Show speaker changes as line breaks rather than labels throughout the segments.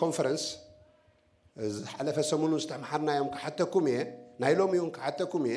conference حلف سمونو استمحرنا يوم كحتكم إيه نايلوم يوم كحتكم إيه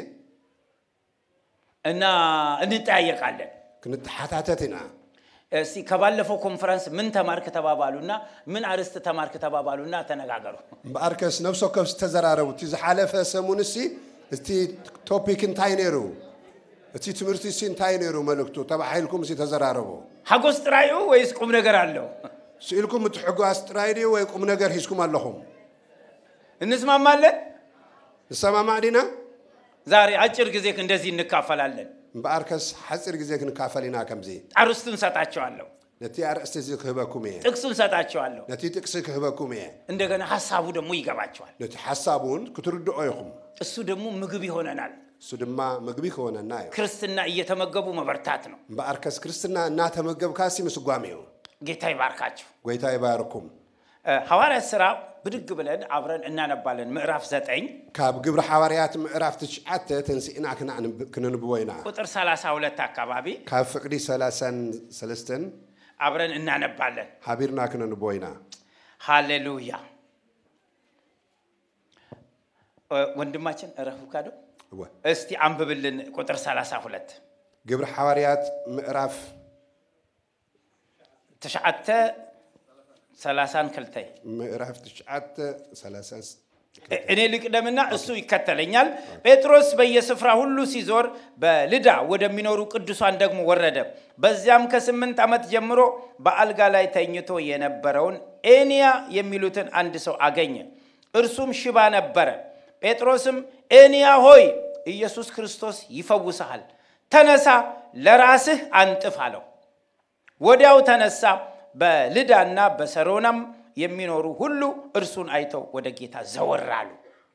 أنا نتعيق على
كنت حتاتنا
سي كبالفو كونفرنس من تمارك تبابالونا من عرست تمارك تبابالونا تنغاغرو
باركس نفسه كيف تزرارو تيز حلف سمونسي استي توبيك انتاينيرو استي تمرتي سنتاينيرو ملكتو تبع حيلكم سي تزرارو
حقوس ترايو ويس قوم نغر አለው
سيلكم متحقوا استرايدي ويقوم نغر هيسكم اللهم
እንስማማለን
نسمع معدينا
ዛሬ አጭር ጊዜ እንደዚህ እንካፈላለን
باركس حصر ጊዜ كنካፈሊና ከምዚ
አርስቱን ሰጣቸዋለሁ
ነቲ አርእስተ ዝክህበኩም እየ
ጥቅሱን ሰጣቸዋለሁ
ነቲ ጥቅስ ክህበኩም እየ
እንደገና ሐሳቡ ደግሞ ይገባቸዋል
ነቲ ሐሳቡን ክትርድኦ ይኹም
እሱ ደግሞ ምግብ ይሆነናል
እሱ ድማ ምግብ ይሆነና እዩ
ክርስትና እየተመገቡ መበርታት ነው
በአርከስ ክርስትና እና ተመገብካሲ ምስጓሚው
ጌታ ይባርካችሁ
ጌታ ይባርኩም
ሐዋርያ ሥራ ብድግ ብለን አብረን እናነባለን ምዕራፍ 9
ካብ ግብረ ሐዋርያት ምዕራፍ 9 ተንሲእና ክነንብወይና
ቁጥር 32 አካባቢ
ካብ ፍቅዲ 33
አብረን እናነባለን
ሐቢርና ክነንብወይና
ሃሌሉያ ወንድማችን ረፉ ካዶ እስቲ አንብብልን ቁጥር 32
ግብረ ሐዋርያት ምዕራፍ
9 30 كلتي
ምዕራፍ 9 30
እኔ ልቅደምና እሱ ይከተለኛል ጴጥሮስ በየስፍራ ሁሉ ሲዞር በልዳ ወደሚኖሩ ቅዱሳን ደግሞ ወረደ በዚያም ከ8 ዓመት ጀምሮ በአልጋ ላይ ተኝቶ የነበረውን ኤንያ የሚሉትን አንድ ሰው አገኘ እርሱም ሽባ ነበረ ጴጥሮስም ኤንያ ሆይ ኢየሱስ ክርስቶስ ይፈውሳል ተነሳ ለራስህ አንጥፍ አለው ወዲያው ተነሳ በልዳና በሰሮናም የሚኖሩ ሁሉ እርሱን አይተው ወደ ጌታ ዘወራሉ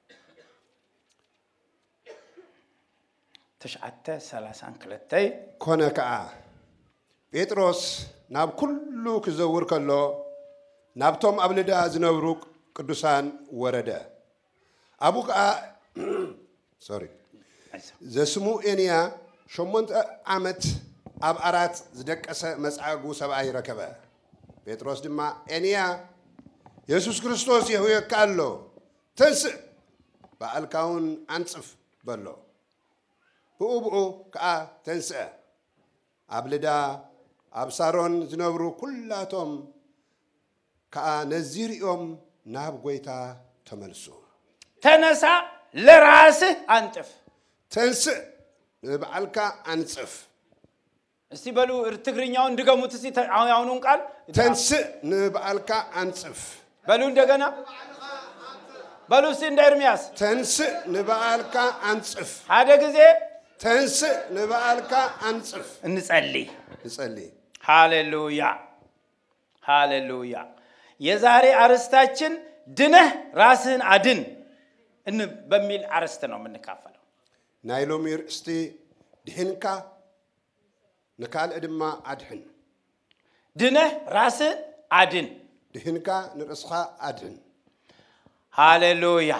ተሻአተ 32
ኮነካ ጴጥሮስ ናብ ኩሉ ክዘውር ከሎ ናብቶም ኣብ ልዳ ዝነብሩ ቅዱሳን ወረደ አቡቃ ሶሪ ዘስሙ ኤንያ 8 ዓመት ኣብ አራት ዝደቀሰ መጻጉ ሰብአይ ረከበ ጴጥሮስ ድማ ኤንያ ኢየሱስ ክርስቶስ ይሁየካሎ ተንስ በአልካውን አንጽፍ በሎ ብኡብኡ ከአ ተንስ አብልዳ አብሳሮን ዝነብሩ ኩላቶም ከአ ነዚርዮም ናብ ጎይታ ተመልሱ ተነሳ ለራስህ አንጥፍ ተንስ በአልካ አንጽፍ
እስቲ በሉ ትግርኛው እንድገሙት እስቲ አሁኑን ቃል
ተንስ ንበአልካ አንጽፍ
በሉ እንደገና በሉ እስቲ እንደ ኤርሚያስ
ተንስ ንበአልካ አንጽፍ
ሓደ ጊዜ
ተንስ ንበአልካ አንጽፍ
እንጸልይ
እንጸልይ
ሃሌሉያ ሃሌሉያ የዛሬ አርስታችን ድነህ ራስህን አድን በሚል አርስት ነው የምንካፈለው
ናይሎሚር እስቲ ድህንካ نكال ادما ادحن
دنه راس ادن
دهنكا نرسخا ادن
هاليلويا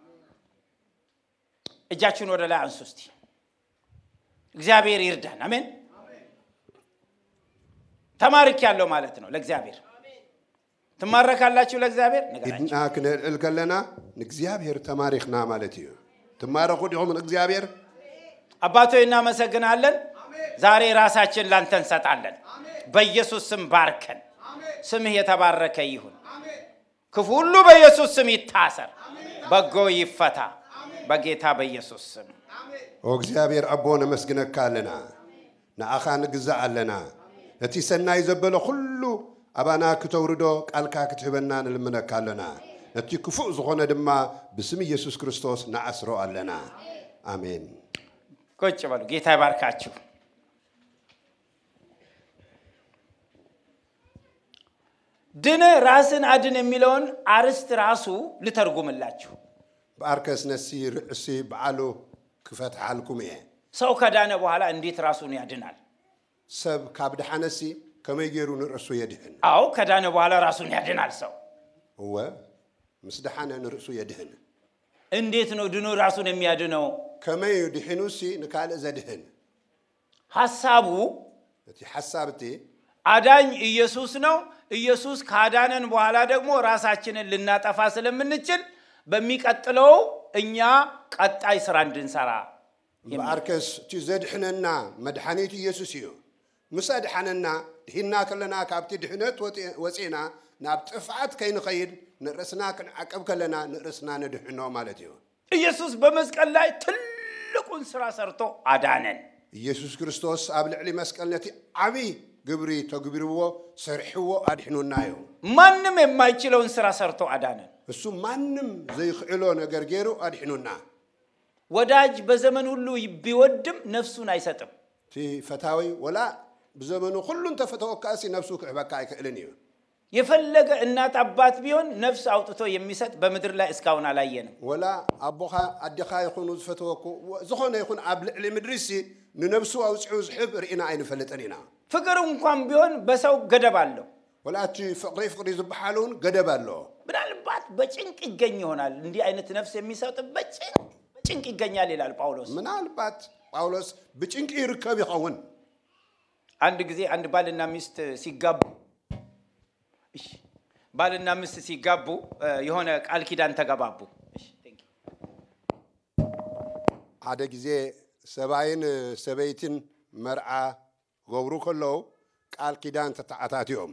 اجاچون ወደ ላይ አንሱ እስቲ እግዚአብሔር ይርዳን አሜን ተማርክ ያለው ማለት ነው ለእግዚአብሔር ትማረካላችሁ ለእግዚአብሔር
ነገራችሁ እና ከለና እግዚአብሔር ተማሪክና ማለት እዩ ትማረኩ ዲሁም እግዚአብሔር
አባቶይና መሰግናለን ዛሬ ራሳችን ላንተ እንሰጣለን በኢየሱስ ስም ባርከን ስምህ የተባረከ ይሁን ክፉ ሁሉ በኢየሱስ ስም ይታሰር በጎ ይፈታ በጌታ በኢየሱስ ስም
እግዚአብሔር አቦነ መስግነካለና ናአኻ ንግዛአለና እቲ ሰናይ ዘበለ ሁሉ አባና ከተውርዶ ቃልካ ክትህበና ንልምነካለና እቲ ክፉ ዝኾነ ድማ በስም ኢየሱስ ክርስቶስ ናአስሮ አለና አሜን
ቁጭ በሉ ጌታ ይባርካችሁ ድነ ራስን አድን የሚለውን አርስት ራሱ ልተርጉምላችሁ
በአርከስ ነሲር እሲ በዓሉ ክፈትሐልኩም እየ
ሰው ከዳነ በኋላ እንዴት ራሱን ያድናል
ሰብ ካብ ደሐነሲ ከመይ ገይሩ ንርሱ የድህን
አው ከዳነ በኋላ ራሱን ያድናል ሰው
ወ ምስደሐነ ንርሱ የድህን
እንዴት ነው ድኖ ራሱን የሚያድነው
ከመይ ድህኑሲ ንካለ ዘድህን
ሐሳቡ
እቲ ሐሳብቲ
አዳኝ ኢየሱስ ነው ኢየሱስ ካዳነን በኋላ ደግሞ ራሳችንን ልናጠፋ ስለምንችል በሚቀጥለው እኛ ቀጣይ ስራ እንድንሰራ
በአርከስ ትዘድሕነና መድኃኒት ኢየሱስ እዩ ምሰድሐነና ድህና ከለና ካብቲ ድህነት ወፂና ናብ ጥፍዓት ከይንኸይድ ንርእስና ክንዓቀብ ከለና ንርእስና ንድሕኖ ማለት እዩ
ኢየሱስ በመስቀል ላይ ትልቁን ስራ ሰርቶ አዳነን
ኢየሱስ ክርስቶስ ኣብ ልዕሊ መስቀል ነቲ ዓቢ ግብሪ ተግብርዎ ሰርሕዎ አድሕኑና እዩ
ማንም የማይችለውን ስራ ሰርቶ አዳነን
እሱ ማንም ዘይኽእሎ ነገር ገይሩ አድሕኑና
ወዳጅ በዘመን ሁሉ ቢወድም ነፍሱን አይሰጥም
ቲ ፈታዊ ወላ በዘመኑ ሁሉን ተፈተወካሲ ነፍሱ ክዕበካ አይክእልን እዩ
የፈለገ እናት አባት ቢሆን ነፍስ አውጥቶ የሚሰጥ በመድር ላይ እስካሁን አላየንም
ወላ አቦኻ አዲኻ ይኹኑ ዝፈተወኩ ዝኾነ ይኹን ኣብ ልዕሊ ምድሪሲ ንነፍሱ አውጽሑ ዝሕብ ርኢና አይንፈልጥን ኢና
ፍቅር እንኳን ቢሆን በሰው ገደብ አለው
ወላቺ ፍቅሪ ዝብሓሉን ገደብ አለው
ምናልባት በጭንቅ ይገኝ ይሆናል እንዲህ አይነት ነፍስ የሚሰጥ በጭንቅ ይገኛል ይላል ጳውሎስ
ምናልባት ጳውሎስ በጭንቅ ይርከብ ይኸውን
አንድ ጊዜ አንድ ባልና ሚስት ሲጋቡ እሺ ባልና ሚስት ሲጋቡ የሆነ ቃል ኪዳን ተጋባቡ እሺ ቴንክ ዩ
አደ ጊዜ ሰባይን ሰበይትን መርዓ ጎብሩ ከለው ቃል ኪዳን ተታዓታቲዮም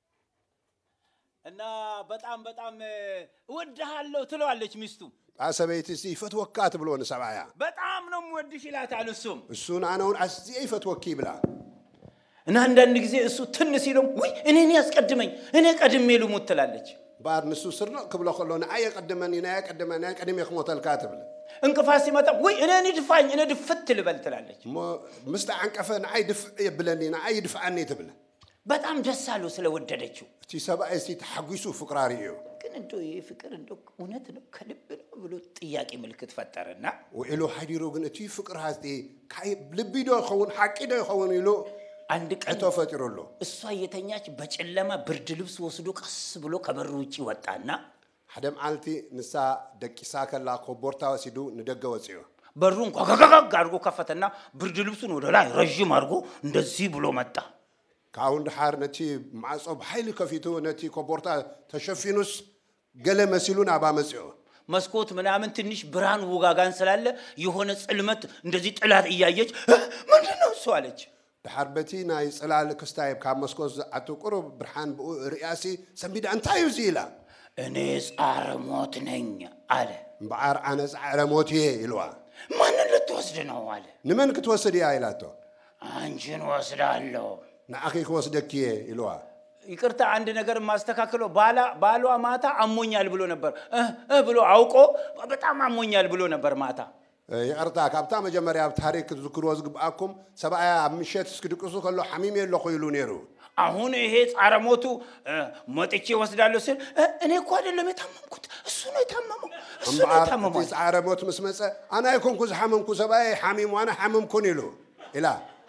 እና በጣም እወድሃለሁ ትለዋለች ሚስቱ
አሰበይቲ ሲፈትወካ ትብሎ ነሰባያ
በጣም ነው ወድሽ ይላታል
እሱን አናውን አስዚ ይፈትወኪ ብላ
እና አንዳንድ ጊዜ እሱ ትንሽ ይለው ወይ እኔን ያስቀድመኝ እኔ ቀድሜ ልሙት ትላለች
ባር ንሱ ስርነ ክብሎ ከሎና አየቀድመን እና ያቀድመን ቀድሜ ከሞተልካ ትብለ
እንቅፋት ሲመጣ ወይ እኔን ይድፋኝ እኔ ድፍት ልበል ትላለች
ምስታ አንቀፈን አይ ድፍ ይብለኒና አይ ድፋአኒ ትብለ
በጣም ደስ አለው ስለወደደችው
እቲ ሰባይ ሲት ሐጉሱ ፍቅራሪዩ
ግን እንደው ፍቅር እንደው እውነት ነው ከልብ ነው ብሎ ጥያቄ ምልክት ፈጠረና
ወኢሎ ሀዲሮ ግን እቲ ፍቅር ሀስቲ ካይ ልቢዶ ይኸውን ሐቂዶ ይኸውን ይሎ
አንድ ቀን
ተፈጥሮሎ
እሷ የተኛች በጨለማ ብርድ ልብስ ወስዶ ቀስ ብሎ ከበር ውጪ ወጣና
حدم عالتي نسا دكيسا كلا كوبورتا وسيدو ندغ وصيو
በሩን ቆቀቀቀ አርጎ ከፈተና ብርድ ልብሱን ወደ ላይ ረጅም አርጎ እንደዚህ ብሎ መጣ
ካውን ዳር ነቲ ማጾብ ኃይል ከፊቱ ነቲ ኮቦርታ ተሸፊኑስ ገለ መስሉን አባመጽዮ
መስኮት ምናምን ትንሽ ብርሃን ወጋጋን ስላለ የሆነ ጽልመት እንደዚህ ጥላት እያየች ምንድነው እሱ አለች
ዳርበቲ ናይ ጽላል ክስታይብ ካመስኮት አጥቁሩ ብርሃን ሪያሲ ሰሚዳ አንታዩ ዚላ
እኔ ጻረ ሞት ነኝ አለ
ባር አነ ጻረ ሞት ይልዋ
ማን ልትወስድ ነው አለ
ንመን ክትወስድ ያ ይላቶ
አንቺን ወስዳለሁ
ናአኺ ወስደክ ይልዋ
ይቅርታ አንድ ነገር ማስተካከለው ባሏ ማታ አሞኛል ብሎ ነበር ብሎ አውቆ በጣም አሞኛል ብሎ ነበር ማታ
ይቅርታ ካብታ መጀመሪያ ታሪክ ዝክሮ ዝግባኩም ሰባያ ምሸት እስክድቅሱ ከሎ ሐሚም የለኹ ይሉ ነሩ
አሁን ይሄ ጻረ ሞቱ ሞጥቼ ወስዳለሁ ሲል እኔ እኮ አይደለም የታመምኩት እሱ ነው የታመመው እሱ ነው የታመመው
ጻረ ሞት መስመጸ አና ይኮንኩ ዘሐመምኩ ሰባይ ሐሚም ዋና ሐመምኩን ይሉ ኢላ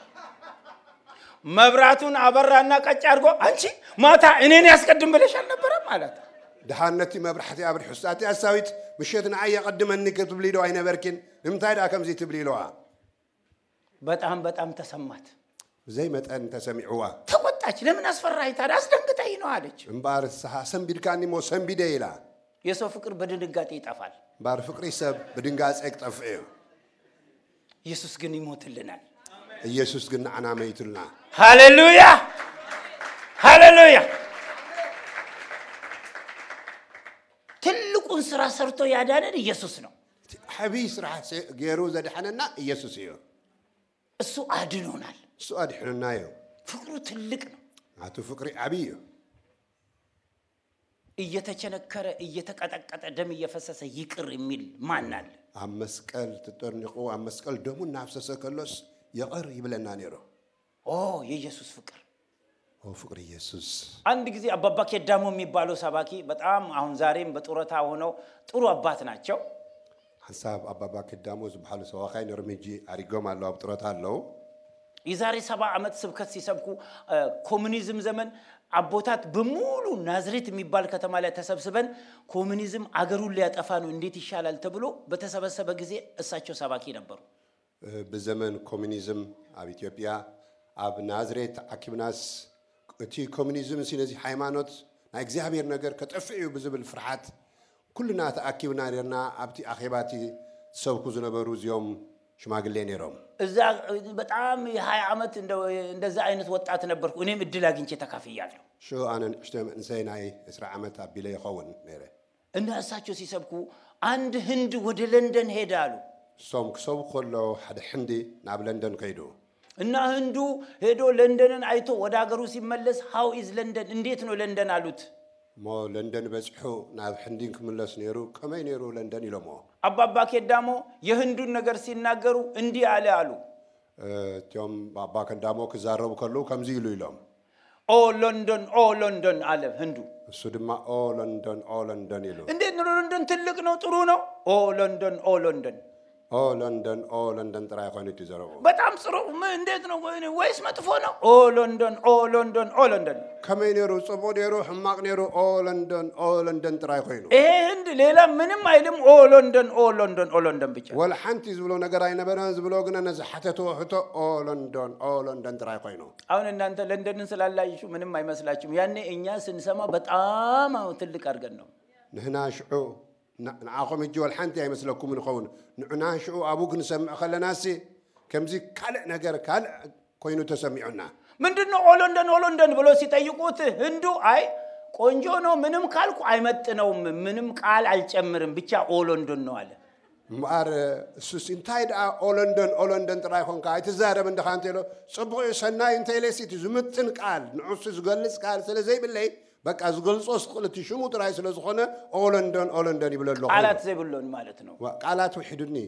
መብራቱን አበራና ቀጭ አድርጎ አንቺ ማታ እኔን ያስቀድም ብለሽ አልነበረም ማለት
ደሃነቲ መብራህቲ አብሪ ሁሳቲ አሳዊት ምሽትና አየቀድመኒ ክትብሊዶ አይነበርኪን ንምታይ ዳ ከምዚ ትብሊሎዋ
በጣም ተሰማት
زي متن تسمعوا
ተቆጣች ለምን አስፈራይ ታዲያ አስደንግጠኝ ነው አለች
እንባር ሰንቢድካኒ ሞ ሰንቢደ ይላ
የሰው ፍቅር በድንጋጤ ይጠፋል
ባር ፍቅር ይሰብ በድንጋጤ ይጠፋል
ኢየሱስ ግን ይሞትልናል
ኢየሱስ ግን አና መይትልና
ሃሌሉያ ሃሌሉያ ትልቁን ስራ ሰርቶ ያዳነን ኢየሱስ ነው
ሐቢ ስራ ገሩ ዘድሐነና ኢየሱስ እዩ
እሱ አድኖናል
سؤال حنايو
ፍቅሩ ትልቅ ነው
አቱ ፍቅሪ አብዩ
እየተቸነከረ እየተቀጠቀጠ ደም እየፈሰሰ ይቅር የሚል ማን አለ
አመስቀል ተጠርንቆ አመስቀል ደሙ ናፍሰሰ ከሎስ ይቅር ይብለና ነሮ
የኢየሱስ ፍቅር
ፍቅር ኢየሱስ
አንድ ጊዜ አባባ ከዳሞ የሚባለው ሰባኪ በጣም አሁን ዛሬም በጡረታ ሆነው ጥሩ አባት ናቸው
ሐሳብ አባባ ከዳሞ ዝባሉ ሰዋኻይ ነርሚጂ አሪጎም አለው አብጡረታ አለው
የዛሬ 70 ዓመት ስብከት ሲሰብኩ ኮሙኒዝም ዘመን አቦታት በሙሉ ናዝሬት የሚባል ከተማ ላይ ተሰብስበን ኮሙኒዝም አገሩን ሊያጠፋ ነው እንዴት ይሻላል ተብሎ በተሰበሰበ ጊዜ እሳቸው ሰባኪ ነበሩ
በዘመን ኮሙኒዝም አብ ኢትዮጵያ አብ ናዝሬት አኪብናስ እቲ ኮሙኒዝም ሲነዚ ሃይማኖት ናይ እግዚአብሔር ነገር ከጠፍኡ ብዝብል ፍርሃት ኩልና ተኣኪብና ነርና ኣብቲ ኣኼባቲ ሰብኩ ዝነበሩ እዚኦም ሽማግሌ ነሮም
እዛ በጣም የ20 ዓመት እንደዛ አይነት ወጣት ነበርኩ እኔም እድል አግኝቼ ተካፍያለሁ
شو أنا اشتم إنسان هاي إسرع عمت أبيله يخون نيره
إن أساتشو سيسبكو عند هند ود لندن هيدالو
سومك سو كله حد هندي ناب لندن كيدو
إن هندو هيدو لندن أيتو وداعرو سيملس how is London إنديت نو لندن علوت
ما لندن بس حو ناب هندين كملس نيرو كم نيرو لندن يلو ما
أبا كدامو يهندو نجار سين نجارو إندي على علو
تيوم بابا كدامو كزارو كله كم زيلو يلوم
Oh London على هندو
سودما all London يلو
إندي لندن تلك نو ترونا Oh London
all London ترى يخوني تزارو
بتأم صرو ما إندي نو ويس ما تفونا Oh London
كم نيرو صبوا نيرو حماق نيرو all London ترى يخوني
هند ليلا منهم ما يلم Oh London بيجا
ولا حنتي زبلو نجارين برا زبلو قلنا نزحته حتى all London ترى يخوني
أون إن أنت لندن سلا لا يشوف منهم ما يمسلاش يعني إني سنسمع بتأم أو تلك أرجعنا
نحنا شعو نعاقم الجوال حنتي أي مسلكم من خون نعشوا أبوك نسمع خلنا ناسي كم زي كلا نجار كلا كوينو تسمعنا
من دون أول لندن بلو سيتايقوت هندو أي كونجونو منهم كالكو أي متنو منهم كال الجمرن بيتشا أول لندن نواله
مار سوس انتايد أول لندن ترى يكون كاي تزار من دخانتلو صبغ سنة انتايل سيتي زمتن كال نعوس زغلس كال سلزي بالله بق أزغلس أسقلتي شمو ترى سلزخونه أول لندن يبلو اللغة
قالات زي بلون مالتنا
قالات وحدني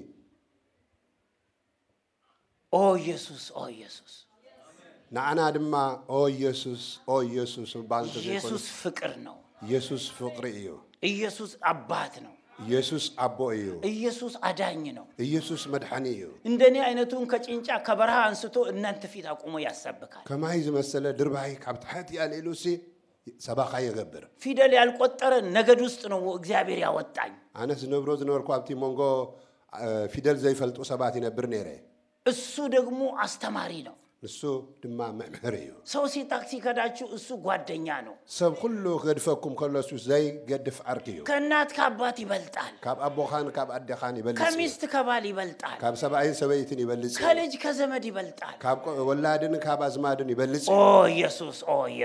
أو يسوس
نعنا دما أو يسوس بانت
يسوس فكرنا
يسوس فقريو
يسوس أباتنا
يسوس أبويو
يسوس أدانينا
يسوس مدحنيو
عندني أينتون كتشينشا كبرها أنستو إن أنت في تقوم يحسبك
كما هي مسألة درباي كابت حياتي على إلوسي سباقة يغبر
في دليل القطر نجدوستنا وإجابير يا وطن
أنا سنبروز نور كابتي مونغو فيدل زي فلتو سباتنا برنيري
السو دغمو استمارينا
السو دما محريو
سوسي تاكسي كداچو السو غادنيانو
سب كله غدفكم كله سو زي غدف عركيو
كنات كابات يبلطال
كاب ابو خان كاب اد خان يبلص
كميست كبال يبلطال
كاب سبعين سبيتين يبلص
كلج كزمد يبلطال
كاب ولادن كاب ازمادن يبلص
او يسوس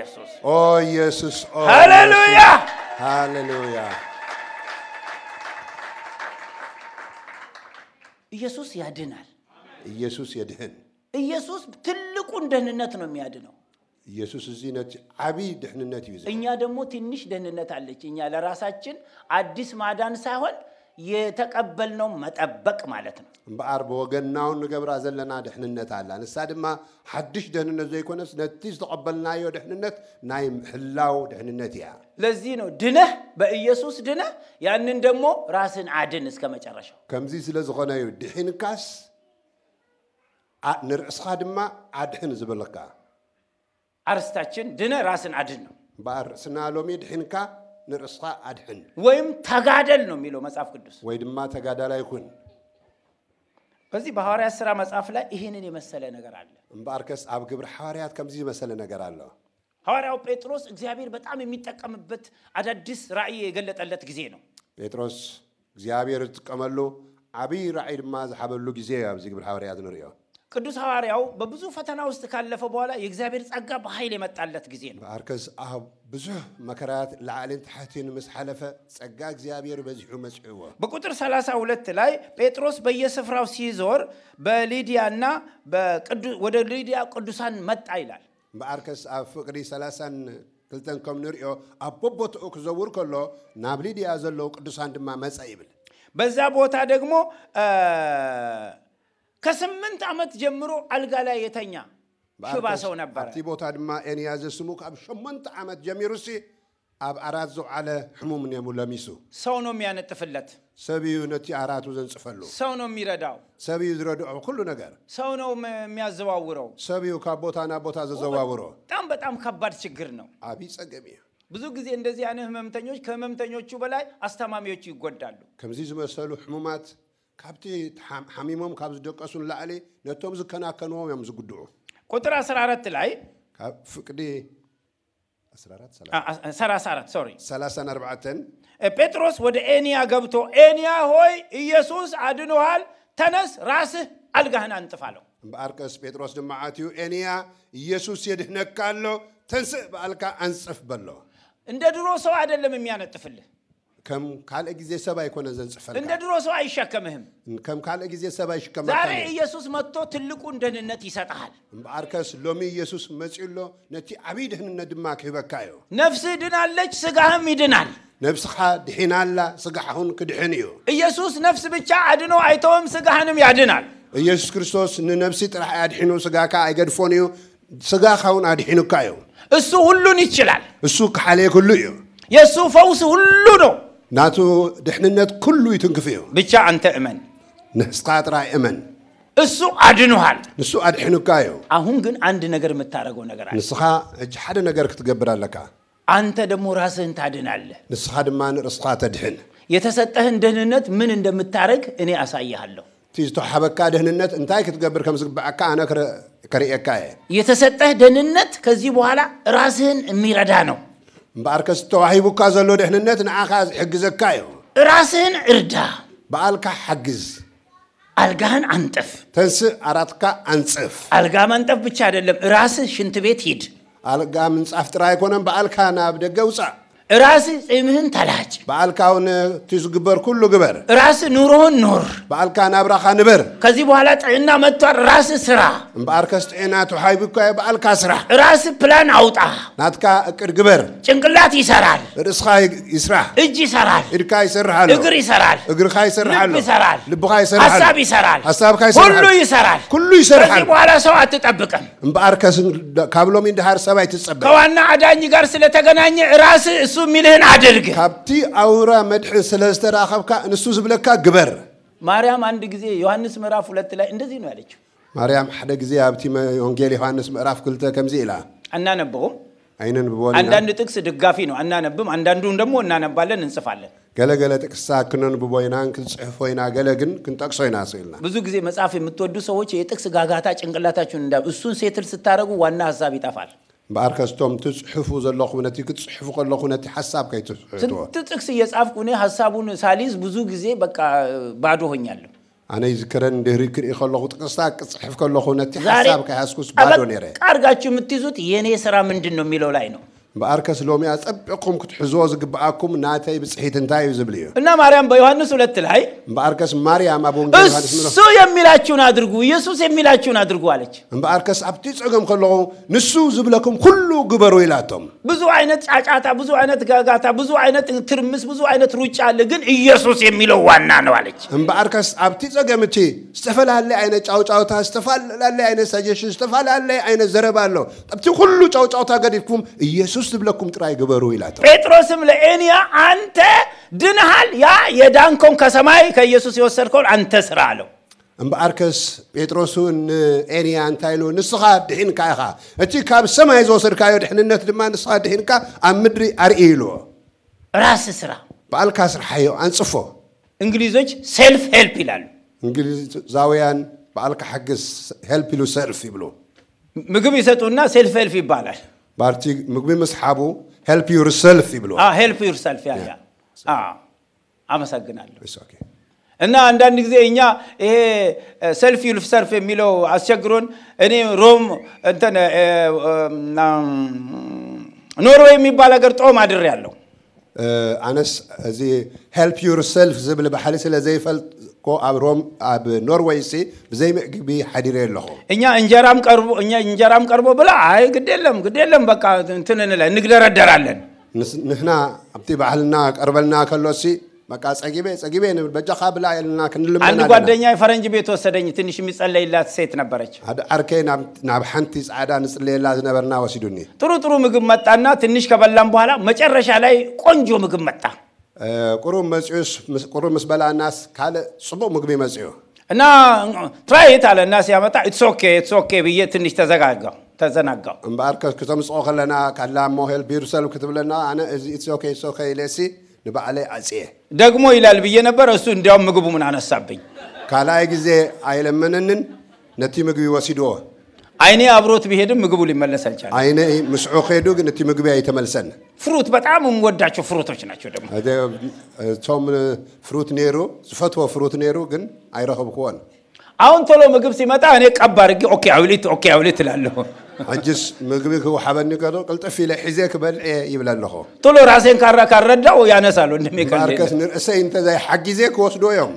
هاليلويا
ኢየሱስ ያድናል
ኢየሱስ ያድህን
ኢየሱስ ትልቁን ደህንነት ነው የሚያድነው
ኢየሱስ እዚህነት አቢ ደህንነት ይዘ
እኛ ደግሞ ትንሽ ደህንነት አለች እኛ ለራሳችን አዲስ ማዳን ሳይሆን የተቀበልነው መጠበቅ ማለት ነው
በአርብ ወገናው ንገብራ ዘለና ደህንነት አለ አንሳ ድማ ሐድሽ ደህንነት ዘይኮነስ ነቲስ ተቀበልናዮ ደህንነት ናይ ህላው ደህንነት ያ
ለዚህ ነው ድነህ በኢየሱስ ድነህ ያንን ደግሞ ራስን አድን እስከ መጨረሻው
ከምዚ ስለዝኾነዩ ድህንካስ ንርስኻ ድማ አድህን ዝብልካ
አርስታችን ድነህ ራስን አድን ነው
ባርስና ሎሚ ድህንካ ንርስኻ አድህን
ወይም ተጋደል ነው የሚለው መጽሐፍ ቅዱስ
ወይ ድማ ተጋዳላይ ይኩን
በዚህ በሐዋርያት ሥራ መጽሐፍ ላይ ይሄንን የመሰለ ነገር አለ
እምባርከስ አብ ግብር ሐዋርያት ከምዚ የመሰለ ነገር አለ
ሐዋርያው ጴጥሮስ እግዚአብሔር በጣም የሚጠቀምበት አዳዲስ ራእይ የገለጠለት ጊዜ ነው
ጴጥሮስ እግዚአብሔር ተቀመሉ አቢ ራእይ ድማ ዝሐበሉ ጊዜ ኣብዚ ግብር ሐዋርያት ንሪዮ
ቅዱስ ሐዋርያው በብዙ ፈተና ውስጥ ካለፈ በኋላ የእግዚአብሔር ጸጋ በኃይል የመጣለት ጊዜ ነው
ባርከስ አብ ብዙ መከራት ለዓለም ተሐቲን መስሐለፈ ጸጋ እግዚአብሔር በዚሁ መጽዕዎ
በቁጥር 32 ላይ ጴጥሮስ በየስፍራው ሲዞር በሊዲያና ወደ ሊዲያ ቅዱሳን መጣ ይላል
ባርከስ አብ ፍቅሪ 30 ክልተን ከም ንሪኦ አቦቦትኡ ክዘውር ከሎ ናብ ሊዲያ ዘለው ቅዱሳን ድማ መጻ ይብል
በዛ ቦታ ደግሞ ከ8 ዓመት ጀምሮ አልጋ ላይ የተኛ ሽባ ሰው ነበር
አቲ ቦታ ድማ ኤንያዘ ስሙ ካብ 8 ዓመት ጀሚሩሲ አብ አራት ዘዓለ ህሙም ነው ለሚሱ
ሰው ነው የሚያነጥፍለት
ሰቢዩ ነቲ አራቱ ዘንጽፈሉ
ሰው ነው የሚረዳው
ሰቢዩ ዝረዳው ሁሉ ነገር
ሰው ነው የሚያዘዋውረው
ሰቢዩ ከቦታና ቦታ ዘዘዋውሮ
በጣም ከባድ ችግር ነው
አቢ ጸገሚ
ብዙ ጊዜ እንደዚህ አይነት ህመምተኞች ከህመምተኞቹ በላይ አስተማሚዎቹ ይጎዳሉ
ከምዚ ዝመሰሉ ህሙማት ካብቲ ሐሚሞም ካብ ዝደቀሱን ላዕሊ ነቶም ዝከናከንዎም እዮም ዝጉድኡ
ቁጥር 14 ላይ
ካብ ፍቅዲ
34 sorry
34
ጴጥሮስ ወደ ኤንያ ገብቶ ኤንያ ሆይ ኢየሱስ አድኖሃል ተነስ ራስህ አልጋህን አንጥፋለው
በአርከስ ጴጥሮስ ደማዓቲው ኤንያ ኢየሱስ ይድህነካሎ ተንስ በአልካ አንጽፍ በሎ
እንደ ድሮ ሰው አይደለም የሚያነጥፍልህ
ከም ካለ ጊዜ ሰባይ ኮነ ዘንጽፈል
እንደ ድሮ ሰው አይሸከምህም
ከም ካለ ጊዜ ሰባይ ይሽከማል
ዛሬ ኢየሱስ መጥቶ ትልቁን ደህንነት ይሰጣል
በአርከስ ሎሚ ኢየሱስ መጽሎ ነቲ አቢ ደህንነት ድማ ከበካዮ
ነፍስህ ድናለች ስጋህም ይድናል
ነፍስኻ ድሂናላ ስጋሁን ክድህንዩ
ኢየሱስ ነፍስ ብቻ አድኖ አይተውም ስጋህንም ያድናል
ኢየሱስ ክርስቶስ ነፍሲ ጥራህ ያድህኑ ስጋካ አይገድፎንዩ ስጋኻውን አድህኑካዮ
እሱ ሁሉን ይችላል
እሱ ከሐለ ሁሉ እዩ
የሱ ፈውስ ሁሉ ነው
ናቱ ድህንነት ኩሉ ይትንክፍዩ
ብቻ አንተ እመን
ነፍስኻ ጥራህ እመን
እሱ አድኖሃል
እሱ አድህኑካዮ
አሁን ግን አንድ ነገር የምታረገው ነገር አለ
ንስኻ እጅ ሓደ ነገር ክትገብራለካ
አንተ ደግሞ ራስህን ታድናለህ
ንስኻ ድማ ርስኻ ተድህን
የተሰጠህን ደህንነት ምን እንደምታረግ እኔ አሳይሃለሁ
ቲስቶ ሐበካ ደህንነት እንታይ ክትገብር ከም ዝግባአካ አነ ከሪአካ
የተሰጠህ ደህንነት ከዚህ በኋላ ራስህን የሚረዳ ነው
በአርከስ ተዋሂቡካ ዘሎ ደህንነት ንአኻ ዝሕግዘካዮ
ራስህን እርዳ
በአልካ ሐግዝ
አልጋህን አንጥፍ
ተንስ አራትካ አንጽፍ
አልጋ መንጠፍ ብቻ አይደለም ራስህ ሽንት ቤት ሂድ
አልጋ ምንጻፍ ጥራ አይኮነም በአልካ ናብ ደገ ውጻ
ራስህ ጽምህን ተላጭ
በአልካውን ትዝግበር ኩሉ ግበር
ራስህ ኑሮህን ኑር
በአልካ ናብራኻ ንበር
ከዚህ በኋላ ጤና መጥቷል ራስህ ስራ
በአርከስ ጤና ተዋሂቡካ በአልካ ስራ
ራስህ ፕላን አውጣ
ናትካ እቅድ ግበር
ጭንቅላት ይሰራል
ርስኻ ይስራ
እጅ ይሰራል
እድካ ይሰራል
እግር ይሰራል
እግርኻ ይሰራል
ልብ ይሰራል
ልብኻ ይሰራል
ሐሳብ ይሰራል
ሐሳብካ ይሰራል
ሁሉ ይሰራል
ሁሉ ይሰራል
ከዚህ በኋላ ሰው አትጠብቅም
በአርከስ ካብሎም እንደ ሰባይ ትጸበቅ
ከዋና አዳኝ ጋር ስለተገናኘ ራስህ እሱ ሚልህን አድርግ
ካብቲ አውራ መድህ ስለስተራኸብካ እንሱ ዝብለካ ግበር
ማርያም አንድ ጊዜ ዮሐንስ ምዕራፍ 2 ላይ እንደዚህ ነው ያለችው
ማርያም ሓደ ጊዜ አብቲ ወንጌል ዮሐንስ ምዕራፍ 2 ከምዚ ኢላ
አናነበውም
አይነን በቦና
አንዳንድ ጥቅስ ድጋፊ ነው አናነብም አንዳንዱን ደግሞ እናነባለን እንጽፋለን
ገለገለ ጥቅሳ ክነን በቦይናን ክንጽፎይና ገለግን ክንጠቅሶይና ሲልና
ብዙ ጊዜ መጽሐፍ የምትወዱ ሰዎች የጥቅስ ጋጋታ ጭንቅላታችሁን እንዳ እሱን ሴትል ስታረጉ ዋና ሐሳብ ይጣፋል
በአርከስቶም ትጽሕፉ ዘለኹ ነቲ ክትጽሕፉ ከለኹ ነቲ ሐሳብ ከይትጽሕፉ
ጥቅስ እየጻፍኩ እኔ ሐሳቡን ሳሊዝ ብዙ ጊዜ በቃ ባዶ ሆኛለሁ
አነ ይዝከረን እንደሪክር ይኸለኹ ጥቅስታ ክትጽሕፍ ከለኹ ነቲ ሐሳብ ከያስኩስ ባዶ ነረ
ቃርጋችሁ የምትይዙት የኔ ስራ ምንድነው የሚለው ላይ ነው
በአርከስ ሎሚ አጸብቁም ክትሕዞ ዝግባአኩም ናተይ ብጽሒት እንታይ ዝብልዩ
እና ማርያም በዮሐንስ 2 ላይ
በአርከስ ማርያም አቦንጌል ዮሐንስ
እሱ የሚላችሁን አድርጉ ኢየሱስ የሚላችሁን አድርጉ አለች
በአርከስ አብቲ ጸገም ከለኹ ንሱ ዝብለኩም ሁሉ ግበሩ ይላቶም
ብዙ አይነት ጫጫታ ብዙ አይነት ጋጋታ ብዙ አይነት ትርምስ ብዙ አይነት ሩጫ አለ ግን ኢየሱስ የሚለው ዋና ነው አለች
በአርከስ አብቲ ጸገምቲ ዝተፈላለ አይነት ጫውጫውታ ዝተፈላለ አይነት ሰጀሽን ዝተፈላለ አይነት ዘረባሎ አብቲ ሁሉ ጫውጫውታ ገዲኩም ኢየሱስ ዝብለኩም ጥራይ ግበሩ ይላቶም
ጴጥሮስም ለኤንያ አንተ ድንሃል ያ የዳንኮን ከሰማይ ከኢየሱስ የወሰድከው አንተ ስራ አለው
በአርከስ ጴጥሮስን ኤንያ አንታይሎ ንስኻ ድህንካ ኢኻ እቲ ካብ ሰማይ ዝወሰድካዮ ድህንነት ድማ ንስኻ ድህንካ ኣብ ምድሪ አርኢሎ
ራስ ስራ
በአልካ ስራሕዮ አንጽፎ
እንግሊዞች ሴልፍ ሄልፕ ይላሉ
እንግሊዛውያን በአልካ ሐግስ ሄልፕ ይሉ ሰልፍ ይብሉ
ምግብ ይሰጡና ሴልፍ ሄልፕ ይባላል
ባርቲ ምግብ መስሐቡ ሄልፕ ዩርሰልፍ ይብሉ
ሄልፕ ዩርሰልፍ ያ አመሰግናለሁ
ኦኬ
እና አንዳንድ ጊዜ እኛ ይሄ ሴልፍ ዩርሰልፍ የሚለው አስቸግሮን እኔ ሮም እንተነ ኖርዌይ የሚባል ሀገር ጦም አድር ያለው
አነስ እዚ ሄልፕ ዩርሰልፍ ዝብል በሐሊ ስለ ዘይፈልጥ ኮ ኣብ ሮም ኣብ ኖርዌይ ሲ በዘይ ምግቢ ሐዲር የለኹ
እኛ እንጀራም ቀርቦ ብላ አይ ግድ የለም በቃ እንትንንለ ንግደረደራለን
ንሕና ኣብቲ ባህልና ቀርበልና ከሎሲ በቃ ጸጊቤ በጃኻ ብላ ያልና ክንልመና
አንድ ጓደኛ ፈረንጅ ቤት ወሰደኝ ትንሽ የሚጸለይላት ሴት ነበረች
አርኬ ናብ ሓንቲ ጻዕዳ ንጽለየላ ዝነበርና ወሲዱኒ
ጥሩ ምግብ መጣና ትንሽ ከበላም በኋላ መጨረሻ ላይ ቆንጆ ምግብ መጣ
ቁሩ መስበላ ናስ ካለ ጽቡቅ ምግቢ መጽዮ
እና ትራይት አለ ናስ ያመጣ ኢትስ ኦኬ ብዬ ትንሽ ተዘናጋው
እምባርከስ ከተምጽኦ ከለና ካላሞ ሄል ቢርሰል ክትብለና አነ ኢትስ ኦኬ ለሲ ንባዓለይ አጽየ
ደግሞ ይላል ብዬ ነበር እሱ እንዲያው ምግቡ ምን አነሳብኝ
ካላይ ጊዜ አይለመነንን ነቲ ምግቢ ወሲዶ
አይኔ አብሮት ቢሄድም ምግቡ ሊመለስ አልቻለም
عيني مسعو خيدو ግን እቲ ምግብ አይተመልሰን
ፍሩት በጣም እንወዳቸው ፍሩቶች ናቸው ደግሞ
ቶም ፍሩት ኔሩ ዝፈትዎ ፍሩት ኔሩ ግን አይረከብኩን
አሁን ቶሎ ምግብ ሲመጣ እኔ ቀባርጊ ኦኬ አውሊት እላለሁ
አጅስ ምግብ ከሐበኒ ቀዶ ቀልጠፍ ኢለ ሒዜክ በልዕ ይብላለሁ
ቶሎ ራሴን ካረዳው ያነሳሉ እንደሚከለ
ማርከስ ንርሰይ እንተ ዘይ ሐጊዜክ ወስዶዮም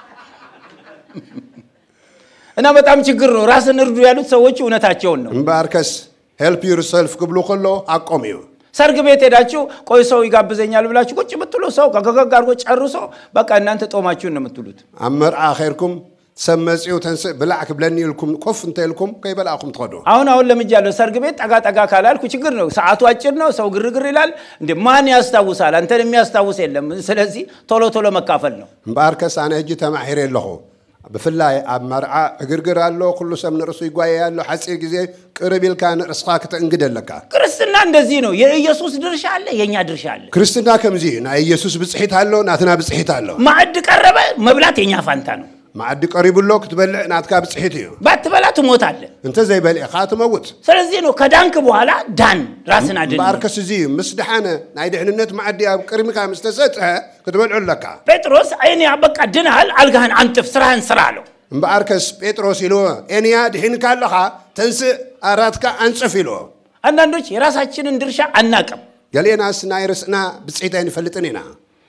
እና በጣም ችግር ነው ራስን እርዱ ያሉት ሰዎች እውነታቸውን ነው
ማርከስ help yourself ክብሉ ሁሉ አቆሚው
ሰርግ ቤት ሄዳችሁ ቆይ ሰው ይጋብዘኛል ብላችሁ ቁጭ ብትሉ ሰው ከገገግ አርጎ ጨርሶ በቃ እናንተ ጦማችሁን ነው የምትሉት
አመር አኺርኩም ሰመጽዩ ተንስ ብላክ ብለኒልኩም ኮፍ እንተልኩም ከይበላኩም ተቆዶ
አሁን ለምጃለሁ ሰርግ ቤት ጠጋ ካላልኩ ችግር ነው ሰዓቱ አጭር ነው ሰው ግርግር ይላል እንዴ ማን ያስታውሳል አንተን የሚያስታውስ የለም ስለዚህ ቶሎ መካፈል ነው
ባርከስ አነ እጂ ተማሂር የለሁ بفلاي أمرع أجرجر الله كل سمن رسوي قايا الله حسير جزء قريبيل كان رسخاك تنقد لك
كريستنا عندزينو يسوع درش على ينيا درش على
كريستنا كم زين أي يسوع بصحيت هالله ناتنا بصحيت هالله
ما عد قرب مبلات ينيا فانتانو
ما عد قريب الله كتبل ناتك بصحيتيه
بات موت على
أنت زي بالي خاتم موت
سلزينو كدانك بوهلا دان راسنا دين
باركس زي مسدحنا نايد إحنا نت معدي قريب كام مستساتها كتبل علك
بطرس عيني عبك عدنا هل ألقاهن عن تفسرهن سرالو
باركس بطرس يلو إني دحين كاللها تنس أرادك أنصفيلو
أنا ندوش راساتشين ندرشة عناكم
قالينا سنايرسنا بصحيتين فلتنينا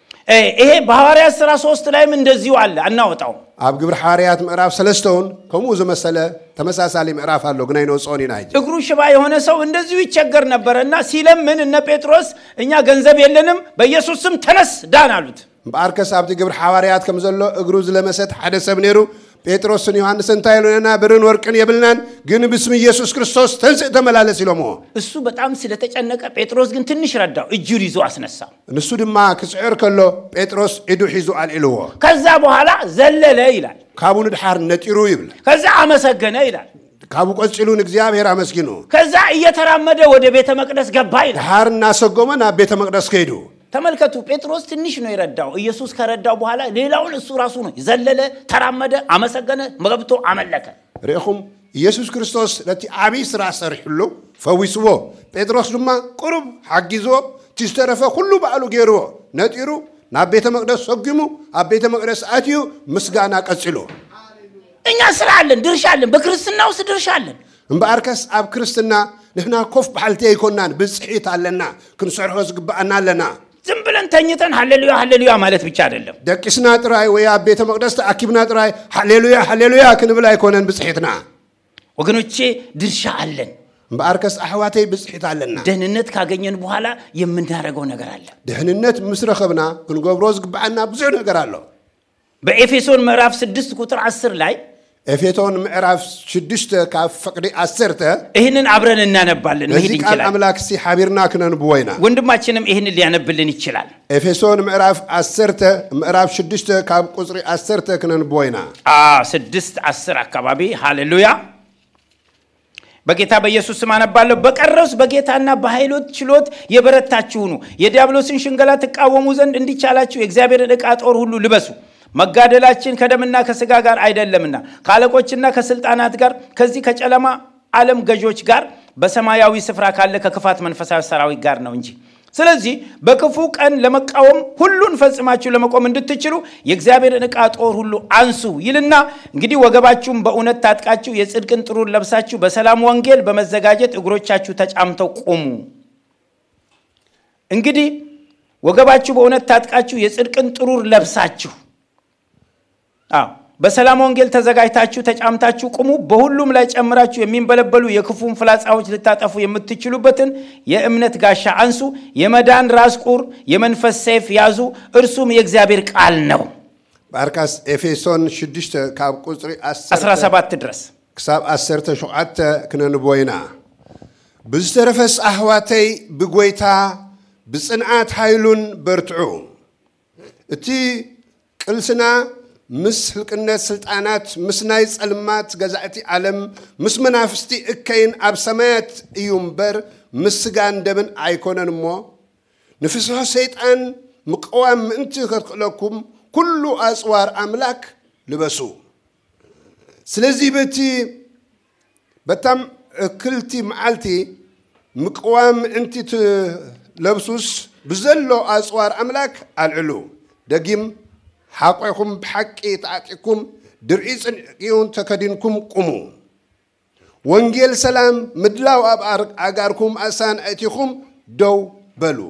إيه بحواريات سرا صوست لاي من دزيو على أنا وتاو
أب قبر حواريات مقراف سلستون كموز مسألة تمساسالي مقراف هالو قناينو صوني نايج
اقرو شباي هنا سو اندزيو يتشجر نبرنا سيلم من إن بيتروس إنيا جنزب يلنم بيسوس سم تنس دان علوت
باركس أبدي قبر حواريات كمزلو اقروز لمست حدث بنيرو بيتروس يوحنس انتايلوننا برن ورقن يبلنان جن باسم يسوع كريستوس تنسى تملالس يلومو
السو بتعم سلتك أنك بيتروس جن تنش رداو الجوريزو أسنسا
نسود ما كسعر كله بيتروس إدو حيزو على الإلوه
كذابو هلا زل ليلا
كابون الحار نتيرو يبل
كذا عمسجنا إلى
كابو قصيلون إجزام هير عمسكينو
كذا يترمده وده بيت مقدس جبايل
حار الناس قومنا بيت مقدس كيدو
تملكتو بيتروس تنش نو يرداو يسوع كرداو بحالا ليلاون السورة سونو زلله ترمده عمسجنا مغبتو عملك
ريخم يسوع كريستوس التي عبيس راس رحلو فويسوه بيتروس لما قرب حجزو تسترفه كله بقالو غيرو نتيرو نابيت مقدس سقيمو أبيت مقدس أتيو مسجانا كسلو
إني أسرعلن درشالن بكريستنا وسدرشالن
مباركس أب كريستنا نحنا كوف بحالتي يكونان بصحيت علينا كنسعر هوس قبعنا لنا
زنبلن تنيتن هللويا مالت بيتشار اللهم
دكسنا تراي ويا بيت مقدس تأكيبنا تراي هللويا كنبلا يكونن بصحيتنا
وقنوتشي درشالن
مباركس أحواتي بصحيت علينا
دهننت كاغنين بوهالا يمندارغو نغر አለ
دهننت مسرخبنا كنغبروز قبعنا بزو نغر አለው
በኤፌሶን ምዕራፍ 6 ቁጥር 10 ላይ
ኤፌሶን ምዕራፍ 6 ከፍቅሪ 10
ይሄንን አብረን እናነባለን መሄድ
ይችላል
ይችላል
አምላክ ሲ ሐቢርና ከነን በወይና
ወንድማችንም ይሄንን ሊያነብልን ይችላል
ኤፌሶን ምዕራፍ 10 ምዕራፍ 6 ከቁጥር 10 ከነን በወይና
6 10 አካባቢ ሃሌሉያ በጌታ በኢየሱስ ስም አነባለሁ በቀረውስ በጌታና በኃይሎት ችሎት የበረታችሁ ሁኑ የዲያብሎስን ሽንገላ ተቃወሙ ዘንድ እንዲቻላችሁ የእግዚአብሔርን ዕቃ ጦር ሁሉ ልበሱ መጋደላችን ከደምና ከሥጋ ጋር አይደለምና ካለቆችና ከስልጣናት ጋር ከዚህ ከጨለማ ዓለም ገዦች ጋር በሰማያዊ ስፍራ ካለ ከክፋት መንፈሳዊ ሰራዊት ጋር ነው እንጂ ስለዚህ በክፉ ቀን ለመቃወም ሁሉን ፈጽማችሁ ለመቆም እንድትችሉ የእግዚአብሔርን ዕቃ ጦር ሁሉ አንሱ ይልና እንግዲህ ወገባችሁን በእውነት ታጥቃችሁ የጽድቅን ጥሩር ለብሳችሁ በሰላም ወንጌል በመዘጋጀት እግሮቻችሁ ተጫምተው ቆሙ እንግዲህ ወገባችሁ በእውነት ታጥቃችሁ የጽድቅን ጥሩር ለብሳችሁ በሰላም ወንጌል ተዘጋጅታችሁ ተጫምታችሁ ቁሙ በሁሉም ላይ ጨምራችሁ የሚንበለበሉ የክፉን ፍላጻዎች ልታጠፉ የምትችሉበትን የእምነት ጋሻ አንሱ የመዳን ራስ ቁር የመንፈስ ሰይፍ ያዙ እርሱም የእግዚአብሔር ቃል ነው
ባርካስ ኤፌሶን 6 ካብ ቁጥር
17 ድረስ
ክሳብ 10 ሸውዓተ ክነንቦይና ብዝተረፈስ አህዋተይ ብጎይታ ብጽንዓት ኃይሉን በርትዑ እቲ ቅልስና مس هلكنة سلطانات مسناي سلمات جزعتي عالم مس منافستي إكين أب سمات يومبر مسجان دمن أيقونن مو نفسه سيطان مقوام أنت خلقكم كل أسوار أملاك لبسوا سلزي بتي بتم كلتي معلتي مقوام انت لبسوس بزلو أسوار أملاك العلو دقيم حقكم بحقي تعطيكم درئيس يون تكدينكم قمو وانجيل سلام مدلاو أقاركم أسان أتيكم دو بلو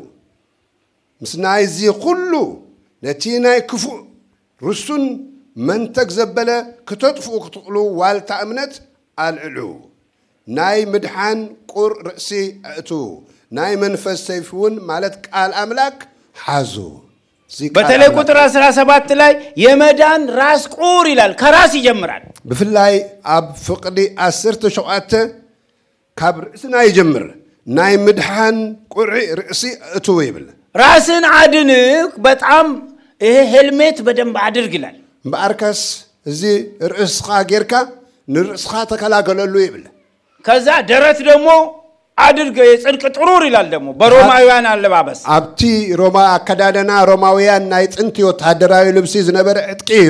مسناي زي كله نتينا كفو رسون من تكزبلا كتطفو كتقلو والتا أمنت العلو ناي مدحان قر رأسي أتو ناي منفس سيفون مالت قال أملاك حازو
بتلي كتر أسرع سبات لاي يمدان راس قوري لال كراسي جمران
بفلاي أب فقدي أسرت شوات كبر سناي جمر ناي مدحان قرعي رأسي أتو يبل
راسن عادنك بتعم إيه هلمت بدم بعدر جلال
بأركس زي رأسخا غيركا نرأسخا تكلا قللو يبل
كذا درت دمو عادر صدق طرور ይላል ደሞ በሮማውያን አለባበስ
አብቲ ሮማ አከዳደና ሮማውያን ናይት እንት ወታደራዊ ልብስ ዝነበረ እጥቂዩ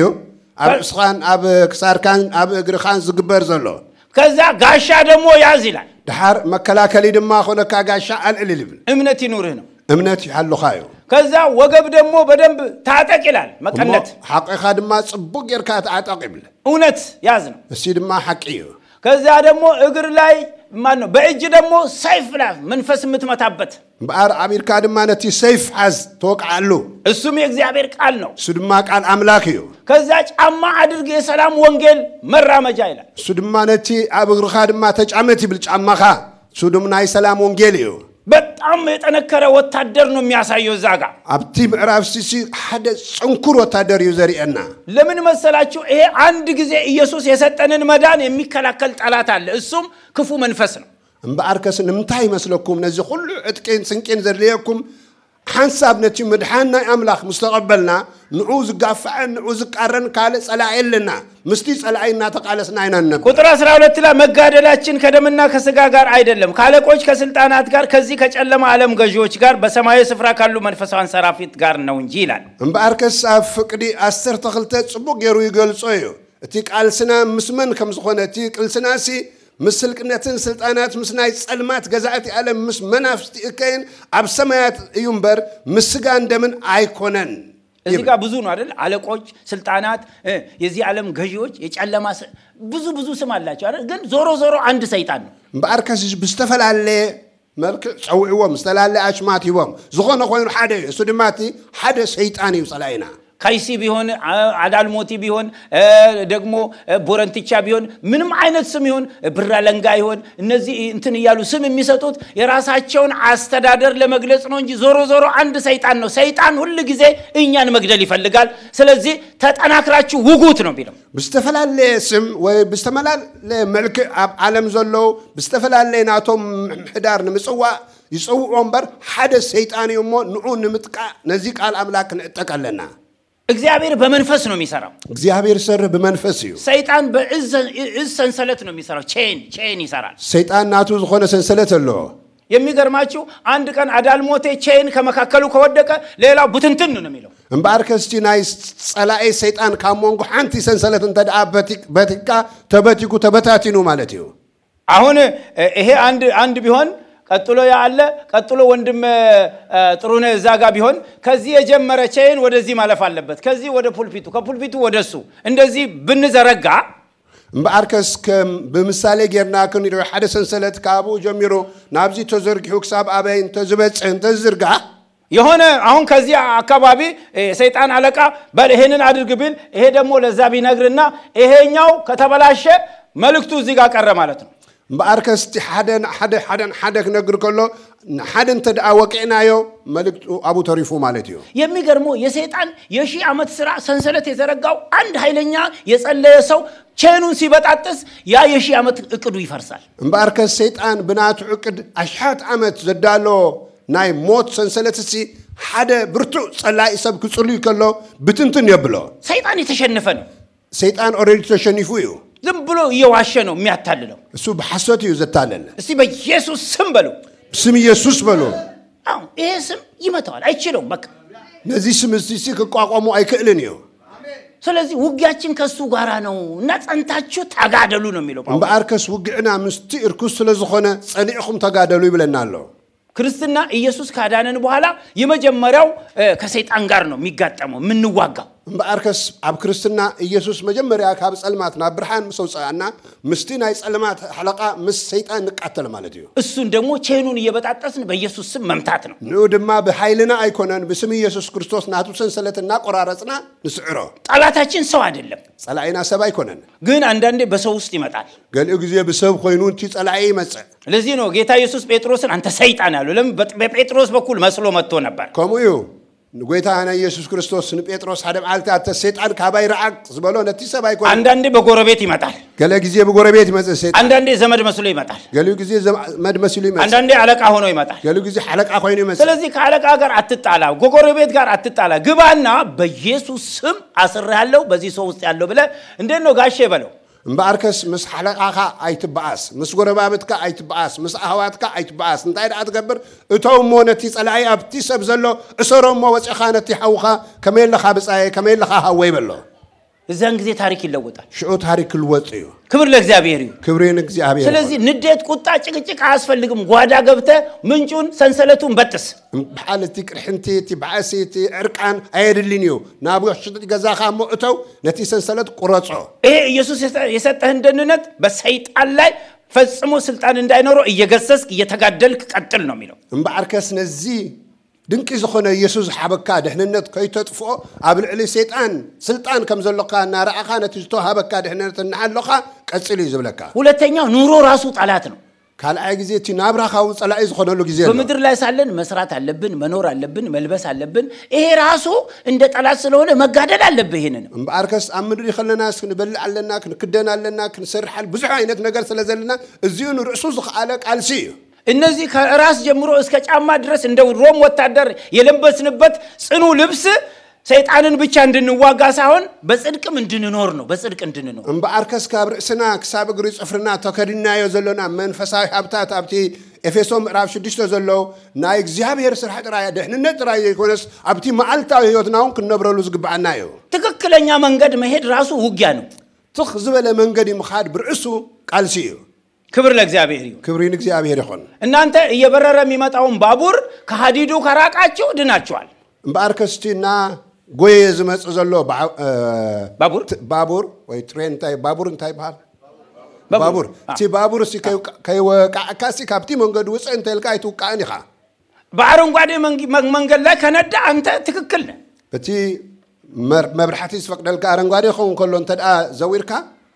አብስኻን አብ ክሳርካን አብ እግርኻን ዝግበር ዘሎ
ከዛ ጋሻ ደሞ ያዝ ይላል
ድሓር መከላከሊ ድማ ኾነካ ጋሻ አልዕል ይብል
እምነት ይኑርህ ነው
እምነት ይሐሉኻዩ
ከዛ ወገብ ደሞ በደንብ ታጠቅ ይላል መቀነት
ሐቂኻ ድማ ጽቡቅ የርካ ታጠቅ ይብል
እውነት ያዝ ነው
እሲ ድማ ሐቂዩ
ከዛ ደሞ እግር ላይ ማን ነው በእጅ ደሞ ሰይፍ ላይ መንፈስ ምትመታበት
በአር አሚርካ ድማ ነቲ ሰይፍ ሐዝ ተወቅዓሉ
እሱም የእግዚአብሔር ቃል ነው
እሱ ድማ ቃል አምላክ እዩ
ከዛ ጫማ አድርገ የሰላም ወንጌል መራመጃ ይላል
እሱ ድማ ነቲ አብ እግርኻ ድማ ተጫመት ይብል ጫማኻ እሱ ድማ ናይ ሰላም ወንጌል እዩ
በጣም የጠነከረ ወታደር ነው የሚያሳየው ዛጋ
አብቲ ምዕራፍ ሲሲ ሓደ ጽንኩር ወታደር ይዘሪአና
ለምን መሰላችሁ ይሄ አንድ ጊዜ ኢየሱስ የሰጠንን መዳን የሚከላከል ጠላት አለ እሱም ክፉ መንፈስ ነው
እምበአርከስ ንምንታይ መስለኩም ነዚ ሁሉ እጥቄን ስንቄን ዘርልየኩም حنساب نتي مدحنا أملاخ مستقبلنا نعوز قافعن نعوز قارن كاله صلاعين لنا مستي صلاعينا تقالسنا عينا النبي
ቁጥር 12 ላይ መጋደላችን ከደምና ከስጋ ጋር አይደለም ካለቆች ከስልጣናት ጋር ከዚህ ከጨለማ ዓለም ገዢዎች ጋር በሰማያዊ ስፍራ ካሉ መንፈሳውያን ሰራፊት ጋር ነው እንጂ ይላል
እምበአርከስ ፍቅዲ 10 ተክልተ ጽቡቅ ገሩ ይገልጾዩ እቲ ቃልስና ምስመን ከም ዝኾነ እቲ ቅልስናሲ مسلكنتن سلطانات مسناي صلمات غزاعتي عالم مس منافستي اكاين اب سمايات ينبر مسغان دمن ايكونن
እዚህ ጋር ብዙ ነው አይደል አለቆች ስልጣናት የዚህ ዓለም ገዢዎች የጨለማ ብዙ ስም አላቸው አይደል ግን ዞሮ ዞሮ አንድ ሰይጣን ነው
በአርከስ በስተፈላለ መልክ ጸውዕዎም መስተላለ አሽማት ይዎም ዝኾነ ኮይኑ ሓደ እሱ ድማቲ ሓደ ሰይጣን ይውصላይና
ካይሲ ቢሆን አዳልሞቲ ቢሆን ደግሞ ቦረንቲቻ ቢሆን ምንም አይነት ስም ይሆን ብራለንጋ ይሆን እነዚህ እንትን ይያሉ ስም የሚሰጡት የራሳቸውን አስተዳደር ለመግለጽ ነው እንጂ ዞሮ አንድ ሰይጣን ነው ሰይጣን ሁሉ ጊዜ እኛን መግደል ይፈልጋል ስለዚህ ተጠናክራችሁ ውጉት ነው ቢለው
በስተፈላለ ስም ወይ በስተመላለ መልክ ዓለም ዘለው በስተፈላለ ናቶም ህዳር ንምጽዋ ይጽውዖም በር ሓደ ሰይጣን ይሞ ንዑ ንምጥቃ ነዚ ቃል አምላክ ነጠቀለና
እግዚአብሔር በመንፈስ ነው የሚሰራው
እግዚአብሔር ሰር በመንፈስ እዩ
ሰይጣን በእዝ ሰንሰለት ነው የሚሰራው ቼን ይሰራል
ሰይጣን ናቱ ዝኾነ ሰንሰለት አለ
የሚገርማችሁ አንድ ቀን አዳልሞቴ ቼን ከመካከሉ ከወደቀ ሌላው ቡትንትን ነው የሚለው
እምባርከስቲ ናይ ጸላኤ ሰይጣን ካሞንጎ አንቲ ሰንሰለት እንተዳ በቲካ ተበቲኩ ተበታቲኑ ማለት እዩ
አሁን ይሄ አንድ ቢሆን ቀጥሎ ያለ ቀጥሎ ወንድም ጥሩነ ዛጋ ቢሆን ከዚህ የጀመረ ቼን ወደዚህ ማለፍ አለበት ከዚህ ወደ ፑልፒቱ ከፑልፒቱ ወደሱ እንደዚህ ብንዘረጋ
እምባርከስ በምሳሌ ጌርና ከን ይሮ ሓደ ሰንሰለት ካቡ ጀሚሮ ናብዚ ተዘርጊሁ ክሳብ አበይን ተዝበጽህ ተዝርጋ
የሆነ አሁን ከዚህ አካባቢ ሰይጣን አለቃ በል ይሄንን አድርግ ቢል ይሄ ደግሞ ለዛ ቢነግርና ይሄኛው ከተበላሸ መልእክቱ እዚህ ጋር ቀረ ማለት ነው
በአርከስቲ ሓደ ነገር ከሎ ሓደን ተዳወቀናዮ መልእክቱ አቡ ተሪፉ ማለት እዩ
የሚገርመው የሰይጣን የሺ ዓመት ስራ ሰንሰለት የዘረጋው አንድ ኃይለኛ የጸለየ ሰው ቼኑን ሲበጣጥስ ያ የሺ ዓመት እቅዱ ይፈርሳል
በአርከስ ሰይጣን ብናቱ እቅድ አሻት ዓመት ዘዳሎ ናይ ሞት ሰንሰለትሲ ሓደ ብርቱ ጸላይ ሰብ ክጽልዩ ከሎ ብትንትን ይብሎ
ሰይጣን የተሸነፈ ነው
ሰይጣን ኦሬዲ ተሸንፉ እዩ
ዝም ብሎ እየዋሸ ነው የሚያታልለው
እሱ በሐሰት እዩ ዘታለለ
እስቲ በኢየሱስ ስም በሉ
ስም ኢየሱስ በሉ
አው ይሄ ስም ይመታዋል አይችልም በቃ
ነዚህ ስም እስቲ ከቋቋሙ አይከልን እዩ
ስለዚህ ውጊያችን ከሱ ጋራ ነው እና ጸንታችሁ ተጋደሉ ነው የሚለው ጳውሎስ
እምበአርከስ ውግዕና ምስቲ እርኩስ ስለዝኾነ ጸኒዕኹም ተጋደሉ ይብለናል
ክርስትና ኢየሱስ ካዳነን በኋላ የመጀመሪያው ከሰይጣን ጋር ነው የሚጋጠመው ምንዋጋው
እምበአርከስ አብ ክርስትና ኢየሱስ መጀመሪያ ካብ ጸልማት ናብ ብርሃን ምሰውጻና ምስቲ ናይ ጸልማት ሐለቃ ምስ ሰይጣን ንቃተል ማለት እዩ
እሱን ደግሞ ቼኑን እየበጣጠስን በኢየሱስ ስም መምታት ነው
ንዑ ድማ በኃይልና አይኮነን በስም ኢየሱስ ክርስቶስ ናቱ ሰንሰለትና ቆራረጽና ንስዕሮ
ጠላታችን ሰው አይደለም
ጸላይና ሰብ አይኮነን
ግን አንዳንዴ በሰው ውስጥ ይመጣል
ገልኡ ጊዜ በሰብ ኮይኑ እንት ጸላይ ይመጽ
ለዚህ ነው ጌታ ኢየሱስ ጴጥሮስን አንተ ሰይጣን ያለው ለምን በጴጥሮስ በኩል መስሎ መጥቶ ነበር
ከሙዩ ንጎይታና ኢየሱስ ክርስቶስ ንጴጥሮስ አደም አልታተ ሰይጣን ካባይ ረአቅ ዝበሎ ነቲ ሰብ አይኮን
አንዳንዴ በጎረቤት ይመጣል
ገለ ጊዜ በጎረቤት ይመጽ ሰይጣን
አንዳንዴ ዘመድ መስሎ ይመጣል
ገለ ጊዜ ዘመድ መስሎ ይመጽ
አንዳንዴ አለቃ ሆኖ ይመጣል
ገለ ጊዜ አለቃ ሆኖ ይመጽ
ስለዚህ ከአለቃ ጋር አትጣላ ጎረቤት ጋር አትጣላ ግባና በኢየሱስ ስም አስራለሁ በዚህ ሰው ውስጥ ያለው ብለ እንዴት ነው ጋሼ በለው
እምበአርከስ ምስ ሐለቃኻ አይትባአስ ምስ ጎረባብትካ አይትባአስ ምስ አህዋትካ አይትባአስ እንታይ ዳ ትገብር እቶም ሞነቲ ጸላይ ኣብቲ ሰብ ዘሎ እሰሮሞ ወጽኻ ነቲ ሓውኻ ከመይለኻ ብጻይ ከመይለኻ ሃወይ በሎ
እዛን ጊዜ ታሪክ ይለወጣል
ሽዑ ታሪክ ልወጽ እዩ
ክብር ለእግዚአብሔር እዩ
ክብሬን እግዚአብሔር
ስለዚህ ንዴት ቁጣ ጭቅጭቅ አያስፈልግም ጓዳ ገብተ ምንጩን ሰንሰለቱን በጥስ
በሐልቲ ቅርሕንቲ ባዓሲቲ ዕርቃን አይደልኝ እዩ ናብ ወሽጥ ገዛኻ ሞእተው ነቲ ሰንሰለት ቁረጾ
ይሄ ኢየሱስ የሰጠህን ደህንነት በሰይጣን ላይ ፈጽሞ ስልጣን እንዳይኖረው እየገሰስክ እየተጋደልክ ቀጥል ነው የሚለው
እምበአርከስ ነዚ ድንቂ ዝኾነ ኢየሱስ ሓበካ ደህንነት ከይተጥፍኦ ኣብ ልዕሊ ሰይጣን ስልጣን ከም ዘለካ ናራኣኻ ነቲ ዝተሃበካ ደህንነት እናሓለኻ ቀጽል እዩ ዝብለካ
ሁለተኛው ኑሮ ራሱ ጠላት ነው
ካልኣይ ጊዜ እቲ ናብራኻው ጸላኢ ዝኾነሉ ጊዜ ነው
በምድር ላይ ሳለን መስራት አለብን መኖር አለብን መልበስ አለብን ይሄ ራሱ እንደ ጠላት ስለሆነ መጋደል አለብህ ይሄንን
እምበአርከስ ኣብ ምድሪ ይኸለና ክንበልዕ ኣለና ክንክደን ኣለና ክንሰርሓል ብዙሕ ዓይነት ነገር ስለዘለና እዚኡ ንርእሱ ዝኽኣለ ቃልሲ እዩ
እነዚህ ከራስ ጀምሮ እስከ ጫማ ድረስ እንደ ሮም ወታደር የለበስንበት ጽኑ ልብስ ሰይጣንን ብቻ እንድንዋጋ ሳይሆን በጽድቅም እንድንኖር ነው በጽድቅ እንድንኖር
እምበአርከስ ካብ ርእስና ክሳብ እግሪ ጽፍርና ተከዲናዮ ዘለና መንፈሳዊ ሀብታት ኣብቲ ኤፌሶ ምዕራፍ 6 ዘሎ ናይ እግዚአብሔር ስራሕ ጥራይ ደህንነት ጥራይ ይኮነስ ኣብቲ መዓልታዊ ህይወትናውን ክንነብረሉ ዝግባአና እዩ
ትክክለኛ መንገድ መሄድ ራሱ ውጊያ ነው
ትኽ ዝበለ መንገዲ ምኻድ ብርእሱ ቃልሲ እዩ
ክብር ለእግዚአብሔር ይሁን
ክብሪን እግዚአብሔር ይሁን
እናንተ እየበረረ የሚመጣውን ባቡር ከሐዲዱ ከራቃችሁ ድናችኋል
እምበአርከስቲና ጎየ ዝመጽ ዘሎ ባቡር ወይ ትሬን ታይ ባቡር እንታይ ይባል ባቡር እቲ ባቡር ሲ ከይወቃዕካሲ ካብቲ መንገዱ ውጽእ እንተልካ አይትውቃዕን ኢኻ
በአረንጓዴ መንገድ ላይ ከነዳ አንተ ትክክል ነህ
እቲ መብራህቲ ዝፈቅደልካ አረንጓዴ ኸውን ከሎ እንተዳ ዘዊርካ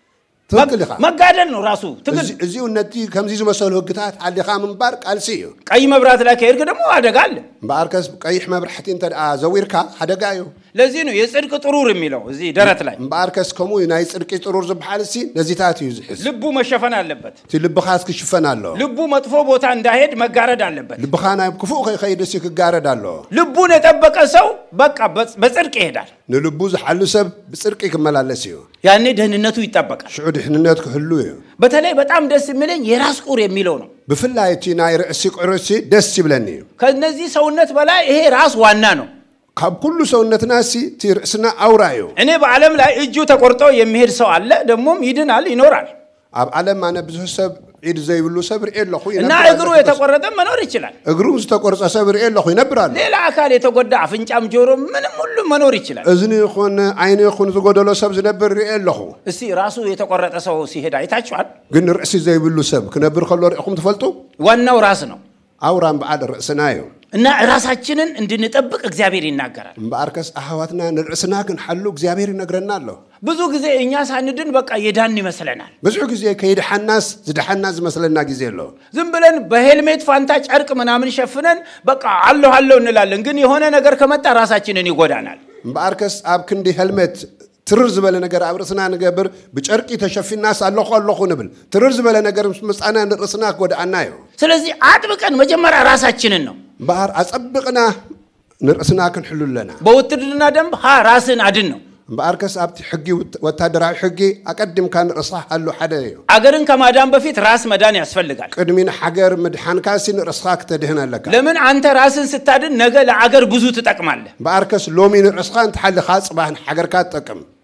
ትክክል ኢኻ
መጋደል ነው ራሱ ትክክል
እዚሁ ነቲ ከምዚ ዝመሰሉ ህግታት አሊኻ ምንባር ቃልሲ እዩ
ቀይ መብራት ላይ ከሄድክ ደግሞ አደጋ አለ
እምበአርከስ ቀይሕ መብራህቲ እንተዳ ዘዊርካ አደጋ እዩ
ለዚህ ነው የጽድቅ ጥሩር የሚለው እዚህ ደረት ላይ
እምበአርከስ ከሙ ናይ ጽድቂ ጥሩር ዝብሃል ሲ ነዚታት እዩ ዝሕዝ
ልቡ መሸፈን አለበት
እቲ ልብኻ ክሽፈን ኣሎ
ልቡ መጥፎ ቦታ እንዳይሄድ መጋረድ አለበት
ልብኻ ናይ ክፉእ ከይኸይድ ሲ ክጋረድ ኣሎ
ልቡን የጠበቀ ሰው በቃ በጽድቅ ይሄዳል
ንልቡ ዝሓሉ ሰብ ብጽድቂ ክመላለስ እዩ
ያኔ ደህንነቱ ይጠበቃል
ሽዑ ድህንነት ክህሉ እዩ
በተለይ በጣም ደስ የሚለኝ የራስ ቁር የሚለው ነው
ብፍላይ እቲ ናይ ርእሲ ቁርሲ ደስ ይብለኒ እዩ
ከነዚህ ሰውነት በላይ ይሄ ራስ ዋና ነው
ካብ ኩሉ ሰውነትና ሲ እቲ ርእስና አውራ እዩ
እኔ በዓለም ላይ እጁ ተቆርጦ የሚሄድ ሰው አለ ደሞም ይድናል ይኖራል
ኣብ ዓለም ማነ ብዙሕ ሰብ ዒድ ዘይብሉ ሰብ ርኤ ኣለኹ
እና እግሩ የተቆረጠ መኖር ይችላል
እግሩ ዝተቆርጸ ሰብ ርኤ ኣለኹ ይነብራል
ሌላ አካል የተጎዳ አፍንጫም ጆሮ ምንም ሁሉ መኖር ይችላል
እዝኒ ይኹን ዓይኒ ይኹን ዝጎደሎ ሰብ ዝነብር ርኤ ኣለኹ
እስቲ ራሱ የተቆረጠ ሰው ሲሄድ አይታችኋል
ግን ርእሲ ዘይብሉ ሰብ ክነብር ከሎ ርኢኹም ትፈልጡ
ዋናው ራስ ነው
አውራም በዓል ርእስና እዩ
እና ራሳችንን እንድንጠብቅ እግዚአብሔር ይናገራል
እምበአርከስ አህዋትና ንርእስና ክንሓሉ እግዚአብሔር ይነግረና ኣሎ
ብዙ ጊዜ እኛ ሳንድን በቃ የዳን ይመስለናል
ብዙ ጊዜ ከይድሓናስ ዝድሓና ዝመስለና ጊዜ ኣሎ
ዝም ብለን በሄልሜት ፋንታ ጨርቅ ምናምን ሸፍነን በቃ አለሁ እንላለን ግን የሆነ ነገር ከመጣ ራሳችንን ይጎዳናል
እምበአርከስ ኣብ ክንዲ ሄልሜት ትርር ዝበለ ነገር ኣብ ርእስና ንገብር ብጨርቂ ተሸፊናስ ኣለኹ ንብል ትርር ዝበለ ነገር ምስ መጻና ንርእስና ክጎዳአና እዩ
ስለዚህ አጥብቀን መጀመሪያ ራሳችንን ነው
ባህር አጸብቅና ንርእስና ክንሕሉለና
በውትድርና ደንብ ራስን አድን ነው
እምበአርከስ ኣብቲ ሕጊ ወታደራዊ ሕጊ አቀድምካ ንርእስኻ ኣሎ ሓደ እዩ
አገርን ከማዳን በፊት ራስ መዳን ያስፈልጋል
ቅድሚን ሀገር ምድሓንካሲ ንርእስኻ ክትድህን ኣለካ
ለምን አንተ ራስን ስታድን ነገ ለአገር ብዙ ትጠቅማለህ
እምበአርከስ ሎሚ ንርእስኻ እንትሓልኻ ጽባህን ሀገርካ ትጠቅም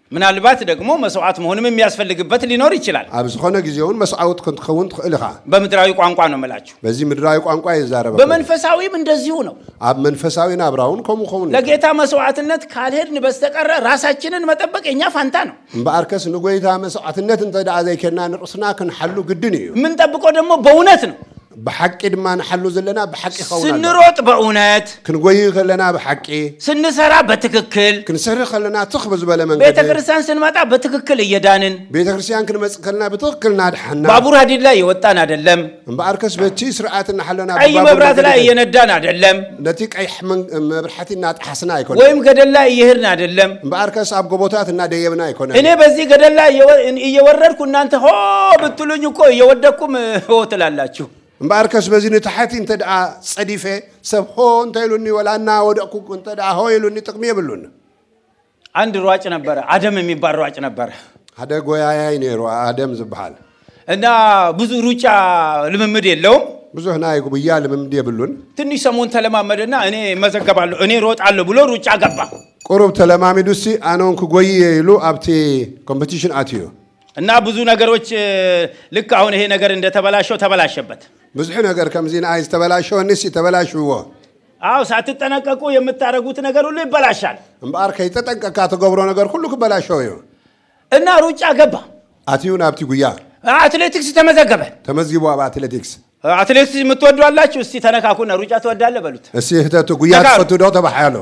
ምናልባት ደግሞ መስዋዕት መሆንም የሚያስፈልግበት ሊኖር ይችላል
አብዝ ሆነ ጊዜውን መስዋዕት ከንትኸውን ትኽእልኻ
በምድራዊ ቋንቋ ነው መላችሁ
በዚህ ምድራዊ ቋንቋ ይዛረበ
በመንፈሳዊም እንደዚሁ ነው
አብ መንፈሳዊና አብራውን ከሙኸውን
ለጌታ መስዋዕትነት ካልሄድን በስተቀር ራሳችንን መጠበቅ የኛ ፋንታ ነው
በአርከስ ንጎይታ መስዋዕትነት እንተዳ ዘይከና ንርስና ክንሐሉ ግድን እዩ
ምን ጠብቆ ደግሞ በእውነት ነው
بحق ما نحلو زلنا بحق خونا
سنروط بأونات
كنقوي خلنا بحقي
سنسرع بتككل
كنسر خلنا تخبز بلا من
بيت كريستيان سنمطع بتككل يدانن
بيت كريستيان كنمسكلنا بتككلنا دحنا
بابور هديد لا يوطان አይደለም
باركس بتي سرعاتنا حلنا
اي مبرات لا يندان አይደለም
نتيك اي مبرحتنا طحسنا يكون
ወይም ገደል ላይ ይሄርና አይደለም
باركس አብ ጎቦታትና ደየብና ይኮነ
እኔ በዚህ ገደል ላይ እየወረድኩ እናንተ ሆ ብትሉኝ እኮ እየወደኩም ሆትላላችሁ
مباركس بزين تحتي انت دعا صديفه سب هو انت يلوني ولا انا ودقو انت دعا هو يلوني تقميه بلون
عند ሯጭ ነበር አደም የሚባል ሯጭ ነበር
هذا ጎያያይ ነው አደም ዝብሃል
እና ብዙ ሩጫ ልምምድ የለውም
ብዙ هنا ይጉብያ ልምምድ የብሉን
ትንሽ ሰሞን ተለማመደና እኔ መዘገባለሁ እኔ ሮጣለሁ ብሎ ሩጫ ገባ
ቁሩብ ተለማሚዱሲ አኖንኩ ጎይ ይሉ አብቲ ኮምፒቲሽን አትዩ
እና ብዙ ነገሮች ልክ አሁን ይሄ ነገር እንደተበላሸው ተበላሸበት
ብዙ ነገር ከምዚና አይዝ ተበላሸው እንሲ ተበላሽው
አው ሳትጠነቀቁ የምታረጉት ነገር ሁሉ ይበላሻል
እንባርከ ይተጠንቀቃ ተገብሮ ነገር ሁሉ ከበላሸው ይው
እና ሩጫ ገባ
አትዩን አብቲ ጉያ
አትሌቲክስ ተመዘገበ
ተመዝግቦ አትሌቲክስ
አትሌቲክስ የምትወዱ አላችሁ እስቲ ተነካኩና ሩጫ ተወዳለ በሉት
እሺ ህተቱ ጉያ ተፈቱዶ ተባሃያለው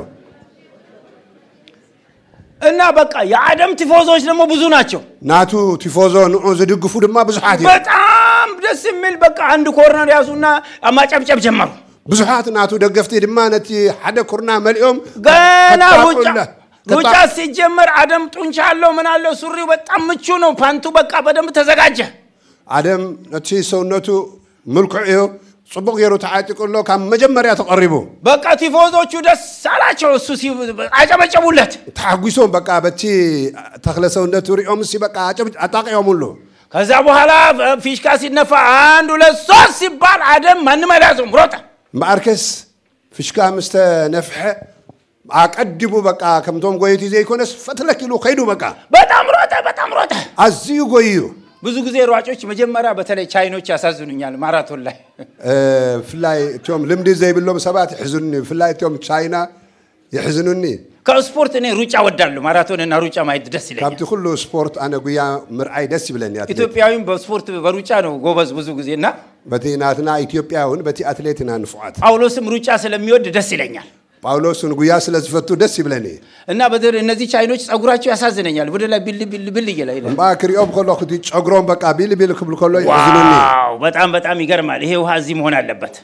እና በቃ የአደም ቲፎዞች ደግሞ ብዙ ናቸው
ናቱ ቲፎዞ ነው ዝድግፉ ድማ ብዙሃት
በጣም ደስ የሚል በቃ አንድ ኮርነር ያዙና አማጨብጨብ ጀመሩ
ብዙሃት ናቱ ደገፍቴ ድማ ነቲ ሓደ ኮርና መልኦም
ገና ሩጫ ሲጀመር አደም ጡንቻ አለው ምን አለው ሱሪው በጣም ምቹ ነው ፓንቱ በቃ በደንብ ተዘጋጀ
አደም ነቲ ሰውነቱ መልኩዑ ጽቡቅ የሩ ተዓጥቁሎ ካም መጀመሪያ ተቀርቡ
በቃ ቲፎዞቹ ደስ አላቸው እሱ አጨበጨቡለት
ታጉሶም በቃ በቲ ተخلሰውነቱ ሪኦም ሲ በቃ አጣቀየሙሉ
ከዛ በኋላ ፊሽካ ሲነፋ 1 2 3 ሲባል አደም ማንም አላዘም ሮጣ
ማርከስ ፊሽካ መስተ ነፍሐ አቀድቡ በቃ ከምቶም ጎይቲ ዘይኮነስ ፈትለኪሉ ኸይዱ በቃ
በጣም ሮጣ
አዚዩ ጎዩ
ብዙ ጊዜ ሯጮች መጀመሪያ በተለይ ቻይኖች ያሳዝኑኛል ማራቶን ላይ
ፍላይ ቶም ልምድ ዘይብሎም ሰባት ይሕዝኑኒ ፍላይ ቶም ቻይና ይሕዝኑኒ
ከስፖርት እኔ ሩጫ ወዳለሁ ማራቶንና ሩጫ ማየት ደስ ይለኛል
ካብቲ ሁሉ ስፖርት አነ ጉያ ምርአይ ደስ ይብለኒ
ኢትዮጵያዊም በስፖርት በሩጫ ነው ጎበዝ ብዙ ጊዜና
በቲናትና ኢትዮጵያውን በቲ አትሌትና ንፉዓት
ጳውሎስም ሩጫ ስለሚወድ ደስ ይለኛል
ጳውሎስን ጉያ ስለዝፈቱ ደስ ይብለኒ
እና በደር እነዚህ ቻይኖች ጸጉራቸው ያሳዝነኛል ወደ ላይ ቢል ይላል
ባክሪኦም ኮሎክቲ ጸጉሮም በቃ ቢል ክብል ኮሎ ይዝኑኒ
ዋው በጣም ይገርማል ይሄ ውሃ እዚህ መሆን አለበት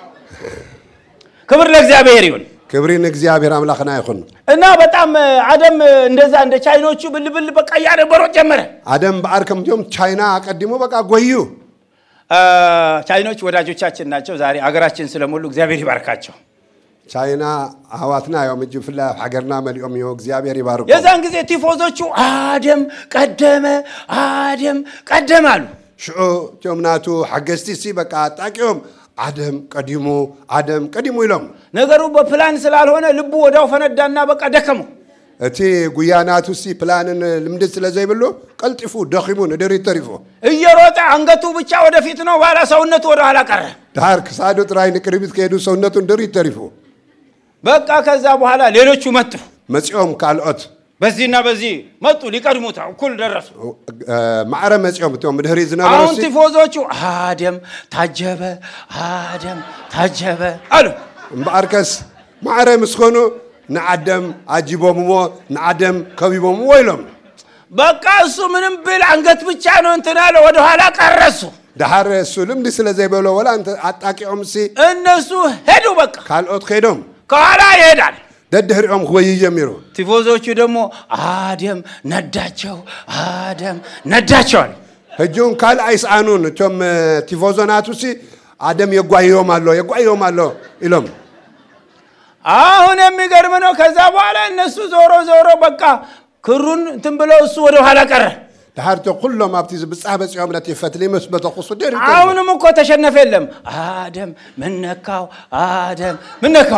ክብር ለእግዚአብሔር ይሁን
ክብሪን እግዚአብሔር አምላክና ይሁን
እና በጣም አደም እንደዛ እንደ ቻይኖቹ ብል በቃ ያረበሮ ጀመረ
አደም በአርከምቶም ቻይና አቀድሞ በቃ ጎዩ
ቻይኖች ወዳጆቻችን ናቸው ዛሬ አገራችን ስለሞሉ እግዚአብሔር ይባርካቸው
ቻይና አዋትና ያው ምጅፍላ ሀገርና መልኦም ይው እግዚአብሔር ይባርኩ
የዛን ጊዜ ቲፎዞቹ አደም ቀደመ አሉ
ሽኦ ቶምናቱ ሐገስቲሲ በቃ አጣቂዮም አደም ቀዲሙ ይሎም
ነገሩ በፕላን ስላልሆነ ልቡ ወዳው ፈነዳና በቃ ደከሙ
እቲ ጉያናቱሲ ፕላንን ልምድ ስለዘይብሉ ቀልጥፉ ደኺሙ ነደሪ ተሪፎ
እየሮጠ አንገቱ ብቻ ወደፊት ነው ባላ ሰውነቱ ወደ ኋላ ቀረ
ዳርክ ሳዱ ጥራይ ንቅርቢት ከሄዱ ሰውነቱ እንደሪ ተሪፎ
በቃ ከዛ በኋላ ሌሎቹ መጡ
መጽኦም ካልኦት
በዚህና በዚህ መጡ ሊቀድሙት እኩል ደረሱ
ማዕረ መጽኦም ቶም ድህሪ ዝነበሩ
አሁን ቲፎዞቹ አደም ታጀበ አሉ
እምባርከስ ማዕረ ምስኮኑ ንዓደም አጂቦምሞ ንዓደም ከቢቦም ወይሎም
በቃ እሱ ምንም ብል አንገት ብቻ ነው እንትናለ ወደ ኋላ ቀረሱ
ዳሃር እሱ ልምድ ስለዘይበሎ ወላ አንተ አጣቂኦምሲ
እነሱ ሄዱ በቃ
ካልኦት ኸይዶም
ከኋላ ይሄዳል
ደድህሪኦም ወይ ጀሚሩ
ቲፎዞቹ ደግሞ አደም ነዳቸዋል
ህጁን ካል አይስአኑን ቶም ቲፎዞናቱሲ አደም የጓየውም አሎ ኢሎም
አሁን የሚገርም ነው ከዛ በኋላ እነሱ ዞሮ በቃ ክሩን እንትን ብለው እሱ ወደ ኋላ ቀረ
ዳሃርቶ ሁሉም አብቲ ዝብጻህ በጽዮም ነቲ ፈትሊ መስበተ ኹሱ ደሪ
አሁንም እኮ ተሸነፈ የለም አደም ምነካው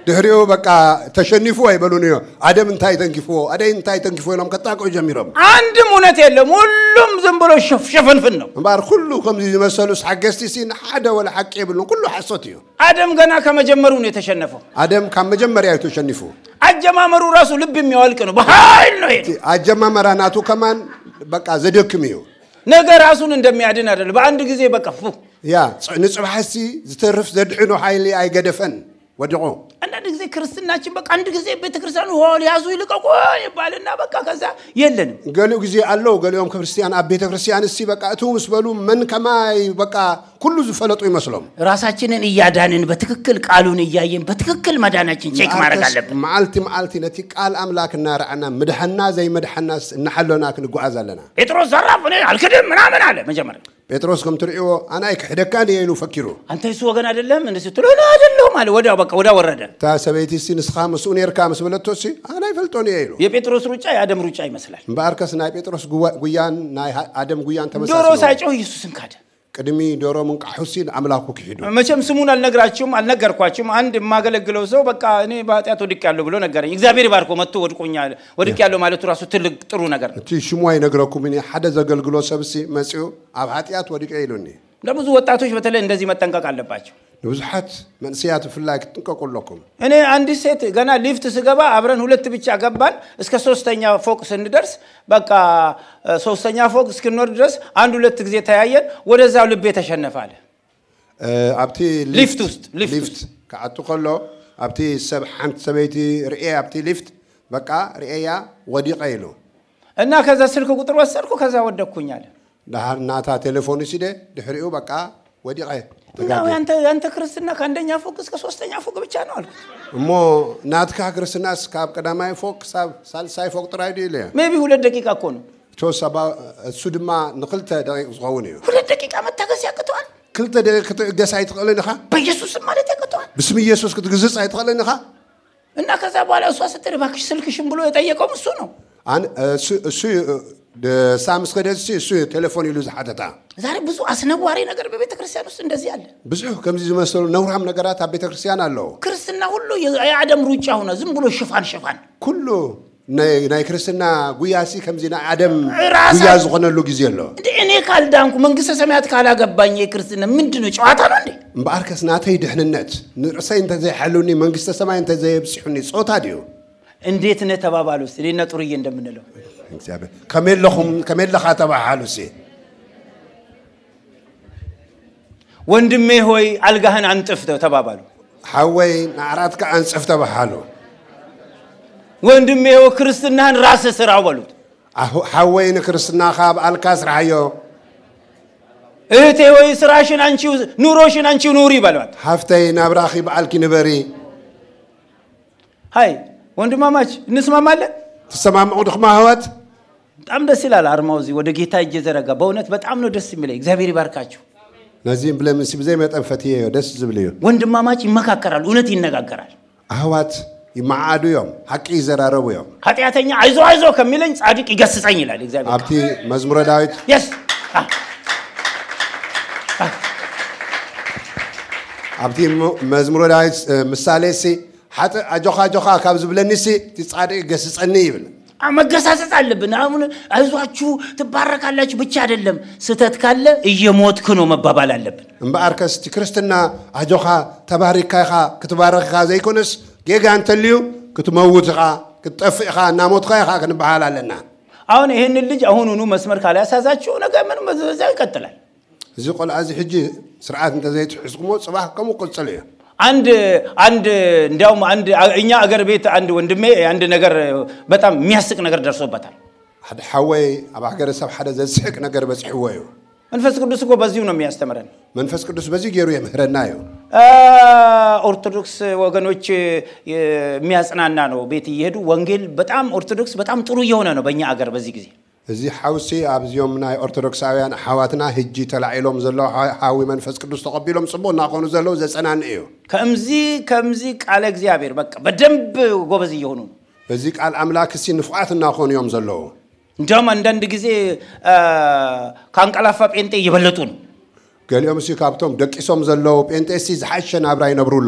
دهريو بقى تشنفوا يبلونيو عدم انتاي تنكفوا ادي انتاي تنكفوا لهم كتاقو جميرهم
عند مونت يلم ሁሉም ዝም ብሎ ሸፍሸፈንፍን ነው
مبار كله كمزي مسلوس حقستي سين حدا ولا حق يبلون كله حصوتيو
አደም ገና ከመጀመሩ ነው የተሸነፈው
عدم كان مجمريا يتشنفوا
አጀማመሩ ራሱ ልብ የሚያወልቅ ነው በኃይል ነው ይሄ
አጀማመራናቱ ከማን በቃ ዘደክሚው
ነገር ራሱን እንደሚያድን አይደል በአንድ ጊዜ በቀፉ
ያ ንጽባሐሲ ዝተርፍ ዘድሕኑ ኃይሊ አይገደፈን ወድቆ
አንዳንድ ጊዜ ክርስትናችን በቃ አንድ ጊዜ ቤተክርስቲያኑ ሆል ያዙ ይልቀቁ ይባልና በቃ ከዛ የለንም
ገለው ጊዜ አለው ገለውም ክርስቲያን አብ ቤተክርስቲያን እስቲ በቃ እቱ መስበሉ ምን ከማይ በቃ ሁሉ ዝፈለጡ ይመስሎም
ራሳችንን እያዳንን በትክክል ቃሉን እያየን በትክክል መዳናችን ቼክ ማድረግ አለብን
ማልቲ ነቲ ቃል አምላክና ረዓና መድሐና ዘይ መድሐናስ እንሐለና ክንጓዛለና
ጴጥሮስ ዘራፍ ነው አልከደም ምናምን አለ መጀመሪያ
ጴጥሮስ ከም ትሪኦ አና ይክሕደካን ይሉ ፈኪሩ
አንተ እሱ ወገን አይደለም እንደዚህ ትሎና አይደለም አለ ወዲያው በቃ ወዲያው ወረደ
ታሰበይቲ ሲንስኻ መስኡን የርካ መስበለቶሲ አና ይፈልጦን ይሉ
የጴጥሮስ ሩጫ የአደም ሩጫ ይመስላል
ባርከስ ናይ ጴጥሮስ ጉያን ናይ አደም ጉያን ተመሳሳይ
ዶሮ ሳይጮህ ኢየሱስን ካደ
ቅድሚ ዶሮ መንቃሑሲን አምላኩ ክሂዱ
መቼም ስሙን አልነገርኳችሁም አንድ ማገለግለው ሰው በቃ እኔ ባጢያት ወድቄያለሁ ብሎ ነገረኝ እግዚአብሔር ይባርኮ መጥቶ ወድቆኛል ወድቄያለሁ ማለቱ ራሱ ትልቅ ጥሩ ነገር ነው
እቲ ሽሙይ ነግረኩም እኔ ሓደ ዘገልግሎ ሰብሲ መጽኡ አብ ኃጢአት ወድቄ ይሉኒ
ለብዙ ወጣቶች በተለይ እንደዚህ መጠንቀቅ አለባቸው
ብዙሓት መንስያት ፍላይ ትንቀቁለኩም
እኔ አንድ ሴት ገና ሊፍት ስገባ አብረን ሁለት ብቻ ገባን እስከ ሶስተኛ ፎቅ ስንደርስ በቃ ሶስተኛ ፎቅ እስክንወርድ ድረስ አንድ ሁለት ጊዜ ተያየን ወደዛው ልቤ ተሸነፋለ
አብቲ
ሊፍት
ከአጡ ከሎ አብቲ ሰብ ሓንቲ ሰበይቲ ርኤ አብቲ ሊፍት በቃ ርኤያ ወዲቀ ይሉ
እና ከዛ ስልክ ቁጥር ወሰድኩ ከዛ ወደኩኛል
ናታ ቴሌፎን ሲደ ድሕሪኡ በቃ ወዲቀ
ነው ያንተ ክርስትና ከአንደኛ ፎቅ እስከ ሶስተኛ ፎቅ ብቻ ነው አልኩት
እሞ ናትካ ክርስትና እስከ ቀዳማይ ፎቅ ሳልሳይ ፎቅ ጥራይ ዲለ
ሜቢ 2 ደቂቃ እኮ ነው
ተወሰባ እሱ ድማ ንክልተ ደቂቃ ዝኸውን እዩ
2 ደቂቃ መታገስ ያቅተዋል
ክልተ ደቂቃ ክትገስ አይትቀለንኻ
በኢየሱስ ማለት ያቅተዋል
ብስም ኢየሱስ ክትግዝጽ አይትቀለንኻ
እና ከዛ በኋላ እሷ ስትል ባክሽ ስልክሽን ብሎ የጠየቀው እሱ ነው
እሱ ሳምስ ከደሲ እሱ ቴሌፎን ይሉ ዝሓተታ
ዛሬ ብዙ አስነዋሪ ነገር በቤተክርስቲያን ውስጥ እንደዚህ አለ
ብዙ ከምዚ ዝመስሉ ነውራም ነገራት በቤተክርስቲያን አለው ክርስትና
ሁሉ የአደም ሩጫ ሆነ ዝም ብሎ ሽፋን
ኩሉ ናይ ክርስትና ጉያሲ ከምዚ ናይ አደም ጉያ ዝሆነሉ ጊዜ አለው
እኔ ካልዳንኩ መንግስተ ሰማያት ካላገባኝ የክርስትና ምንድነው ጨዋታ ነው እንዴ
በአርከስ ናተይ ድህንነት ንርሰይ እንተ ዘይሐሉኒ መንግስተ ሰማይ እንተ ዘይብጽሑኒ ጾታ ዲዩ
እንዴት ነው ተባባሉስ እኔና ጥሩዬ እንደምንለው
እግዚአብሔር ከመለኻ ተባሃሉሲ
ወንድሜ ሆይ አልጋህን አንጥፍ ተባባሉ
ሐወይ ናራትካ አንጽፍ ተባሃሉ
ወንድሜ ሆይ ክርስትናን ራስ ስራው በሉት
ሐወይ ክርስትና ካብ አልካስ ራዮ
እህቴ ሆይ ስራሽን አንቺው ኑሮሽን አንቺው ኑሪ በሏት
ሀፍተይ ናብራኺ በአልኪ ንበሪ
ሃይ ወንድማማች እንስማማለን
ተሰማምዑ ድኽማ ህወት
በጣም ደስ ይላል አርማው እዚህ ወደ ጌታ እየዘረጋ በእውነት በጣም ነው ደስ የሚለኝ እግዚአብሔር ይባርካችሁ
ነዚህም ብለምሲ በዘይ መጠንፈትዬ ደስ ዝብልዩ
ወንድማማች ይመካከራል እውነት ይነጋገራል
አህዋት ይማዓዱ ዮም ሐቂ ይዘራረቡ ዮም
ኃጢአተኛ አይዞ ከሚለኝ ጻድቅ ይገስጸኝ ይላል እግዚአብሔር
አብቲ መዝሙረ ዳዊት
yes
አብቲ መዝሙረ ዳዊት ምሳሌሲ حتى أجوخا كابز بلنسي تصادق جسسني يبل
መገሳጸጽ አለብን አሁን አይዟችሁ ተባረክ አላችሁ ብቻ አይደለም ስተት ካለ እየሞትክ ነው መባባል አለብን
እምባርከስ ክርስትና አጆኻ ተባሪካኻ ክትባረክኻ ዘይኮንስ ጌጋ አንተልዩ ክትመውትኻ ክትጠፍእኻ እናሞትኻ ይኻ ክንበሃል አለና
አሁን ይሄን ልጅ አሁንኑ መስመር ካለ ያሳዛችሁ ነገ ምን መዘዛው ይቀጥላል
እዚ ቆልዓ እዚ ሕጂ ስርዓት እንተ ዘይትሕስኩሞ ጽባህ ከሙ ቁጽል እዩ
አንድ እንዲያውም አንድ እኛ አገር ቤት አንድ ወንድሜ አንድ ነገር በጣም የሚያስቅ ነገር ደርሶበታል
ሐወይ አባ ሀገረ ሰብ ሓደ ዘስሕቅ ነገር በጽሕዎ እዩ
መንፈስ ቅዱስ እኮ በዚሁ ነው የሚያስተምረን
መንፈስ ቅዱስ በዚህ ጌሩ የምህረና እዩ
ኦርቶዶክስ ወገኖች የሚያጽናና ነው ቤት ይሄዱ ወንጌል በጣም ኦርቶዶክስ በጣም ጥሩ የሆነ ነው በእኛ አገር በዚህ ጊዜ
እዚ ሓውሲ ኣብዚኦም ናይ ኦርቶዶክሳውያን ሓዋትና ህጂ ተላዒሎም ዘለው ሓዊ መንፈስ ቅዱስ ተቀቢሎም ጽቡቅ እናኾኑ ዘለው ዘጸናን እዩ
ከምዚ ቃለ እግዚአብሔር በቃ በደንብ ጎበዝ እየሆኑ
በዚ ቃል አምላክ እሲ ንፍዓት እናኾኑ እዮም ዘለው
እንደውም አንዳንድ ጊዜ ካንቀላፋ ጴንጤ እየበለጡ ነው
ገሊኦም እሲ ካብቶም ደቂሶም ዘለው ጴንጤ እሲ ዝሓሸ ናብራ ይነብሩ ኣለው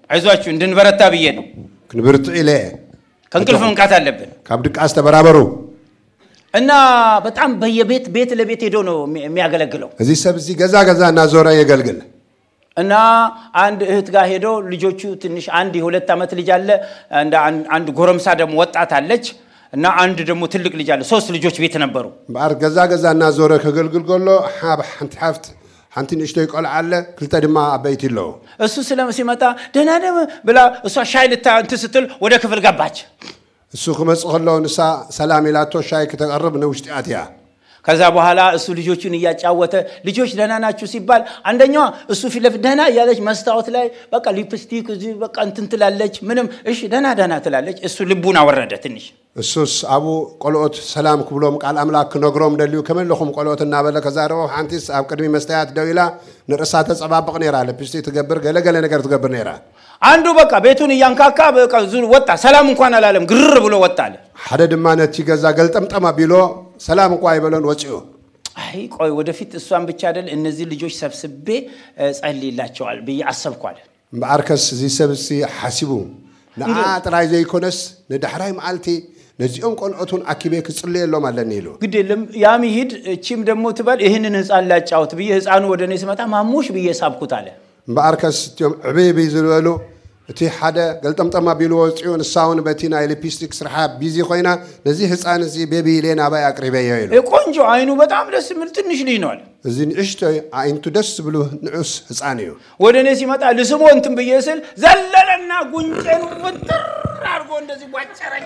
አይዟችሁ እንድንበረታ ብዬ ነው
كنبرت إليه
ከእንቅልፍ መንቃት አለብን
كابدك أستبرابرو
እና በጣም ቤት ለቤት ሄዶ ነው የሚያገለግለው
እዚህ ሰብዚ ገዛ ናዞራ ይገልግል
እና አንድ እህት ጋር ሄዶ ልጆቹ ትንሽ አንድ የሁለት አመት ልጅ አለ አንድ ጎረምሳ ደግሞ ወጣት አለች እና አንድ ደግሞ ትልቅ ልጅ አለ ሶስት ልጆች ቤት ነበሩ
ባር ገዛ ናዞራ ከገልግል ጎሎ ሓንቲ ሓፍት ሓንቲ ንሽቶ ይቆል አለ ክልተ ድማ አበይት ይለው
እሱ ሲመጣ ደህና ደም ብላ እሷ ሻይ ልታንት ስትል ወደ ክፍል ገባች
እሱ ከመጽኸለው ንሳ ሰላም ይላቶ ሻይ ከተቀርብ ነው ውስጥ አትያ
ከዛ በኋላ እሱ ልጆቹን ያጫወተ ልጆች ደህና ናችሁ ሲባል አንደኛው እሱ ፊት ደህና ያለች መስታወት ላይ በቃ ሊፕስቲክ እዚህ በቃ እንትን ትላለች ምንም እሺ ደህና ትላለች እሱ ልቡን አወረደ ትንሽ
እሱስ አቡ ቆሎት ሰላም ክብሎም ቃል አምላክ ነግሮም ደልዩ ከመለኹም ቆሎትና በለ ከዛረው አንቲስ አብ ቅድሚ መስተያት ደውላ ንርሳ ተጸባበቅ ነራ ሊፕስቲክ ትገብር ገለገለ ነገር ትገብር ነራ
አንዱ በቃ ቤቱን ያንካካ በቃ ዙር ወጣ ሰላም እንኳን አላለም ግርር ብሎ ወጣለ
ሓደ ድማ ነቲ ገዛ ገልጠምጠማ ቢሎ ሰላም እንኳን አይበለን ወጪው
አይ ቆይ ወደፊት እሷን ብቻ አይደል እነዚህ ልጆች ሰብስቤ ጸልይላቸዋል ብዬ አሰብኳል
በአርከስ እዚ ሰብሲ ሐሲቡ ለአጥራይ ዘይኮነስ ለዳህራይ ማልቲ ለዚኦም ቆልኦቱን አኪቤ ክጽልየሎም አለን ይሉ
ግዴለም ያም ይሄድ እቺም ደግሞ ትባል ይሄንን ህፃን ላጫውት ብዬ ህፃኑ ወደኔ ሲመጣ ማሙሽ ብዬ ሳብኩት አለ
በአርከስ ቲዮም ዕቤቤ ዝልበሉ እቲ ሓደ ገልጠምጠማ ቢሉ ወጪውን ሳውን በቲና ሊፕስቲክ ስርሓ ቢዚ ኮይና ነዚ ህፃን እዚ ቤቢ ሌና ባይ አቅርበየ ይሉ
ቆንጆ አይኑ በጣም ደስ የሚል ትንሽ ልጅ ነው አለ
እዚ ንእሽቶ አይንቱ ደስ ብሉ ንዑስ ህፃን እዩ
ወደኔ ሲመጣ ልስሞ እንትን ብዬ ስል ዘለለና ጉንጨኑ ወጥር አርጎ እንደዚህ ቧጨረኛ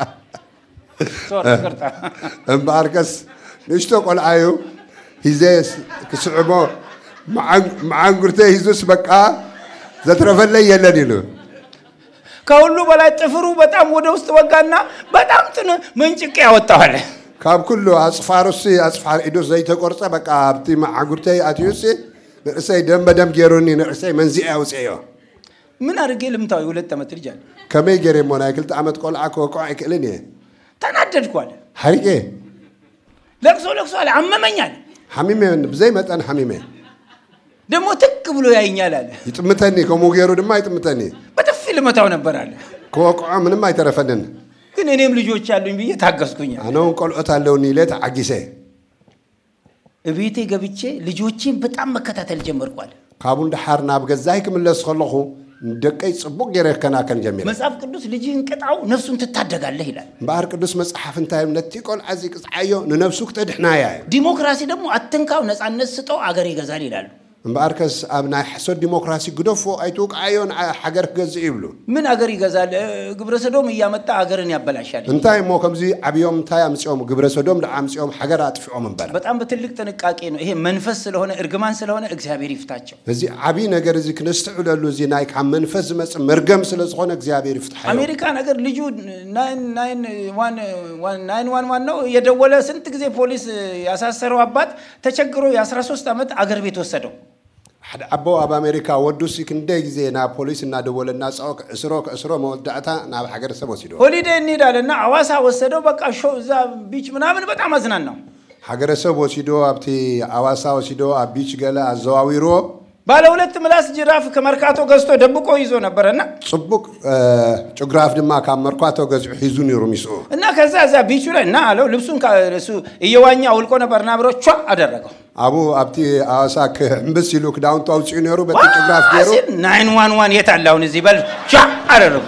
ሶርቅርታ
በአርከስ ንእሽቶ ቆልዓዩ ሂዘስ ክስዕቦ ማዓንጉርተ ሂዙስ በቃ ዘትረፈለ የለን ይሉ
ከሁሉ በላይ ጥፍሩ በጣም ወደ ውስጥ ወጋና በጣም ጥነ መንጭቅ ያወጣዋል
ካብ ኩሉ አጽፋሩሲ አጽፋር ኢዱስ ዘይተቆርጸ በቃ አብቲ ማዓንጉርተ አትዩሲ ንርሰይ ደም በደም ጌሩኒ ንርሰይ መንዚ ያውጽዮ
ምን አርጌ ልምታው የሁለት አመት ልጅ አለ
ከመይ ጌሬ ሞና ክልተ አመት ቆልዓ ኮቆ አይክልኒ
ተናደድኳል
ሐሪቄ
ለቅሶ አለ አመመኛል
ሐሚሜ በዘይ መጠን ሐሚሜ
ደሞ ትክ ብሎ ያይኛል አለ
ይጥምተኒ ከሞጌሩ ድማ ይጥምተኒ
በጥፊ ልመታው ነበር አለ
ኮቆ ምንም አይተረፈንን
ግን እኔም ልጆች ያሉኝ ብዬ ታገስኩኝ
አነውን ቆልኦት አለውኒ ለት አጊሴ
እቤቴ ገብቼ ልጆቼን በጣም መከታተል ጀመርኳል
ካብun ዳሐር ናብ ገዛይ ክምለስ ኸለኹ ደቀይ ጽቡቅ ገረከና ከን ጀመረ
መጽሐፍ ቅዱስ ልጅን ቅጣው ነፍሱን ትታደጋለህ ይላል
ባር ቅዱስ መጽሐፍ እንታይም ነቲ ቆል አዚ ቅጻዮ ንነፍሱ ክተድሕናያ
ዲሞክራሲ ደግሞ አትንካው ነፃነት ስጠው አገር ይገዛል ይላሉ
በአርከስ አብናይ ሐሶድ ዲሞክራሲ ግዶፎ አይቶቃዮን ሐገር ገዝ ይብሉ
ምን አገር ይገዛል ግብረ ሰዶም ያመጣ አገርን ያበላሻል
እንታይ ሞ ከምዚ አብዮም ታይ አምጽኦም ግብረ ሰዶም ለአምጽኦም ሐገር አጥፍኦም እንበላ
በጣም በትልቅ ጥንቃቄ ነው ይሄ መንፈስ ስለሆነ እርግማን ስለሆነ እግዚአብሔር ይፍታቸው
እዚ አቢ ነገር እዚ ክንስተዕለሉ እዚ ናይ ካብ መንፈስ መጽ መርገም ስለዝኾነ እግዚአብሔር ይፍታቸው
አሜሪካ ነገር ልጁ 911 ነው የደወለ ስንት ጊዜ ፖሊስ ያሳሰረው አባት ተቸግሮ የ13 አመት አገር ቤት ወሰደው
حد أبو أب أمريكا ودوسي كندي زي نا بوليس نا دول الناس أو كسرو مودعتا نا بحجر سبوسيدو
هوليدي نيدا لنا عواسا وسدو بقى شو ذا بيش منامن بتاع مزنانو
حجر سبوسيدو أبتي عواسا وسيدو أبيش جلا الزواويرو
بالا ولت ملاس جراف كمركاتو غستو دبقو يزو نبرنا
صبوك جغراف دما كمركاتو غز حيزوني روميسو
እና ከዛ ቢቹ ላይ እና አለው ልብሱን ከሱ እየዋኛ አውልቆ ነበርና ብሮ ቻ አደረገው
አቡ አብቲ አዋሳክ እምብስ ይሉክ ዳውንቱ አውጪው ነው በቲ ጆግራፍ ጌሩ
911 የታላውን እዚህ በል ቻ አደረገው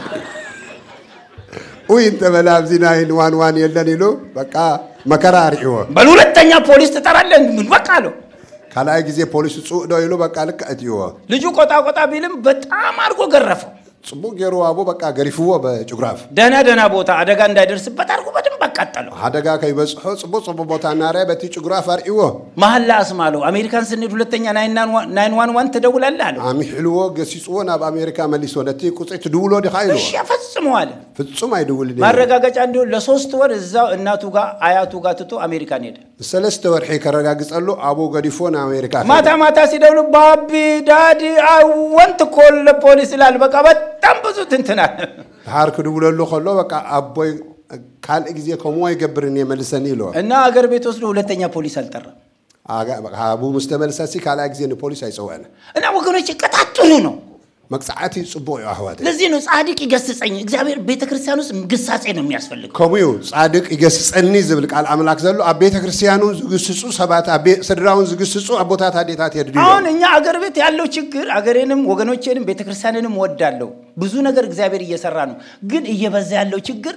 ወይ እንተ በላብዚ 911 የለን ይሉ በቃ መከራሪው
በሁለተኛ ፖሊስ ተጠራለን በቃ አለው
ካላይ ጊዜ ፖሊስ ጹዶ ይሉ በቃ ልክ አትዩ
ልጁ ቆጣ ቢልም በጣም አርጎ ገረፈው
ጽቡቅ ጌሩ አቡ በቃ ገሪፍዎ በጆግራፍ
ደና ቦታ አደጋ እንዳይደርስበት አርጎ በደንብ አቃጠለው
አደጋ ከይበጽሖ ጽቡቅ ቦታ ናራ በቲ ጆግራፍ አርኢዎ
መሐላ አስማለው አሜሪካን ስንድ ሁለተኛ 911 ተደውላልህ አለው
አሚሕልዎ ገሲጽዎ ናብ አሜሪካ መልሶ ነቲ ቁጽት ድውሎ ዲኻይሎ
እሺ ፈጽሟል
ፍጹም አይደውል
ማረጋገጫ እንዲው ለ3 ወር እዛው እናቱ ጋር አያቱ ጋር ትቶ አሜሪካን ሄደ
ሰለስተ ወርሒ ከረጋግጸሉ አቡ ገዲፎን አሜሪካ
ማታ ሲደውሉ ባቢ ዳዲ አይ ወንት ኮል ፖሊስ ይላል በቃ በጣም ብዙ ትንተናል
ሃርክ ድውለሉ ኸሎ በቃ አቦይ ካል ጊዜ ኮሞ ይገብርኒ መልሰኒ ይሎ
እና አገር ቤት ወስዶ ሁለተኛ ፖሊስ አልጠራ
አቡ ሙስተመልሰሲ ካላ ጊዜ ፖሊስ አይጸዋነ
እና ወገኖች ቀጣጥሉ ነው
مقصعاتي صبو يا احواتي
ለዚህ ነው ጻድቅ ይገስጸኝ እግዚአብሔር ቤተክርስቲያን ውስጥ ግሳጼ ነው የሚያስፈልገው
كوميو صادق يجسصني زبل قال املاك زلو ابيت كريستيانو زغسصو سبات ابي سدراون زغسصو ابوታት አዴታት ይድዱ
አሁን እኛ አገር ቤት ያለው ችግር አገሬንም ወገኖቼንም ቤተክርስቲያንንም ወዳለው ብዙ ነገር እግዚአብሔር እየሰራ ነው ግን እየበዛ ያለው ችግር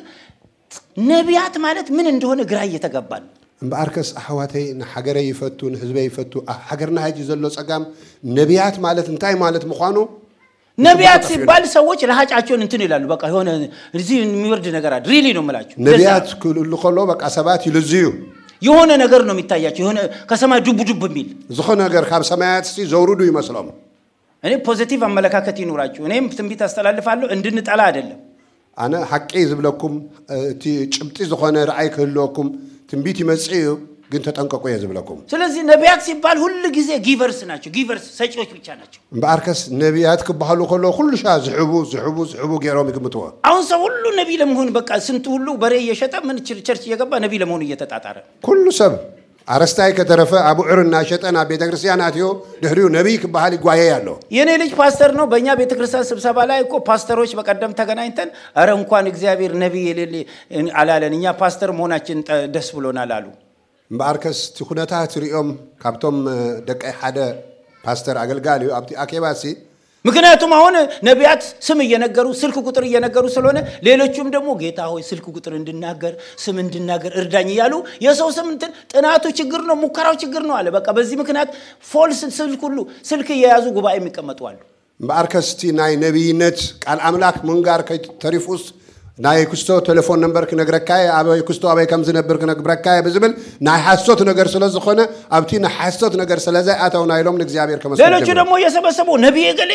ነቢያት ማለት ምን እንደሆነ ግራ እየተገባን
በአርከስ አህዋተይ ንሐገረ ይፈቱን ህዝበ ይፈቱ ሐገርና ሀጂ ዘሎ ጸጋም ነቢያት ማለት እንታይ ማለት መخانو
ነቢያት ሲባል ሰዎች ለሃጫቸውን እንትን ይላሉ በቃ የሆነ እዚህ የሚወርድ ነገር አይደል ሪሊ ነው ማለት
ነቢያት ሁሉ ኸሎ በቃ ሰባት ይልዝዩ
የሆነ ነገር ነው የሚታያቸው የሆነ ከሰማይ ዱብ ዱብ የሚል
ዝሆነ ነገር ካብ ሰማያት ሲ ዘውሩዱ ይመስላል
እኔ ፖዚቲቭ አመለካከት ይኖራችሁ እኔም ትንቢት አስተላልፋለሁ እንድንጠላ አይደለም
አነ ሐቂ ዝብለኩም እቲ ጭብጢ ዝሆነ ራእይ ከለኩም ትንቢት ይመጽዩ ግን ተጠንቀቁ ይዝብለኩም
ስለዚህ ነቢያት ሲባል ሁሉ ጊዜ ጊቨርስ ናቸው ጊቨርስ ሰጪዎች ብቻ ናቸው
በአርከስ ነቢያት ከበኋሉ ከሎ ሁሉ ሻ ዝሕቡ ገሮም ይግምተው
አሁን ሰው ሁሉ ነብይ ለመሆን በቃ ስንቱ ሁሉ በሬ እየሸጠ ምን ቸርች እየገባ ነብይ ለመሆን እየተጣጣረ
ሁሉ ሰብ አረስታይ ከተረፈ አቡ ዑርና ሸጠና ቤተክርስቲያናትዮ ድህሪው ነብይ ከበኋሊ ጓየ ያለው
የኔ ልጅ ፓስተር ነው በእኛ ቤተክርስቲያን ስብሰባ ላይ እኮ ፓስተሮች በቀደም ተገናኝተን አረ እንኳን እግዚአብሔር ነብይ የሌለ አላለን እኛ ፓስተር መሆናችን ደስ ብሎናል አሉ
በአርከስ ትኹነታት ሪኦም ካብቶም ደቀይ ሓደ ፓስተር አገልጋሊው አብቲ አኬባሲ
ምክንያቱም አሁን ነቢያት ስም እየነገሩ ስልክ ቁጥር እየነገሩ ስለሆነ ሌሎችም ደግሞ ጌታ ሆይ ስልክ ቁጥር እንድናገር ስም እንድናገር እርዳኝ ይያሉ የሰው ስም ጥናቱ ችግር ነው ሙከራው ችግር ነው አለ በቃ በዚህ ምክንያት ፎልስ ስልክ እየያዙ ጉባኤ የሚቀመጡ አሉ
በአርከስቲ ናይ ነብይነት ቃል አምላክ መንጋር ከተሪፉስ ናይ ኩስቶ ቴሌፎን ነምበር ከነግረካይ አበይ ኩስቶ አበይ ከምዝ ነበር ከነግረካይ በዝብል ናይ ሐሰት ነገር ስለዝኾነ አብቲ ናይ ሐሰት ነገር ስለዛ አታው ናይሎም ለእግዚአብሔር ከመሰለ
ሌሎች ደግሞ የሰበሰቡ ነብይ ገሌ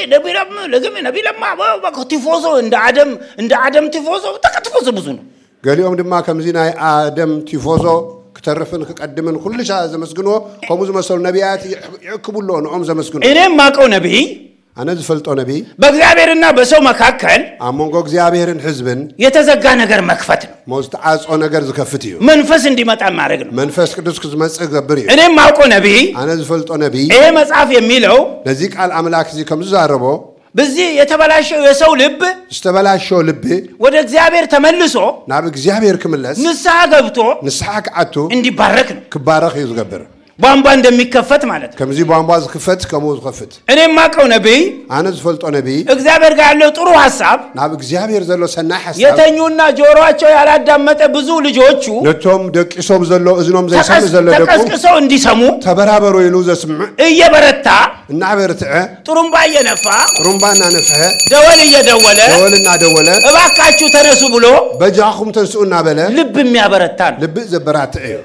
ነብይ ለማ በቲፎዞ እንደ አደም ቲፎዞ ተከትፎዞ ብዙ ነው
ገሊኦም ድማ ከምዚ ናይ አደም ቲፎዞ ከተረፈን ከቀድመን ሁሉሻ ዘመስግኖ ከሙዝ መሰል ነቢያት ይክቡሎ ነኦም ዘመስግኖ
እኔም ማቀው ነብይ
አነ ዝፈልጦ ነብይ
በእግዚአብሔርና በሰው መካከል
አሞንጎ እግዚአብሔርን ህዝብን
የተዘጋ ነገር መክፈት ነው
ሞስተዓጾ ነገር ዝከፍት እዩ
መንፈስ እንዲመጣ ማድረግ ነው
መንፈስ ቅዱስ ክዝመጽእ ገብር እዩ
እኔም ማቀው ነብይ
አነ ዝፈልጦ ነብይ
ይሄ መጽሐፍ የሚለው
ለዚህ ቃል አምላክ እዚ ከምዛረቦ
በዚህ የተበላሸው የሰው ልብ
ዝተበላሸው ልብ
ወደ እግዚአብሔር ተመልሶ
ናብ እግዚአብሔር ክምለስ
ንስሐ ገብቶ
ንስሐ ከአቱ
እንዲባረክ ነው
ክባረክ እዩ ዝገብር
ቧንቧ እንደሚከፈት ማለት ነው
ከምዚ ቧንቧ ዝከፈት ከመው ዝከፈት
እኔም ማቀው ነብይ
አነ ዝፈልጦ ነብይ
እግዚአብሔር ጋር ያለው ጥሩ ሐሳብ
ናብ እግዚአብሔር ዘሎ ሰናይ ሐሳብ
የተኙና ጆሮአቸው ያላዳመጠ ብዙ ልጆቹ
ነቶም ደቂሶም ዘሎ እዝኖም ዘይሰሙ ዘሎ ደቁ
ተቀስቅሰው እንዲሰሙ
ተበራበሩ ይሉ ዘስምዕ
እየበረታ
እናበርትዐ
ጥሩምባ እየነፋ
ጥሩምባና ነፍሐ
ደወል እየደወለ
ደወልና ደወለ
እባካችሁ ተነሱ ብሎ
በጃኹም ተንሱና በለ
ልብ የሚያበረታ ነው
ልብ ዘበራትዐ እዩ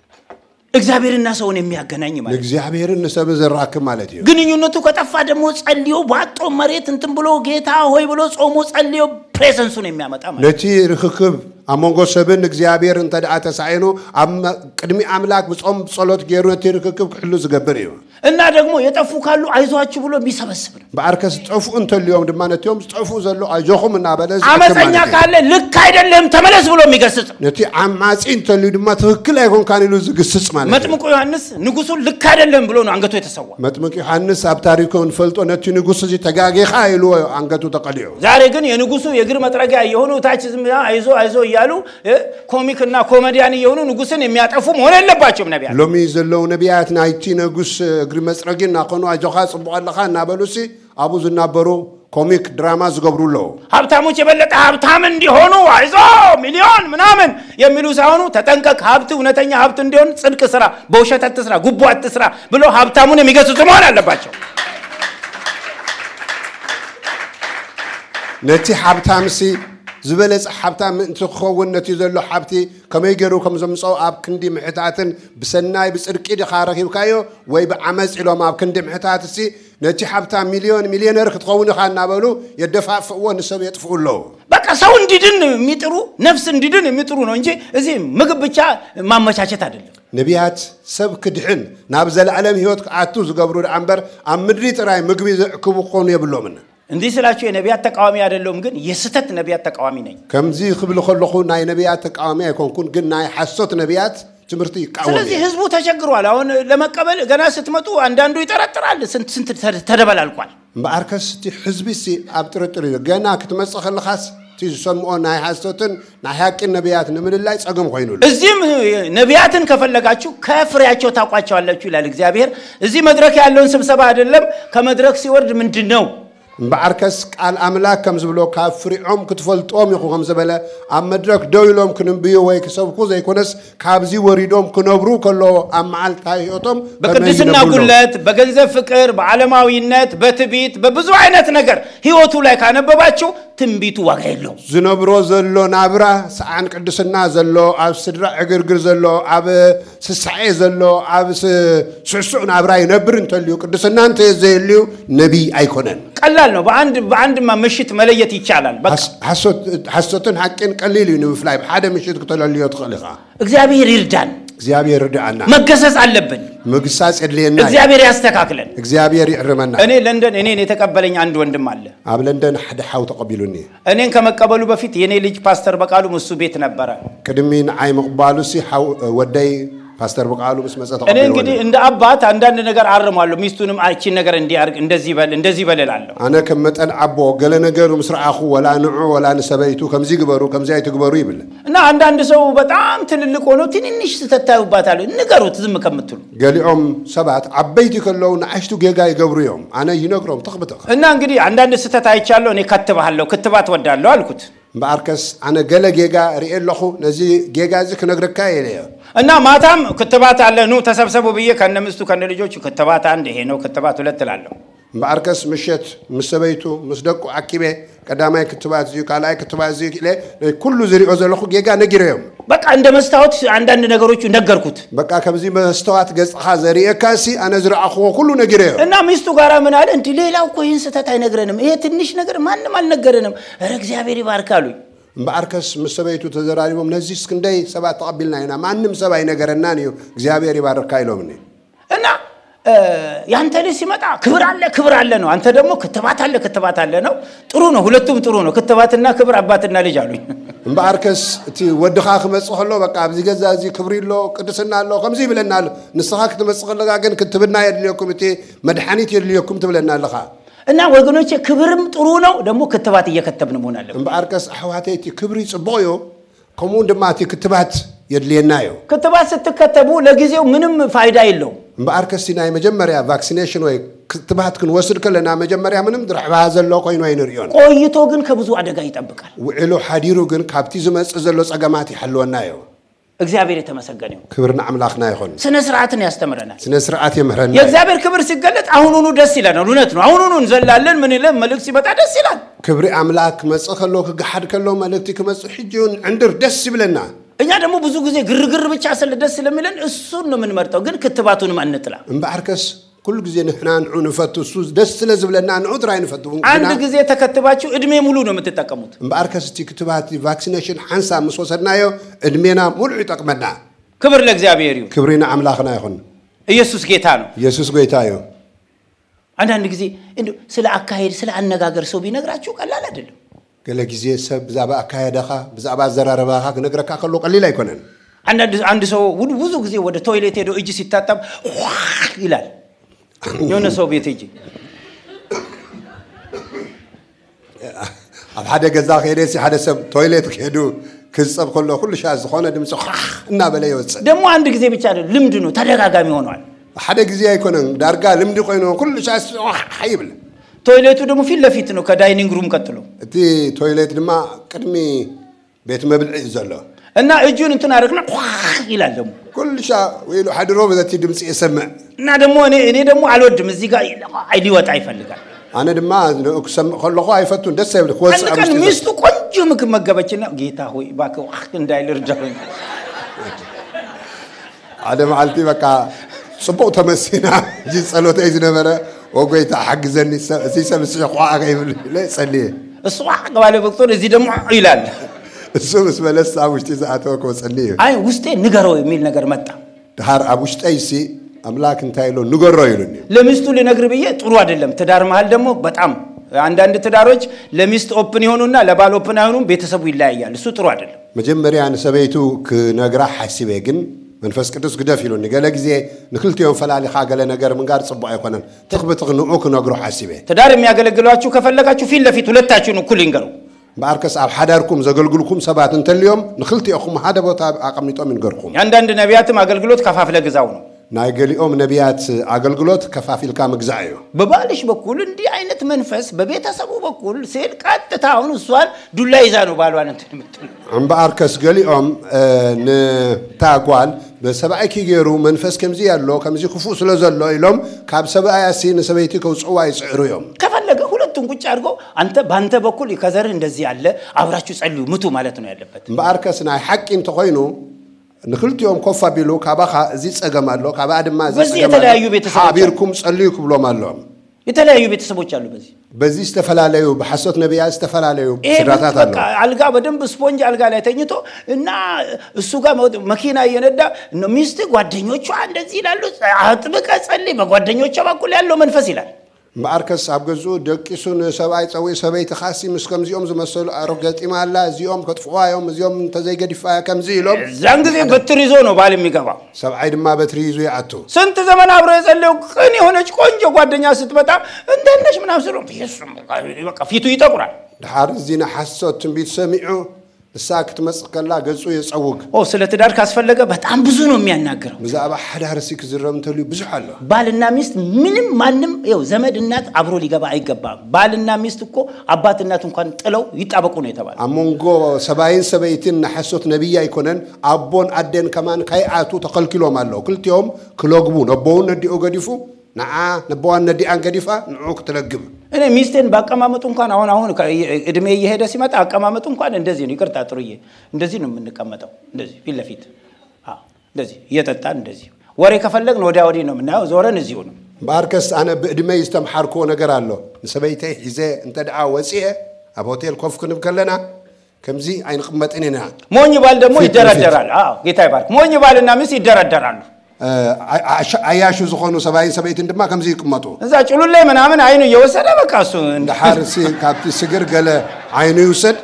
እግዚአብሔርና ሰውን የሚያገናኝ ማለት
እግዚአብሔርን ሰብ ዘራክም ማለት እዩ
ግንኙነቱ ከጠፋ ደግሞ ጸልዮ ባጦ መሬት እንትን ብሎ ጌታ ሆይ ብሎ ጾሞ ጸልዮ ፕሬዘንሱን የሚያመጣ ማለት
ነቲ ርክክብ አሞንጎ ሰብን እግዚአብሔር እንተዳአ ተሳይኑ ቅድሚ አምላክ በጾም ጸሎት ገይሩ ነቲ ርክክብ ክሕሉ ዝገብር እዩ
እና ደግሞ የጠፉ ካሉ አይዟችሁ ብሎ የሚሰበስብ ነው
በአርከስ ጠፉ እንተልዮም ድማ ነቲዮም ጠፉ ዘሎ አይጆኹም እና በለዝ
አመፀኛ ካለ ልክ አይደለም ተመለስ ብሎ የሚገስጽ
ነቲ አማጺ እንተልዩ ድማ ትክክል አይሆን ካንሉ ዝግስጽ ማለት
መጥምቁ ዮሐንስ ንጉሱ ልክ አይደለም ብሎ ነው አንገቱ የተሰዋ
መጥምቁ ዮሐንስ አብ ታሪኩን ፈልጦ ነቲ ንጉስ እዚ ተጋጌኻ ይሉ አንገቱ ተቀልዩ
ዛሬ ግን የንጉሱ የግር መጥረጊያ የሆኑ ታች ዝም አይዞ ይያሉ ኮሚክ እና ኮሜዲያን የሆኑ ንጉስን የሚያጠፉ መሆን የለባቸውም ነቢያት
ሎሚ ዘለው ነቢያት ናይቲ ንጉስ እግሪ መጽረጊና ኮኑ አጆኻ ጽቡቀለኻ እናበሉሲ አቡ ዝናበሩ ኮሚክ ድራማ ዝገብሩሎ
ሀብታሞች የበለጠ ሀብታም እንዲሆኑ አይዞ ሚሊዮን ምናምን የሚሉ ሳይሆኑ ተጠንቀቅ ሀብት እውነተኛ ሀብት እንዲሆን ጽድቅ ስራ በውሸት አትስራ ጉቦ አትስራ ብሎ ሀብታሙን የሚገስጹ መሆን አለባቸው
ነቲ ሀብታምሲ ዝበለጽ ሀብታም እንትኸውን ነቲ ዘሎ ሀብቲ ከመይ ገይሩ ከም ዘምጽኦ ኣብ ክንዲ ምሕታትን ብሰናይ ብጽድቂ ዲኻ ረኺብካዮ ወይ ብዓመፅ ኢሎም ኣብ ክንዲ ምሕታትሲ ነቲ ሀብታም ሚሊዮነር ክትኸውን ኢኻ እናበሉ የደፋፍእዎ ንሰብ የጥፍኡ ኣለዉ
በቃ ሰው እንዲድን የሚጥሩ ነፍስ እንዲድን የሚጥሩ ነው እንጂ እዚህ ምግብ ብቻ ማመቻቸት አይደለም
ነቢያት ሰብ ክድሕን ናብ ዘለዓለም ህይወት ክኣቱ ዝገብሩ ዳንበር ኣብ ምድሪ ጥራይ ምግቢ ዘዕክቡ ክኾኑ የብሎምን
እንዲህ ስላችሁ የነቢያት ተቃዋሚ አይደለም ግን የስተት ነቢያት ተቃዋሚ ነኝ
ከምዚ ክብል ከለኹ ናይ ነቢያት ተቃዋሚ አይኮንኩን ግን ናይ ሐሰት ነቢያት ትምርቲ ቃወም
ስለዚህ ህዝቡ ተቸግሯል አሁን ለመቀበል ገና ስትመጡ አንዳንዱ ይጠረጥራል ስንት ተደበላልቋል
በአርከስቲ ህዝቢሲ አብጥርጥር ገና ክትመጽእ ከለኻስ ትሰምኦ ናይ ሐሰትን ናይ ሐቂን ነቢያት ንምልላይ ጸገም ኮይኑል
እዚህም ነቢያትን ከፈለጋችሁ ከፍሬያቸው ታቋቸዋላችሁ ይላል እግዚአብሔር እዚህ መድረክ ያለውን ስብሰባ አይደለም ከመድረክ ሲወርድ ምንድነው
በአርከስ ቃል አምላክ ከም ዝብሎ ካፍሪዖም ክትፈልጦም ይኹም ዘበለ ኣብ መድረክ ደውሎም ክንብዩ ወይ ክሰብኩ ዘይኮነስ ካብዚ ወሪዶም ክነብሩ ከሎ ኣብ መዓልታይ ህይወቶም
በቅድስና ጉለት በገንዘብ ፍቅር በዓለማዊነት በትቢት በብዙ አይነት ነገር ህይወቱ ላይ ካነበባችሁ ትንቢቱ ዋጋ የለው
ዝነብሮ ዘሎ ናብራ ሰዓን ቅድስና ዘሎ ኣብ ስድራ እግርግር ዘሎ ኣብ ስሳኤ ዘሎ ኣብ ስዕሱዕ ናብራ ይነብር እንተልዩ ቅድስና እንተ ዘይልዩ ነቢይ አይኮነን
ቀላል ነው በአንድ ምሽት መለየት ይቻላል
ሐሰትን ሐቂን ቀሊል ነው ፍላይ በሓደ ምሽት ከተለልዩ ተخلኻ
እግዚአብሔር ይርዳን
እግዚአብሔር ይርዳና
መገሰጽ አለብን
መግሳጽ የለየና
እግዚአብሔር ያስተካክለን
እግዚአብሔር ይርመና
እኔ ለንደን እኔን የተቀበለኝ አንድ ወንድም አለ
ኣብ ለንደን ሓደ ሓው ተቀበሉኒ
እኔን ከመቀበሉ በፊት የኔ ልጅ ፓስተር በቃሉ ሙሱ ቤት ነበር
ቅድሚን አይ መቅባሉሲ ሓው ወደይ ፓስተር በቃሉ መስመጸ ተቀበሉ
እኔ እንግዲህ እንደ አባት አንዳንድ ነገር አርማለሁ ሚስቱንም አይቺን ነገር እንዲያርግ እንደዚህ በለላለሁ
አነ ከመጠን አቦ ገለ ነገሩ ምስራአኹ ወላ ንዑ ወላ ንሰበይቱ ከምዚ ግበሩ ከምዚ አይትግበሩ ይብል
እና አንዳንድ ሰው በጣም ትልልቅ ሆኖ ትንንሽ ተታዩባታል ንገሩት ዝም ከመትሉ
ገሊኦም ሰባት አበይቲ ከለው ናሽቱ ጌጋ ይገብሩዮም አነ ይነግሮም ተخبطخ
እና እንግዲህ አንዳንድ ስተት አይቻለሁ እኔ ከትባለሁ ክትባት ወዳለሁ አልኩት
በአርከስ አነ ገለ ጌጋ ሪኤለኹ ነዚ ጌጋ እዚ ክነግረካ የለየ
እና ማታም ክትባት አለ ኑ ተሰብሰቡ ብዬ ከነምስቱ ከነልጆቹ ክትባት አንድ ይሄ ነው ክትባት ሁለት ላለው በአርከስ ምሽት መስበይቱ መስደቁ አኪቤ ቀዳማይ ክትባት እዚ ካላይ ክትባት እዚ ኩሉ ዝሪኦ ዘለኹ ጌጋ ነጊረዮም በቃ እንደ መስታወት አንዳንድ ነገሮች ነገርኩት በቃ ከዚህ መስታወት ገጽኻ ዘሪኤካሲ አነ ዝራአኹ ሁሉ ነጊረዮ እና ሚስቱ ጋራ ምን አለ እንዴ ሌላው እኮ ይህን ስተት አይነግረንም ይሄ ትንሽ ነገር ማንንም አልነገረንም ኧረ እግዚአብሔር ይባርካሉኝ በአርከስ መስበይቱ ተዘራሪቦም ነዚህ እስክንደይ ሰባት ተቀበልናይና ማንንም ሰባይ ነገርና ነው እግዚአብሔር ይባርካ ይሎምኒ እና ያንተ ልጅ ሲመጣ ክብር አለ ነው አንተ ደግሞ ክትባት አለ ነው ጥሩ ነው ሁለቱም ጥሩ ነው ክትባትና ክብር አባትና ልጅ አሉኝ በአርከስ እቲ ወድኻ ከመጽኸሎ በቃ ኣብዚ ገዛ እዚ ክብሪሎ ቅድስና አለ ከምዚ ይብለናል ንስኻ ክትመጽኸለጋ ግን ክትብና የድልየኩም እቲ መድኃኒት የድልየኩም ትብለና ኣለኻ እና ወገኖቼ ክብርም ጥሩ ነው ደግሞ ክትባት እየከተብን መሆን አለበት በአርከስ አህዋቴቲ ክብሪ ጽቦዮ ከመን ደማቲ ክትባት የድልየናዮ ክትባት ስትከተቡ ለጊዜው ምንም ፋይዳ የለው በአርከስ ሲናይ መጀመሪያ ቫክሲኔሽን ወይ ክትባት ክንወስድ ከለና መጀመሪያ ምንም ድርሕባ ዘሎ ኮይኑ አይንሪዮን ቆይቶ ግን ከብዙ አደጋ ይጠብቃል ወዕሎ ሐዲሩ ግን ካብቲ ዝመጽ ዘሎ ጸገማት ይሐልወናዮ እግዚአብሔር የተመሰገነ ይሁን ክብርና አምላክና ይሁን ስነ ስርዓትን ያስተምረናል ስነ ስርዓት ይመረናል የእግዚአብሔር ክብር ሲገለጥ አሁኑኑ ደስ ይላል እውነት ነው አሁኑኑ እንዘላለን ምን ይለም መልእክት ሲመጣ ደስ ይላል ክብሪ አምላክ መጽኸሎ ከገሐድ ከሎ መልእክት ከመጽ ሒጁን እንድር ደስ ይብለና እኛ ደግሞ ብዙ ጊዜ ግርግር ብቻ ስለደስ ስለሚለን እሱን ነው የምንመርጠው ግን ክትባቱንም አንጥላ እንባርከስ كل ጊዜ ንሕናን ዑንፈቱሱ ደስ ስለዝብለና ንዑድራይ ንፈቱ አንድ ጊዜ ተከትባችሁ እድሜ ሙሉ ነው የምትጠቀሙት በአርከስቲ ክትባት ቫክሲኔሽን ሓንሳ መስወሰድናዮ እድሜና ሙሉ ይጠቅመና ክብር ለእግዚአብሔር ይሁን ክብሪና አምላክና ይሁን ኢየሱስ ጌታ ነው ኢየሱስ ጌታ ነው አንዳንድ ጊዜ እንዴ ስለ አካሄድ ስለ አነጋገር ሰው ቢነግራችሁ ቀላል አይደለም ገለ ጊዜ ሰብ ዛባ አካሄደኻ በዛባ ዘራረባኻ ነግረካ ከሎ ቀሊል አይኮነን አንድ ሰው ብዙ ጊዜ ወደ ቶይሌት ሄዶ እጅ ሲታጠብ ይላል የሆነ ሰው ቤት እጂ ኣብ ሓደ ገዛ ኸይደሲ ሓደ ሰብ ቶይሌት ሄዱ ክጽብ ከሎ ሁሉ ሻዝ ሆነ ድምጽ እና በላይ ወጽ ደሞ አንድ ጊዜ ብቻ አይደለም ልምድ ነው ተደጋጋሚ ሆኗል ሓደ ጊዜ አይኮነን ዳርጋ ልምድ ቆይኖ ሁሉ ሻዝ አይብል ቶይሌቱ ደሞ ፊት ለፊት ነው ከዳይኒንግ ሩም ቀጥሎ እቲ ቶይሌት ድማ ቅድሚ ቤት መብልዒ ዘሎ እና እጁን እንትን አረግና ይላል ደሞ ኩልሻ ወይሉ ሐድሮ በዛቲ ድምጽ ይሰማዕ እና ደሞ እኔ ደሞ አልወድም እዚህ ጋር ሊወጣ ይፈልጋል አነ ድማ እክሰም ከለኹ አይፈቱን ደስ አይብል ኮጽ አብስት ሚስቱ ቆንጆ ምግብ መገበችና ጌታ ሆይ ባከው እንዳይል እርዳኝ አደም አልቲ በቃ ጽቦ ተመስና እጂ ጸሎት አይዝነበረ ወጎይታ حግዘኒ እዚህ ሰብስ ቋዓ ይብል ለጸልይ እሱ አቀባለ በቅቶን እዚህ ደሞ ይላል እሱ መስመለስ አውሽቲ ዘአተው ኮጸልይ አይ ውስጤ ንገረው የሚል ነገር መጣ ዳር አቡሽጠይሲ አምላክ እንታይሎ ንገረው ይሉኝ ለሚስቱ ለነግር ብዬ ጥሩ አይደለም ትዳር መሃል ደሞ በጣም አንዳንድ ትዳሮች ለሚስት ኦፕን ይሆኑና ለባል ኦፕን አይሆኑም ቤተሰቡ ይለያያል እሱ ጥሩ አይደለም መጀመሪያ አንሰበይቱ ከነግራ ሐሲበ ግን
منفس قدس قدف يلون قال جزء نخلت يوم فلالي خاجل نجار من قارص صباح يكونن تخبط غنوك ونجرو حاسبه
تدار ميا قال جلوات شو كفلك شو فيل في تولت شو نقول ينجرو
باركس أب حداركم زقلقلكم سبعة أنت اليوم نخلتي أخو ما حدا بوتا أقمنيتو من جركم
عند نبيات ما قلقلوت كفاف لجزاونه
نايقلي نبيات أقلقلوت كفافيل كام جزايو
ببالش بقول إندي عينة منفس ببيت أسبو بقول سير كات تتعاون السؤال دولا يزانو بالوان أنت
عم باركس قلي نتاقوال بسبعة كي جيرو منفس كم زي اللو كم زي خفوس لزلو يلوم كاب سبعة ياسين سبعتي كوسعوا يسعرو يوم
كفلك ሁለቱን ቁጭ አድርጎ አንተ ባንተ በኩል ይከዘር እንደዚህ ያለ አብራችሁ ጸልዩ ምቱ ማለት ነው ያለበት
በአርከስ ናይ ሐቂን ተኾይኑ ንክልቲዮም ኮፋ ቢሉ ካባኻ እዚ ጸገማሎ ካባ ድማ እዚ
በዚህ የተለያዩ ቤተሰቦች
ሓቢርኩም ጸልዩ ክብሎም አሎም
የተለያዩ ቤተሰቦች አሉ
በዚህ ተፈላለዩ በሐሰት ነብያት ተፈላለዩ ስራታት አሉ
አልጋ በደንብ ስፖንጅ አልጋ ላይ ተኝቶ እና እሱ ጋር መኪና እየነዳ ሚስት ጓደኞቿ እንደዚህ ይላሉ አጥብቀ ጸልይ በጓደኞቿ በኩል ያለው መንፈስ ይላል
ማርከስ አብገዙ ደቂሱን ሰባይ ጸውይ ሰባይ ተኻሲ ምስከም ዚኦም ዝመሰሉ አሮገጢማ አላ ዚኦም ከጥፍዋዮም ዚኦም ተዘይገዲፋ ከምዚ ኢሎም
ዛን ጊዜ በትር ይዞ ነው ባል የሚገባ
ሰባይ ድማ በትር ይዞ ያቱ
ስንት ዘመን አብሮ የጸለዩ ቅን የሆነች ቆንጆ ጓደኛ ስትመጣ እንደነሽ ምናም ስሉ ኢየሱስ በቃ ፊቱ ይጠቁራል
ዳር ዚና ሐሰት ትንቢት ሰሚዑ ሳክት መስከላ ገጹ የጸውግ
ስለ ትዳር ካስፈለገ በጣም ብዙ ነው የሚያናገረው
በዛባ ሐዳር ሲክ ዝረም ተሉ ብዙ አለ
ባልና ሚስት ምንም ማንም ይው ዘመድ እናት አብሮ ሊገባ አይገባም ባልና ሚስት እኮ አባት እናት እንኳን ጥለው ይጣበቁ ነው የተባለ
አሞንጎ ሰባይን ሰባይትን ሐሰት ነብይ አይኮነን አቦን አደን ከማን ካይአቱ ተከልክሎ ማለው ክልቲዮም ክሎግቡ ነቦውን ነዲኦ ገዲፉ ናአ ነቦዋን ነዲአን ገዲፋ ንዑክ ተለግብ
እኔ ሚስቴን ባቀማመጡ እንኳን አሁን እድሜ እየሄደ ሲመጣ አቀማመጡ እንኳን እንደዚህ ነው ይቅርታ ጥሩዬ እንደዚህ ነው የምንቀመጠው እንደዚህ ፊት ለፊት እንደዚህ እየጠጣን እንደዚህ ወሬ ከፈለግን ወዲያ ወዲህ ነው የምናየው ዞረን እዚሁ ነው
ባርከስ አነ በእድሜ ይስተምሐርኮ ነገር አለ ሰበይቴ ይዘ እንተ ደዓ ወጪየ አብ ሆቴል ኮፍኩን ከለና ከምዚ አይንቅመጥንና
ሞኝ ባል ደግሞ ይደረደራል ጌታ ይባርክ ሞኝ ባልና ሚስት ይደረደራሉ አያሹ ዝሆኑ ሰባይን ሰባይት እንደማ ከምዚ ይቀመጡ እዛ ጭሉል ላይ ምናምን አይኑ እየወሰደ በቃ እሱ
እንደ ሐርሲ ካፕቲ ስግር ገለ አይኑ ይውሰድ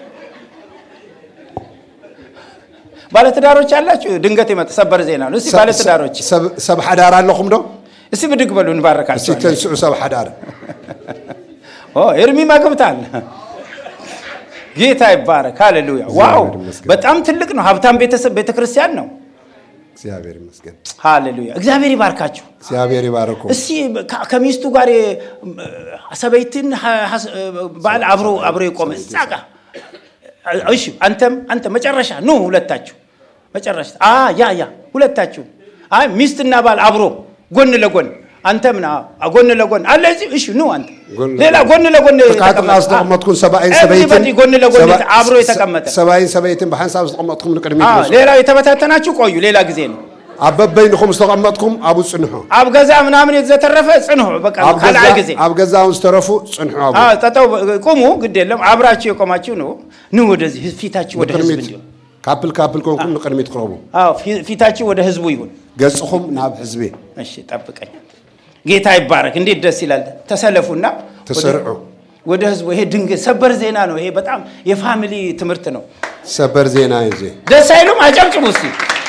ባለ ትዳሮች አላችሁ ድንገት ይመጣ ሰበር ዜና ነው እስቲ ባለ ትዳሮች
ሰብ ሐዳር አለኩም ነው
እስቲ ብድግ በሉ እንባረካችሁ
እስቲ ተንሱ ሰብ ሐዳር
እርሚ ማግብታል ጌታ ይባረክ ሃሌሉያ ዋው በጣም ትልቅ ነው ሀብታም ቤተክርስቲያን ነው
እግዚአብሔር ይመስገን
ሃሌሉያ እግዚአብሔር ይባርካችሁ
እግዚአብሔር ይባርኩ
እስቲ ከሚስቱ ጋር ሰበይትን ባል አብሮ ይቆም ጻጋ እሺ አንተ መጨረሻ ነው ሁለታችሁ መጨረሻ ያ ሁለታችሁ ሚስትና ባል አብሮ ጎን ለጎን አንተ ምና ጎን ለጎን አለ እሺ ነው አንተ ሌላ ጎን ለጎን
ተቀመጥኩን ሰባይን ሰባይትን
ጎን ለጎን አብሮ የተቀመጠ
ሰባይን ሰባይትን በሐሳብ ተቀመጥኩም ንቀድሚ
ሌላ የተበታተናችሁ ቆዩ ሌላ ጊዜ ነው
አበበይንኩም ተቀመጥኩም አቡ ጽንሑ
አብገዛ ምናምን የተዘተረፈ ጽንሑ በቃ ካላ ጊዜ
አብገዛውን ተረፉ ጽንሑ አቡ
ተጣው ቆሙ ግድ የለም አብራችሁ የቆማችሁ ነው ወደዚህ ፊታችሁ ወደ ህዝብ እንዲሁ
ካፕል ኮንኩም ንቀድሚ ተቀርቡ
ፊታችሁ ወደ ህዝቡ ይሁን
ገጽኹም ናብ ህዝቤ
እሺ ጠብቀኝ ጌታ ይባረክ እንዴት ደስ ይላል ተሰለፉና
ተሰርዑ
ወደ ህዝቡ ይሄ ድንገት ሰበር ዜና ነው ይሄ በጣም የፋሚሊ ትምህርት ነው
ሰበር ዜና ይዜ
ደስ አይሉም አጨብጭቡ እስቲ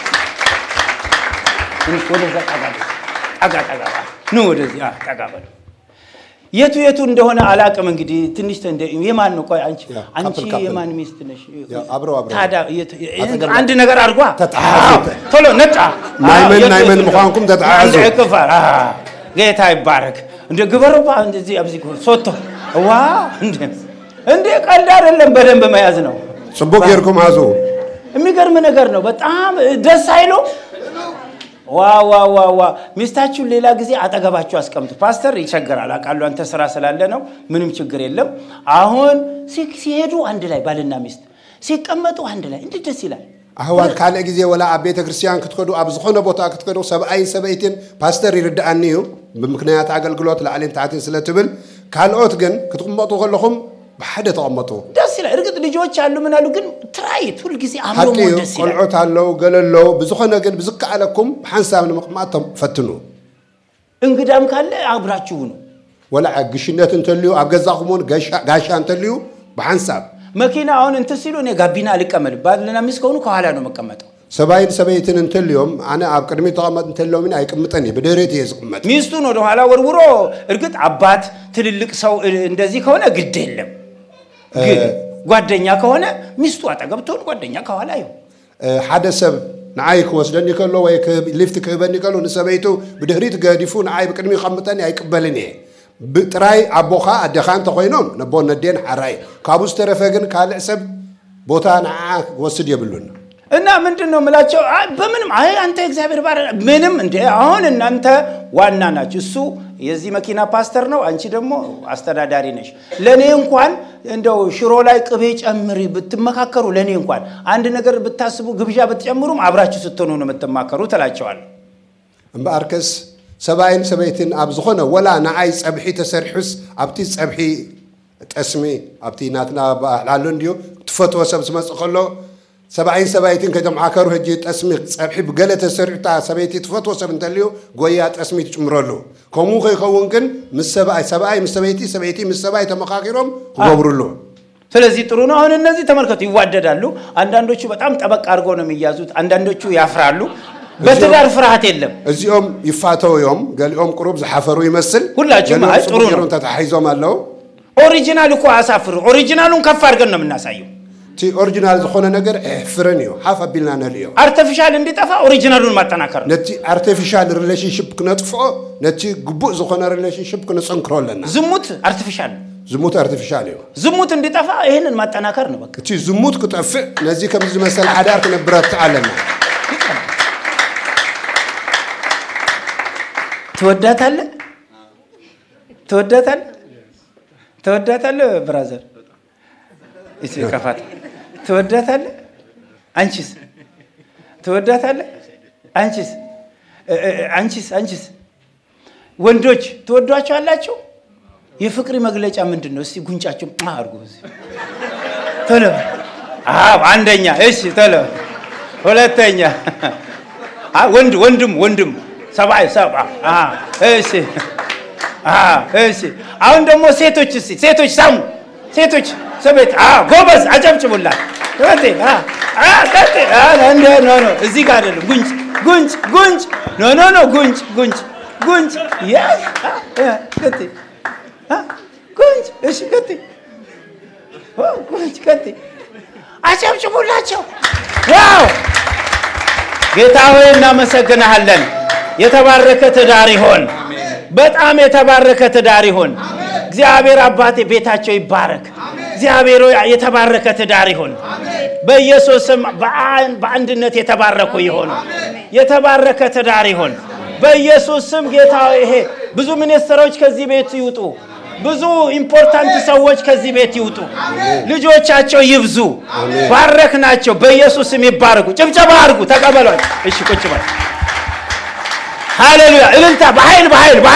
ወደዛ አጋጋ ነው ወደዚህ አጋጋበሉ የቱ እንደሆነ አላቀም እንግዲህ ትንሽ የማን ነው ቆይ አንቺ የማን ሚስት ነሽ
አብሮ
ታዳ አንድ ነገር አርጓ ቶሎ ነጣ
ናይመን መኳንኩም ተጣዓዙ
ጌታ ይባረክ እንደ ግበርባ እንደዚህ አብዚ ሶቶ ዋ እንደ ቀልድ አይደለም በደንብ መያዝ ነው
ጽቡቅ ይርኩም አዙ
የሚገርም ነገር ነው በጣም ደስ አይሎ ዋ ሚስታችሁ ሌላ ጊዜ አጠገባችሁ አስቀምጡ ፓስተር ይቸገራል አቃሉ አንተ ስራ ስላለ ነው ምንም ችግር የለም አሁን ሲሄዱ አንድ ላይ ባልና ሚስት ሲቀመጡ አንድ ላይ እንዴት ደስ ይላል
አሁን ካለ ጊዜ ወላ አቤተ ክርስቲያን ክትከዱ አብዝኾነ ቦታ ክትከዱ ሰብአይ ሰበይትን ፓስተር ይርዳአኒዩ በምክንያት አገልግሎት ለዓለም ታትን ስለትብል ካልኦት ግን ክትቀመጡ ከለኹም በሐደ ተቀመጡ
ደስ ይላል እርግጥ ልጆች አሉ ምን አሉ ግን ትራይት ሁሉ ጊዜ አብሮ ደስ ይላል
ቆልዖት አለው ገለለው ብዙኾነ ግን ብዝካዓለኩም በሐንሳብ ንመቅማቶም ፈትኑ
እንግዳም ካለ አብራችሁ ነው
ወላ ግሽነት እንተልዩ አብገዛኹሙን ጋሻ እንተልዩ በሐንሳብ
መኪና አሁን እንት ሲሉ እኔ ጋቢና አልቀመጥ ባልና ሚስት ከሆኑ ከኋላ ነው መቀመጠው
سباين سبايتين انتليوم أنا أبكرمي طعمة انتليوم من أيكمتني بدريت يزقمت
ميستون وده على ورورو إرجت عبات تللك سو إندزي كونه قديلهم قدنيا كونه ميستو أتقبتون قدنيا كوالا يوم
حدث نعايك وسدني كله ويك لفت كيبني كله نسبيتو بدريت قادفون نعاي بكرمي خمتني أيكبلني بتراي أبوخا أدخان تقوينهم نبون ندين حراي كابوس ترفقن كالعسب بوتان وسد يبلون
እና ምንድነው መላቸው በምንም አይ አንተ እግዚአብሔር ባረ ምንም እንደ አሁን እናንተ ዋና ናችሁ እሱ የዚህ መኪና ፓስተር ነው አንቺ ደግሞ አስተዳዳሪ ነሽ ለኔ እንኳን እንደው ሽሮ ላይ ቅቤ ጨምሪ ብትመካከሩ ለኔ እንኳን አንድ ነገር ብታስቡ ግብዣ ብትጨምሩም አብራችሁ ስትሆኑ ነው የምትማከሩ ተላቸዋል
እምባርከስ ሰባይን ሰበይትን አብዝኾነ ወላ ናአይ ጸብሒ ተሰርሑስ አብቲ ጸብሒ ጠስሚ አብቲ ናትና ባላሉ እንዲዮ ትፈትወ ሰብ ስመጽኸሎ سبعين سبايتين كده معاكرو هجي تسمي صبحي بقلة سرعتا سبايتي تفوتو سبنتليو قويات اسمي تجمرلو كومو خي كونكن مس سبعي مس سبايتي مس سباي تمخاخيرهم غبرلو
ስለዚህ ጥሩ ነው አሁን እነዚህ ተመልከቱ ይዋደዳሉ አንዳንዶቹ በጣም ጠበቅ አርገው ነው የሚያዙት አንዳንዶቹ ያፍራሉ በትዳር ፍርሃት የለም
እዚኦም ይፋተው ዮም ገሊኦም ቅሩብ ዘሐፈሩ ይመስል
ሁላችሁም አይ ጥሩ ነው
ተታሕይዞም አለው
ኦሪጂናል እኮ አሳፍሩ ኦሪጂናሉን ከፍ አድርገን ነው የምናሳየው
تي أوريجينال زخونة نجار فرنيو حافة بيلنا نليو
artificial اللي تفا أوريجينالون ما تناكر
نتي artificial relationship كنا تفا نتي قبوء زخونة relationship كنا سنكرول لنا
زموت artificial
artificial يو
زموت اللي تفا هنا ما تناكر نبك
تي زموت كتأفق نزي كم زي مثلا عدار كنا برات تعلمنا
تودات هلا برازر إيش كفات تودات هلا أنشيس تودات هلا أنشيس وندوش تودوش على شو يفكري مغلج أمن دنوسي غنچاچو ما أرجوز تلو عندنا إيش تلو ولا تانية وندم سبعة إيش إيش عندما سيتوش سامو سيتوش سبت غوبز عجب شبولا كتي كتي نو زي قادر غونج نو غونج يس كتي غونج ايش كتي غونج كتي عجب شبولا شو واو ጌታዬ እናመሰግናለን የተባረከ ትዳር ይሁን በጣም የተባረከ ትዳር ይሁን እግዚአብሔር አባቴ ቤታቸው ይባረክ እግዚአብሔር የተባረከ ትዳር ይሁን በኢየሱስ ስም በአንድነት የተባረኩ ይሁን የተባረከ ትዳር ይሁን በኢየሱስ ስም ጌታዬ ይሄ ብዙ ሚኒስትሮች ከዚህ ቤት ይውጡ ብዙ ኢምፖርታንት ሰዎች ከዚህ ቤት ይውጡ ልጆቻቸው ይብዙ ባረክናቸው በኢየሱስ ስም ይባረኩ ጭብጨባ አድርጉ ተቀበሏል እሺ ቁጭ በል ሃሌሉያ እልልታ በኃይል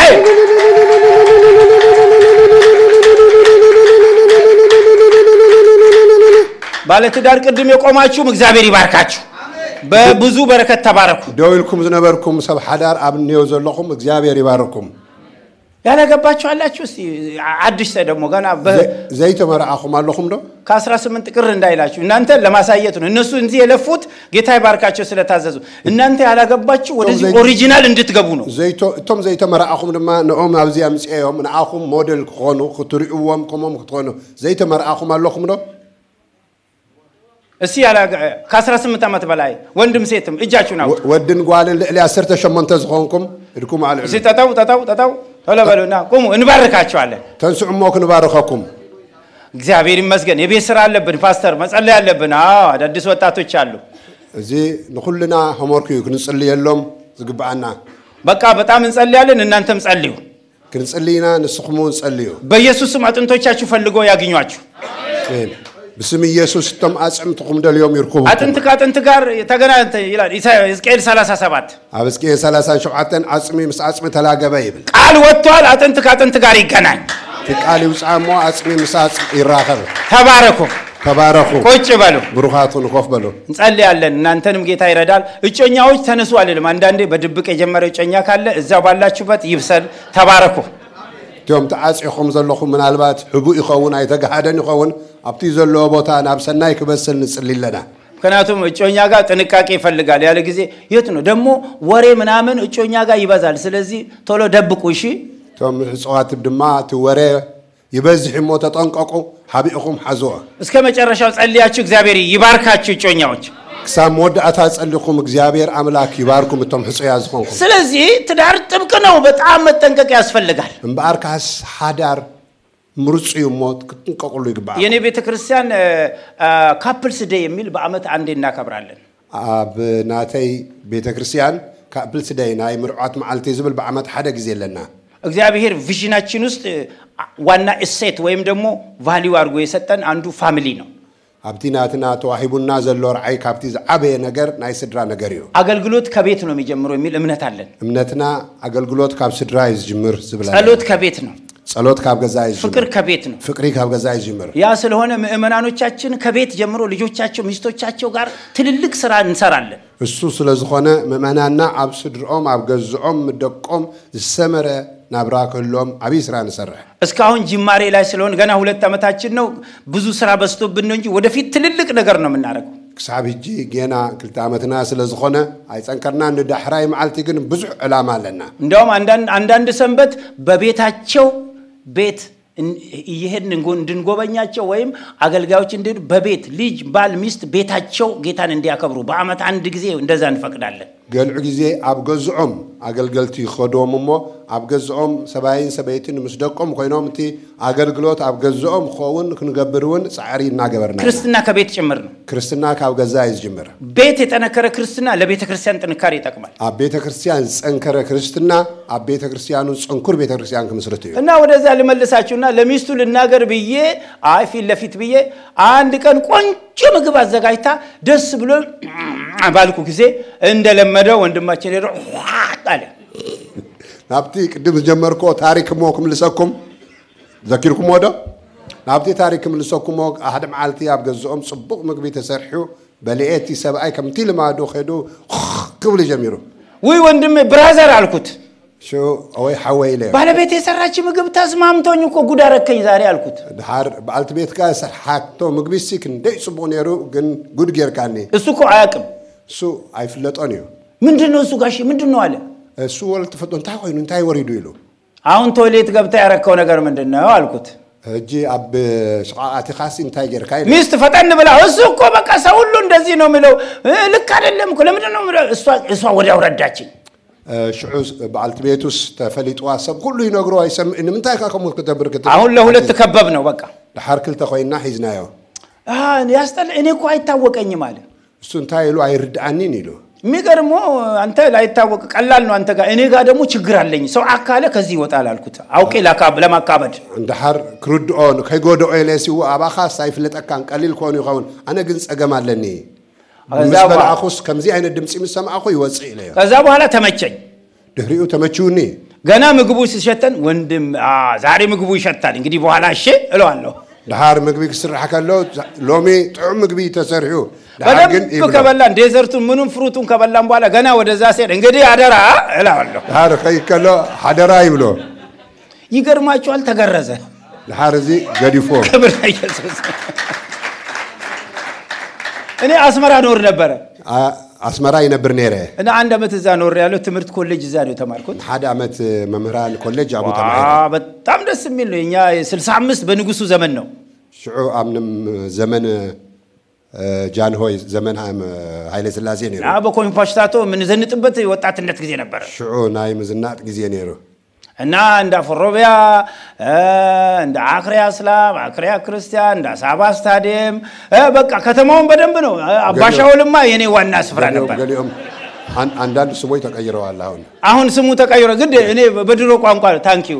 ባለትዳር ቅድም የቆማችሁም እግዚአብሔር ይባርካችሁ በብዙ በረከት ተባረኩ
ደውልኩም ዝነበርኩም ሰብ ሐዳር አብኔው ዘለኹም እግዚአብሔር ይባርኩም
ያላገባችሁ አላችሁ እስቲ አዲስ ደግሞ ገና
ዘይተመራአኹም አለኹም ዶ
ከ18 ቅር እንዳይላችሁ እናንተ ለማሳየት ነው እነሱ እንጂ የለፉት ጌታ ይባርካቸው ስለታዘዙ እናንተ ያላገባችሁ ወደዚህ ኦሪጂናል እንድትገቡ ነው
ቶም ዘይተመራአኹም ድማ ነኦም አብዚ አምጽዮም ንአኹም ሞዴል ኮኑ ክትሪኡዎም ኮሞም ክትኮኑ ዘይተመራአኹም አለኹም ዶ
እስቲ ያላ ከ18 ዓመት በላይ ወንድም ሴትም እጃችሁ ነው
ወድን ጓልን ለ18 ዝኾንኩም እድኩም አለ
እስቲ ተጣው ተለበሉና ቆሙ እንባርካቸዋለን
ተንስዑሞክ እንባርካኩም
እግዚአብሔር ይመስገን የቤት ስራ አለብን ፓስተር መጸለይ አለብን አዳዲስ ወጣቶች አሉ
እዚ ለሁሉና ሆምወርክ ክንጽልየሎም ዝግባአና
በቃ በጣም እንጸልያለን እናንተም ጸልዩ
ክንጽልይና ንስኹም እንጸልዩ
በኢየሱስ ስም አጥንቶቻችሁ ፈልጎ ያግኙአችሁ
አሜን بسم ኢየሱስ ተም አጽምትኩም ደልዮም ይርኩቡ
አጥንት ካጥንት ጋር ተገናኝተ ይላል ኢሳይያስ 37
አብስቄ 37 አጽሚ ምስ አጽሚ ተላገበ ይብል
ቃል ወጥቷል አጥንት ካጥንት ጋር ይገናኝ
ቃል ይውጻሞ አጽሚ ምስ አጽሚ ይራኸብ ተባረኩ
ቁጭ በሉ
ብሩኻቱን ኮፍ በሉ
እንጸልያለን እናንተንም ጌታ ይረዳል እጮኛዎች ተነሱ አልልም አንዳንዴ በድብቅ የጀመረ እጮኛ ካለ እዛው ባላችሁበት ይብሰል ተባረኩ ቶም
ተዓጽኹም ዘለኹም ምናልባት ህቡ ይኸውን አይተጋሃደን ይኸውን ኣብቲ ዘሎ ቦታ ናብ ሰናይ ክበስል ንጽልይለና
ምክንያቱም እጮኛ ጋር ጥንቃቄ ይፈልጋል ያለ ጊዜ የት ነው ደግሞ ወሬ ምናምን እጮኛ ጋር ይበዛል ስለዚህ ቶሎ ደብቁ እሺ
ቶም ጽዋት ድማ ትወሬ ይበዝሕ ሞ ተጠንቀቁ ሐቢእኩም ሐዙአ
እስከ መጨረሻው ጸልያችሁ እግዚአብሔር ይባርካችሁ እጮኛዎች
ክሳም ወዳታ ጸልይኩም እግዚአብሔር አምላክ ይባርኩም እቶም ሕጽያ ዝኾንኩም
ስለዚህ ትዳር ጥብቅ ነው በጣም መጠንቀቅ ያስፈልጋል
እምባርካስ ሐዳር ምርጽዩ ሞት ክትንቀቁሉ ይግባል
የኔ ቤተክርስቲያን ካፕልስ ዴይ የሚል በአመት አንዴ እናከብራለን
አብ ናተይ ቤተክርስቲያን ካፕልስ ዴይ ናይ ምርዓት መዓልቲ ዝብል በአመት ሓደ ጊዜ ለና
እግዚአብሔር ቪዥናችን ውስጥ ዋና እሴት ወይም ደግሞ ቫልዩ አድርጎ የሰጠን አንዱ ፋሚሊ ነው
አብቲናትና ተዋሂቡና ዘሎ ራይ ካፕቲ አበየ ነገር ናይ ስድራ ነገር እዩ
አገልግሎት ከቤት ነው የሚጀምረው የሚል እምነት አለን
እምነትና አገልግሎት ካብ ስድራ ይጅምር ዝብላ
ጸሎት ከቤት ነው
ጸሎት ካብ ገዛ ይጅምር
ፍቅር ከቤት ነው
ፍቅሪ ካብ ገዛ ይጅምር
ያ ስለሆነ ምእመናኖቻችን ከቤት ጀምሮ ልጆቻቸው ሚስቶቻቸው ጋር ትልልቅ ስራ እንሰራለን
እሱ ስለዝኾነ ምእመናና አብ ስድሮም አብ ገዝኦም ደቆም ዝሰመረ ናብራ ከሎም አቢ ስራ እንሰርሕ
እስካሁን ጅማሬ ላይ ስለሆነ ገና 2 አመታችን ነው ብዙ ስራ በስቶብን ነው እንጂ ወደፊት ትልልቅ ነገር ነው የምናደርገው
ክሳብ ሂጂ ገና 2 አመትና ስለዝኾነ አይጸንከርና እንደዳሕራይ መዓልቲ ግን ብዙ ዕላማ አለና
እንደውም አንዳንድ ሰንበት በቤታቸው ቤት ይሄን እንድንጎበኛቸው ወይም አገልጋዮች እንደ በቤት ልጅ ባል ሚስት ቤታቸው ጌታን እንዲያከብሩ በአመት አንድ ጊዜ እንደዛ እንፈቅዳለን
ገልዑ ጊዜ አብ ገዝኦም አገልገልቲ ኸዶምሞ አብ ገዝኦም ሰባይን ሰበይትን ምስደቆም ኮይኖም እቲ አገልግሎት አብ ገዝኦም ኾውን ክንገብርውን ጻዕሪ እናገበርና
ክርስትና ከቤት ጭምር ነው
ክርስትና ካብ ገዛ ይጅምር
ቤት የጠነከረ ክርስትና ለቤተ ክርስቲያን ጥንካሬ ይጠቅማል
አብ ቤተ ክርስቲያን ጸንከረ ክርስትና አብ ቤተ ክርስቲያኑ ጸንኩር ቤተ ክርስቲያን ከምስረት እዩ
እና ወደዛ ልመልሳችሁና ለሚስቱ ልናገር ብዬ አይ ፊት ለፊት ብዬ አንድ ቀን ቆንጆ ምግብ አዘጋጅታ ደስ ብሎ ባልኩ ጊዜ እንደለመደው ወንድማችን ይሮ አለ
ናብቲ ቅድም ጀመርኮ ታሪክ ሞኩም ልሰኩም ዘኪርኩም ወዶ ናብቲ ታሪክም ልሰኩም አሐድ መዓልቲ አብ ገዝኦም ጽቡቅ ምግቢ ተሰርሑ በለኤቲ ሰብአይ ከምቲ ልማዶ ኸዱ ክብል ጀሚሩ
ወይ ወንድሜ ብራዘር አልኩት
ሾ ወይ ሐወይለ
ባለቤት የሰራች ምግብ ተስማምቶኝ እኮ ጉድ አረከኝ ዛሬ አልኩት
ዳር ባልት ቤት ጋ ሰሐክቶ ምግቢ ሲክ እንደይ ጽቡቅ ነሩ ግን ጉድ ጌርካኒ
እሱ እኮ አያቅም
እሱ አይፍለጦን እዩ
ምንድነው እሱ ጋሽ ምንድነው አለ
እሱ ወልት ፈጦን እንታይ ኮይኑ እንታይ ወሪዱ ይሉ
አሁን ቶይሌት ገብታ ያረከው ነገር ምንድነው አልኩት
እጂ አብ ሽቃአቲ ኻሲ እንታይ ጌርካይ
ሚስት ፈጠን ብላ እሱ እኮ በቃ ሰው ሁሉ እንደዚህ ነው የሚለው ልክ አይደለም እኮ ለምንድነው እሷ ወዲያው ረዳችኝ
ሽዑ ባልት ቤቱስ ተፈሊጧ ሰብ ሁሉ ይነግሮ አይሰምዕ ምንታይ ካከሙት ከተብርክት
አሁን ለሁለት ከበብ ነው በቃ
ለሐርክል ተኾይና ሒዝናዮ
ያስጠል እኔ እኮ አይታወቀኝ ማለት
እሱ እንታይ ይሉ አይርዳአኒን ይሉ
ሚገርሞ አንተ ላይታወቅ ቀላል ነው አንተ ጋር እኔ ጋር ደግሞ ችግር አለኝ ሰው አካለ ከዚህ ይወጣል አልኩት አውቄ ለማካበድ
እንደሐር ክሩድኦን ከይጎደኦ ኤሌሲው አባኻ ሳይፍለጠካን ቀሊል ኮኑ ይኸውን አነ ግን ጸገም አለኒ መስበላኹስ ከምዚ አይነት ድምጽ ምሰማኹ ይወጽእ ኢለዮ
ከዛ በኋላ ተመቸኝ
ድህሪኡ ተመቹኒ
ገና ምግቡ ሲሸተን ወንድም ዛሬ ምግቡ ይሸታል እንግዲህ በኋላ እሺ እለዋለሁ
ዳር ምግቢ ክስራሕ ከሎ ሎሚ ጥዑም ምግቢ ተሰርሑ
ዳር ግን ከበላን ዴዘርቱን ምኑን ፍሩቱን ከበላን በኋላ ገና ወደዛ ሲሄድ እንግዲህ አደራ እላለሁ
ዳር ከይከሎ አደራ ይብሎ
ይገርማችኋል ተገረዘ
ዳር እዚ ገዲፎ
ክብር ለኢየሱስ እኔ አስመራ ኖር ነበር
አስመራ ይነብር ነረ
እና አንድ አመት እዛ ኖር ያለው ትምርት ኮሌጅ እዛ ነው ተማርኩት
ሓደ አመት መምህራን ኮሌጅ አቡ ተማሪ
በጣም ደስ የሚል ነው እኛ 65 በንጉሱ ዘመን ነው
ሽዑ አምንም ዘመን ጃንሆይ ዘመን ኃይለ ሥላሴ ነሩ
በኮምፓሽታቶ ምን ዘንጥበት ወጣትነት ጊዜ ነበር
ሽዑ ናይ ምዝናጥ ጊዜ ነሩ
እና እንደ አፍሮቢያ እንደ አክሪያ እስላም አክሪያ ክርስቲያን እንደ ሳባ ስታዲየም በቃ ከተማውን በደንብ ነው አባሻውልማ የኔ ዋና ስፍራ ነበር
አንዳንድ ስሞች ተቀይረዋል
አሁን ስሙ ተቀይሮ ግን እኔ በድሮ ቋንቋ ታንኪዩ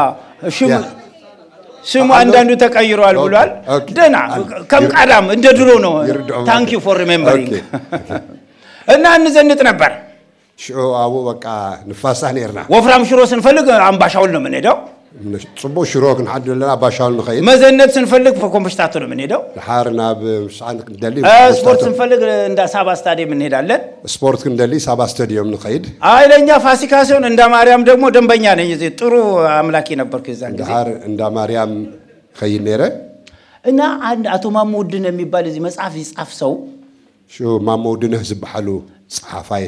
ስሙ አንዳንዱ ተቀይሯል ብሏል ደና ከምቃዳም እንደ ድሮ ነው ታንኪዩ ፎር ሪሜምበሪንግ እና እንዘንጥ ነበር
ሽኦ አቡ በቃ ንፋሳህ ነርና
ወፍራም ሽሮ ስንፈልግ አምባሻውል ነው የምንሄደው
ጽቦ ሽሮ ግን ሐድልና አምባሻውል ነው ኸይድ
መዘነት ስንፈልግ ኮምፖስታቶ ነው የምንሄደው
ለሐርና በሳን ደሊ
ስፖርት ስንፈልግ እንደ ሳባ ስታዲየም እንሄዳለን
ስፖርት ግን ደሊ ሳባ ስታዲየም ነው ኸይድ
አይለኛ ፋሲካ ሲሆን እንደ ማርያም ደግሞ ደንበኛ ነኝ እዚህ ጥሩ አምላኪ ነበርኩ ይዛን ጊዜ
ለሐር እንደ ማርያም ኸይድ ነረ
እና አንድ አቶ ማሙድን የሚባል እዚህ መጽሐፍ ይጻፍ ሰው
شو ما مودنه زبحلو صحافاي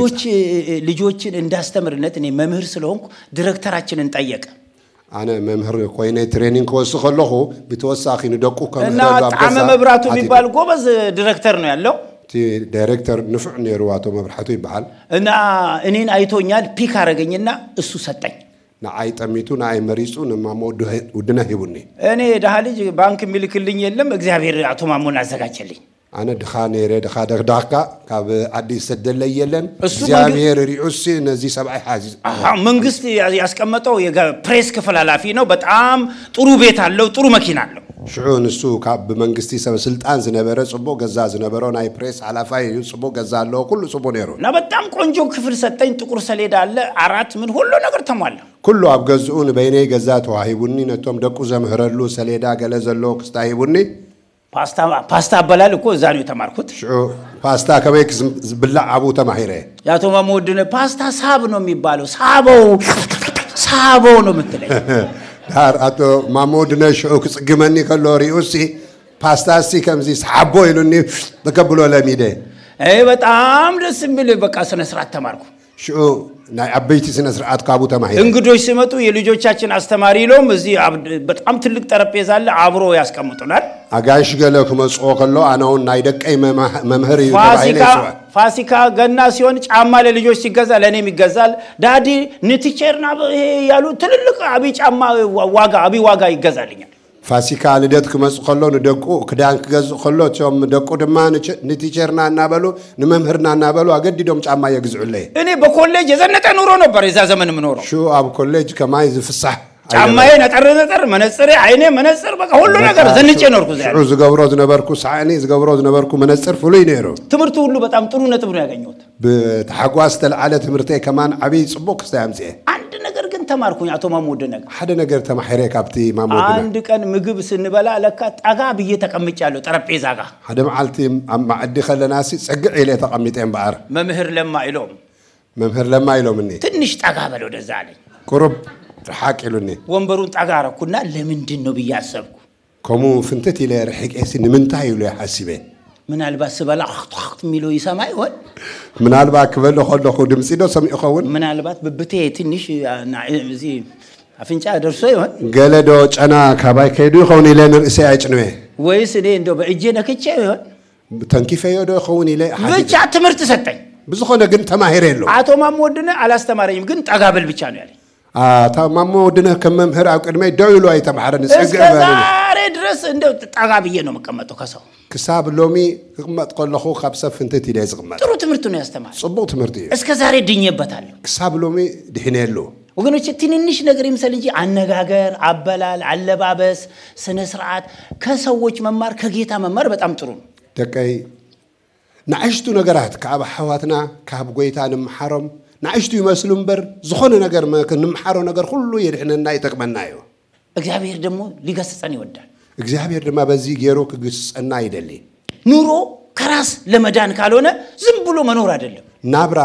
ልጆችን እንዳስተምርነት እኔ መምህር ስለሆንኩ ዲሬክተራችንን ጠየቀ
أنا ممهر كوينة ترينينج كوسخ الله بتوسخ ندقو كم
هذا عم مبراتو بيبال قوبز ديريكتور نو يالو
تي ديريكتور نفعني رواتو مبرحتو يبحال
أنا إنين أيتونيال بيك هرجينا السو ستين
نعاي تميتو نعاي مريسو نما مود ودنا هيبوني
أنا ده هالج بانك ملك اللي يلم إجزابير عتو ما منازعة شلي
أنا دخاني رد خادر داكا كاب عدي سدل يلن إجزابير رئيسي نزي سبعي حاجز
من قصدي أسكمتو يجا بريس كفلا فينو بتعام طرو بيت علو طرو مكين علو
شعون السوق كاب من قصدي سب سلطان زنبرة صبو جزاز زنبرة ناي بريس على فاي صبو جزاز له كله صبو نيرو
نبتام كونجو كفر ستين تقر سليد على عرات من هولو نقر تمال
كله أبجزون بيني جزات وهايبوني نتوم دكو زمهرلو سليدا جلزلو كستايبوني
باستا بلالكو زانو تماركوت
شو باستا كميك بالله أبو تماهيره
يا توما مودن باستا سابنو ميبالو سابو نو متلي
دار أتو ما مودن شو كسجمني كلوري أسي باستا سي كمزي سحبو يلوني تقبلوا لميده
أي بتعام رسمي بقى سنسرات تماركو
شو ناي أبيتي سنسرات كابو تماهيره
إنقدوش سمتو يلوجو تشاتشن أستماري لهم زي بتعام تلك ترابيزة اللي عبرو ياسكمتونال
أجايش قالك مسؤول الله أنا ونايدك أي ممهري
فاسيكا جناسيون عمال اللي جوش يجزال أنا ميجزال دادي نتيجرنا يالو تللك أبي عمال واجا يجزالين
فاسيكا لدتك مسؤول الله ندقو كدانك جز خلوا توم ندقو دمان نتيجرنا نابلو نممهرنا نابلو أجدي دوم عمال يجزعوا لي
إني بكولج زنة نورنا بريزا زمن منورو
شو أب كولج كمان في الصح
عماي نتر منصري عيني منصر بقى هولو نقر زنچه نوركو زي
شو زغبروز نبركو سعاني زغبروز نبركو منصر فلوي نيرو
تمرتو ሁሉ በጣም ጥሩ ነጥብ ነው ያገኘሁት
بتحقواس تلعاله تمرتي كمان عبي صبوك استامزي
አንድ ነገር ግን ተማርኩኝ አቶ ማሙድ ነገር
ሓደ ነገር ተማሕሬ ካብቲ ማሙድ
አንድ ቀን ምግብ ስንበላ ለካ ጠጋ ብዬ ተቀምጫለሁ ጠረጴዛ ጋር
ሓደ መዓልቲ ማዕዲ ከለናሲ ጸግዕ ኢለ ተቀምጤን በአር
መምህር ለማ ኢሎም እኔ
ትንሽ
ጠጋ በል ወደዛ አለኝ
ቁርብ رحاك إلوني
وانبرون تجارة كنا لمن دينو بياسبكو
كمو فنتتي له رحيك إسي نمنتهي ولا حاسبه
من الباس بلا خط ميلو يسمع يقول
من الباك بلو خد خود مسيدو سمي أخوون
من الباس ببتي تنيش زي عفين شاء درسوا يقول
قالدو أنا كباي كيدو خوني لين رئيسي عجنوه
ويسدين دو بعجينا كتشي يقول
تنكيف يدو خوني لي
بيتش عتمرت ستين
بزخونه قنت ما هيريلو
عتو ما مودنا على استمارين قنت أقابل بيتشانو يعني
تمام ودنا كم مهر أو كلمة دايلو أي تمحرن
إسكازار درس إنه تعقابينه مكملته كسو
كساب لومي ما تقول له خو خبصة فنتتي لازم غمر
ترو تمرتوني استمع
صبوا تمرتي
إسكازار الدنيا بتالو
كساب لومي دهنيلو
وقالوا تنينش نقري مثلا يجي عن نجاجر عبلال على بابس سنسرعات كسووش ممر كجيتا ممر بتأمترون
تكاي نعشتو نجارات كعب حواتنا كعب قويتان محرم نعيشتو يمثلون بر زخونه نجار ما كن نمحرو نجار كله يرحنا الناي تقمنايو
እግዚአብሔር ደግሞ ሊገስጸን ይወዳል
እግዚአብሔር ደግሞ በዚህ ጌሮ ከግስጸና አይደለም
ኑሮ ከራስ ለመዳን ካልሆነ ዝም ብሎ መኖር አይደለም
ናብራ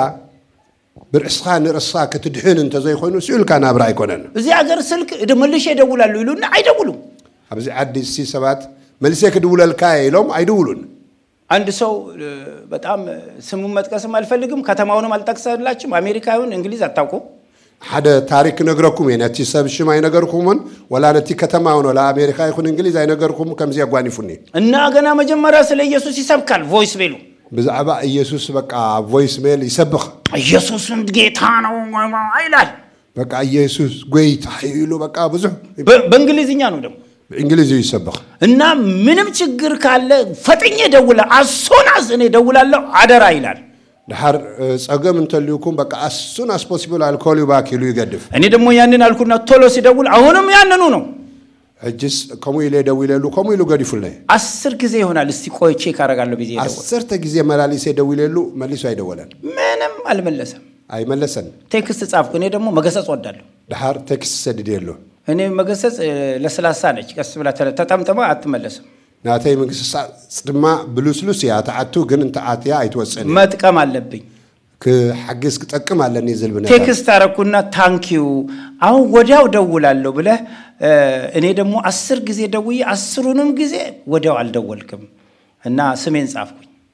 ብርዕስኻን ርዕሳ ክትድህን እንተ ዘይኮኑ ሲልካ ናብራ አይኮነን
እዚህ ሀገር ስልክ ደመልሽ ይደውላሉ ይሉና አይደውሉም
አብዚ አዲስ ሲሰባት መልሴ ከደውላልካ ይሎም አይደውሉን
አንድ ሰው በጣም ስሙን መጥቀስም አልፈልግም ከተማውንም አልጠቅሰላችሁም አሜሪካውን እንግሊዝ አታውቁ
هذا تاريخ نجاركم يعني تساب شيء ما ينجاركمون ولا نتي كتماون ولا أمريكا يكون إنجليز أي نجاركم كم زي أقواني فني.
الناقنا مجمرة سل يسوع يسبكال فويس ميلو.
بزعبا يسوع بقى فويس ميل يسبخ.
يسوع جيتانو ما أيلال.
بقى يسوع جيت حيلو بقى بزح.
بإنجليزي يعني دم.
بإنجليزي يسبخ.
النام منم تشجر كله فتني دولة أصلا أصلا دولة لا عدر أيلال.
دحر أجمع من تليكم بقى as soon as possible الكل يبقى كيلو يقدف.
أني دمو يانين الكلنا تولو سيدول أهونم ياننونو.
هجس كمو يلي دويله لو كمو يلو قديف له.
أسر كذي هنا لستيقوي شيء كارجالو بيزي.
أسر تكذي ملالي سيدويله لو مللي سوي دولان.
منم الملسن.
أي ملسن.
تكست تصافق أني دمو مقصص ودالو.
دحر تكست سديله.
أني مقصص لسلاسانة كاس ولا تتم أتملسن.
ناتي من قصة ما بلوس يا تعتو جن أنت عاتيا يتوسن
ما تكمل لبي
كحجز تكمل لنزل بنا
تكست ترى كنا تانكيو أو وجاو دول على بله إني دمو أسر جزء دوي أسرونم جزء وجاو على دولكم الناس سمين صافكم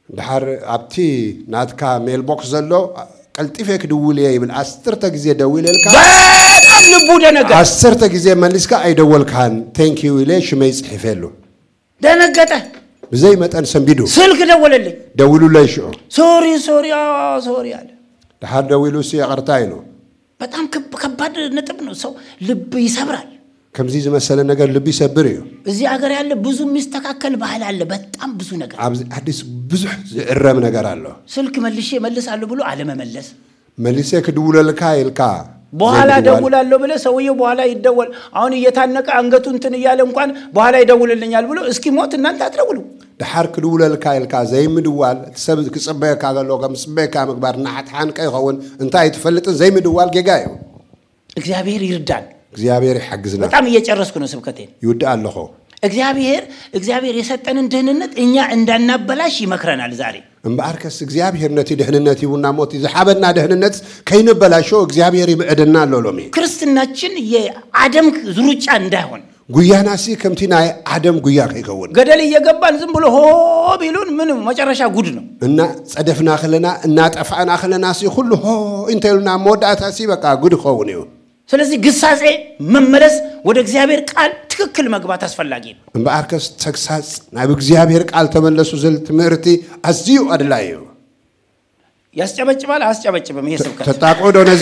دحر أبتي ناتكا ميل بوكس زلو قلت فيك دولي يبل أسترت جزء دولي لك
قبل بودا نجا
أسترت جزء مالسك أي دول كان thank you ليش ما يصحفله
ده نجته
زي ما تنسم بيدو
سلك دولي
دولوا لي شو
سوري على
دحر دولوا سي أغرتايلو
بتأم كبار نتبنو سو لبي سبرال
كم زي مثلا نقول لبي سبريو
زي أجر على بزو مستكاكل بحال على بتأم بزو نجار
حدث بزح الرام نجار الله
سلك ملش على بلو على ما
ملسك دولة الكا
بحالا دول الله بله سويه بحالا يدول عوني يتعنك عنقتون تنيالهم كان بحالا يدول اللي يال بلو اسكي موت الناس تدولوا
دحرك دولة الكا زي مدوال تسبب كسبك على لوجا مسبك على مقبر نحت حنك يخون انت يتفلت زي مدوال جايو
እግዚአብሔር ይርዳን
እግዚአብሔር ይحجزنا
በጣም እየጨረስኩ ነው ስብከቴን
ይወዳል ለሆ
እግዚአብሔር የሰጠንን ደህንነት እኛ እንዳናበላሽ ይመክረናል ዛሬ
እምባርከስ እግዚአብሔር ነቲ ደህንነት ይቡና ሞት ይዘሐበና ደህንነት ከይነበላሾ እግዚአብሔር ይብዕድና ለሎሚ
ክርስትናችን የአደም ዙሩጫ እንዳይሆን
ጉያናሲ ከምቲና አደም ጉያ ከይከውን
ገደል እየገባን ዝም ብሎ ሆ ቢሉን ምን መጨረሻ ጉድ ነው
እና ጸደፍና خلنا እና ጠፋና خلنا ሲ ሁሉ ሆ እንተልና ሞዳታሲ በቃ ጉድ ሆውን ነው
ስለዚህ ግሳጼ መመለስ ወደ እግዚአብሔር ቃል ትክክል መግባት አስፈላጊ ነው
እምባርከስ ተክሳጽ ናብ እግዚአብሔር ቃል ተመለሱ ዘል ትምህርቲ አዚዩ አድላዩ
ያስጨበጭባል አስጨበጭበም ይሄ ስብከት
ተጣቆ ደነዚ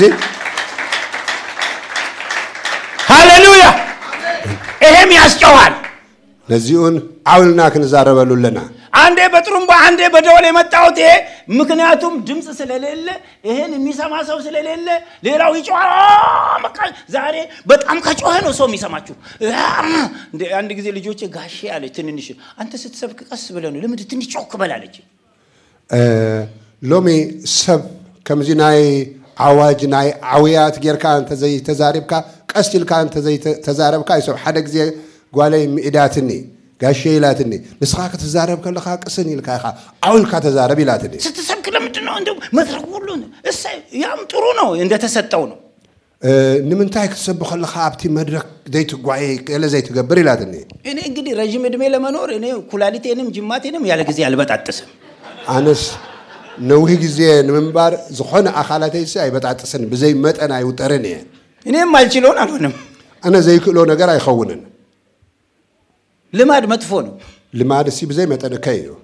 ሃሌሉያ ይሄም ያስጨዋል
ለዚሁን አውልና ክንዛረበሉልና
አንዴ በጥሩምባ አንዴ በደወል የመጣውት ይሄ ምክንያቱም ድምጽ ስለሌለ ይሄን የሚሰማ ሰው ስለሌለ ሌላው ይጮሃል ዛሬ በጣም ከጮኸ ነው ሰው የሚሰማችሁ እንደ አንድ ጊዜ ልጆቼ ጋሼ አለ ትንንሽ አንተ ስትሰብክ ቀስ ብለህ ነው ለምን ትንሽ ጮክ በላለች
ሎሚ ሰብ ከምዚናይ አዋጅናይ አውያት ጌርካ አንተ ዘይ ተዛረብካ ቀስቲልካ አንተ ዘይ ተዛረብካ ይሰው ሓደ ጊዜ ጓላይ ሚዳትኒ ጋሼ ይላትኒ ንስኻከ ተዛረብ ከለኻ ቅስን ይልካኻ አውልካ ተዛረብ ይላትኒ
ስትሰብክ ለምንድነው እንደው መድረክ ሁሉ እሰ ያም ጥሩ ነው እንደተሰጠው ነው
ንምንታይ ከተሰብክ ከለኻ አብቲ መድረክ ዘይት ጓይ ከለ ዘይት ገበር ይላትኒ
እኔ እንግዲህ ረጅም እድሜ ለመኖር እኔ ኩላሊቴንም ጅማቴንም ያለ ጊዜ አልበጣጥስም
አንስ ነው ጊዜ ንምንባር ዝኾነ አኻላተይስ አይበጣጥስን በዘይ መጠን አይውጠረን
እኔም አልችሎን አልሆነም
انا زي كلو ነገር አይخونن
ልማድ መጥፎ ነው
ልማድ ሲ በዘይ መጠን ከይው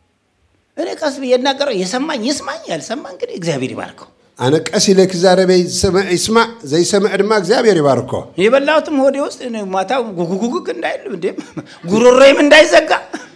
እኔ ቀስ በየናገረው የሰማኝ ይስማኝ ያልሰማ እንግዲህ እግዚአብሔር ይባርከው
انا ቀስ ይለክ ዛረበይ ይስማ ዘይ ሰማ ድማ እግዚአብሔር ይባርከው
የበላውትም ሆዴ ውስጥ ማታ ጉጉጉግ እንዳይል እንዴ ጉሮሮዬም እንዳይዘጋ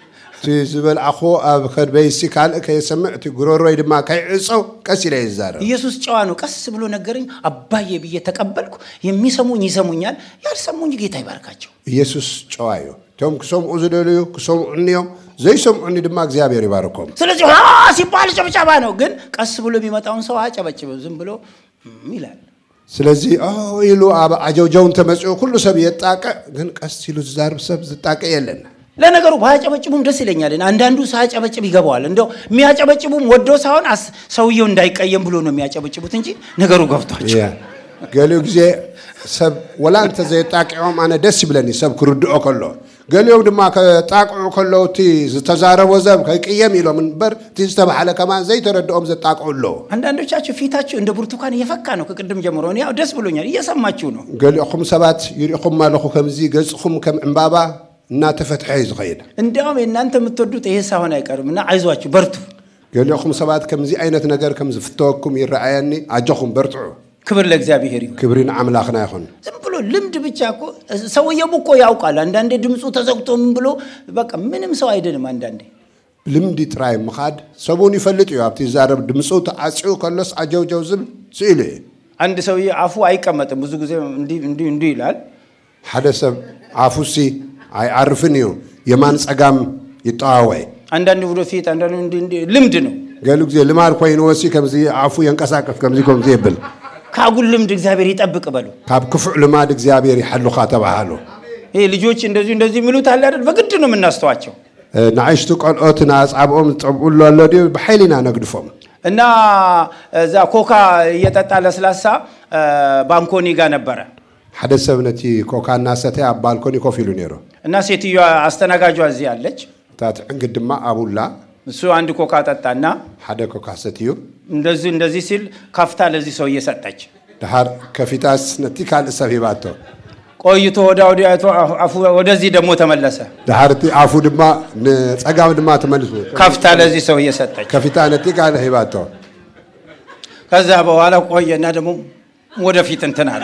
ትዝበል አኹ አብ ከድበይሲ ካል ከየሰምዕቲ ጉሮሮይ ድማ ከይዕጾው ቀስ ይለይ ዛረብ
ኢየሱስ ጨዋ ነው ቀስ ብሎ ነገረኝ አባዬ ብዬ ተቀበልኩ የሚሰሙኝ ይሰሙኛል ያልሰሙኝ ጌታ ይባርካቸው
ኢየሱስ ጨዋዩ ቶም ከሰምዑ ዝደልዩ ከሰምዑኒዮም ዘይሰምዑኒ ድማ እግዚአብሔር ይባርኮም
ስለዚህ ሲባል ጨብጨባ ነው ግን ቀስ ብሎ ቢመጣውን ሰው አጨበጭበው ዝም ብሎ ይላል
ስለዚህ ይሉ አጀውጀውን ተመጽኦ ሁሉ ሰብ የጣቀ ግን ቀስ ይሉ ዛርብ ሰብ ዝጣቀ የለን
ለነገሩ ባጨበጭቡም ደስ ይለኛል አንዳንዱ ሳጨበጭብ ይገባዋል እንደው የሚያጨበጭቡም ወዶ ሳይሆን ሰውየው እንዳይቀየም ብሎ ነው የሚያጨበጭቡት እንጂ ነገሩ ገብቷቸው
ገሌው ጊዜ ሰብ ወላንተ ዘይጣቀውም አነ ደስ ይብለኒ ሰብ ክርድኦ ከሎ ገሌው ድማ ከጣቀው ከሎቲ ተዛረቦ ዘብ ከይቀየም ይሎ መንበር ትስተባሐለ ከማን ዘይተረድኦም ዘጣቀውሎ
አንዳንዶቻችሁ ፊታችሁ እንደ ብርቱካን እየፈካ ነው ከቅድም ጀምሮ ነው ያው ደስ ብሎኛል እየሰማችሁ ነው
ገሌኹም ሰባት ይሪኹም ማለኹ ከምዚ ገጽኹም ከም እንባባ እና ተፈትሐ ይዝኸይድ
እንደውም እናንተ የምትወዱት ይሄ ሳይሆን አይቀርምና አይዟችሁ በርቱ
ገሌኹም ሰባት ከምዚ አይነት ነገር ከምዚ ፍተወኩም ይራአያኒ አጀኹም በርቱ
ክብር ለእግዚአብሔር ይሁን
ክብሪን አምላክና ይሁን
ዝም ብሎ ልምድ ብቻ እኮ ሰውየው እኮ ያውቃል አንዳንዴ ድምጹ ተዘግቶ ምን ብሎ በቃ ምንም ሰው አይደለም አንዳንዴ ልምድ
ይጥራይ መኻድ ሰቡን ይፈልጥ ይው አብቲ ዛረብ ድምጹ ተአጽኡ ከለስ አጀውጀው ዝም ሲል
አንድ ሰውዬ አፉ አይቀመጥም ብዙ ጊዜ እንዲ ይላል
ሐደሰብ አፉሲ አይ አርፍኒው የማን ጸጋም ይጣዋይ
አንዳንዱ ብሎ ፊት አንዳንዱ እንዲ ልምድ ነው
ገሉ ጊዜ ልማር ኮይኑ ወሲ ከምዚ አፉ የንቀሳቀስ ከምዚ ከምዚ ይብል
ካጉል ልምድ እግዚአብሔር ይጠብቅ በሉ
ካብ ክፉዕ ልማድ እግዚአብሔር ይሐሉኻ ተባሃሉ
ይሄ ልጆች እንደዚህ ሚሉት አለ አይደል በግድ ነው የምናስተዋቸው
ናይሽቱ ቆልኦትና አጻብኦም ጠብኡሎ አለዲ በኃይልና ነግድፎም
እና እዛ ኮካ እየጠጣ ለስላሳ ባንኮኒ ጋር ነበረ
ሓደ ሰብነቲ ኮካና ሰተ ባልኮኒ ኮፊሉ ነሮ
እና ሴትዮ አስተናጋጇ እዚህ አለች
ታት እንግዲማ አቡላ
እሱ አንድ ኮካ ጠጣና
حدا كوكا ستيو
እንደዚህ ሲል ካፍታ ለዚህ ሰው እየሰጠች
دحر كفيتاس نتي كال سفيباتو
ቆይቶ ወዲያው አፉ ወደዚህ ደግሞ ተመለሰ
دحرتي عفو دما ጸጋም ድማ ተመልሶ
ካፍታ ለዚህ ሰው እየሰጠች
كفيታ نتي كال هيباتو
ከዛ በኋላ ቆየና ደግሞ ወደፊት እንትን አለ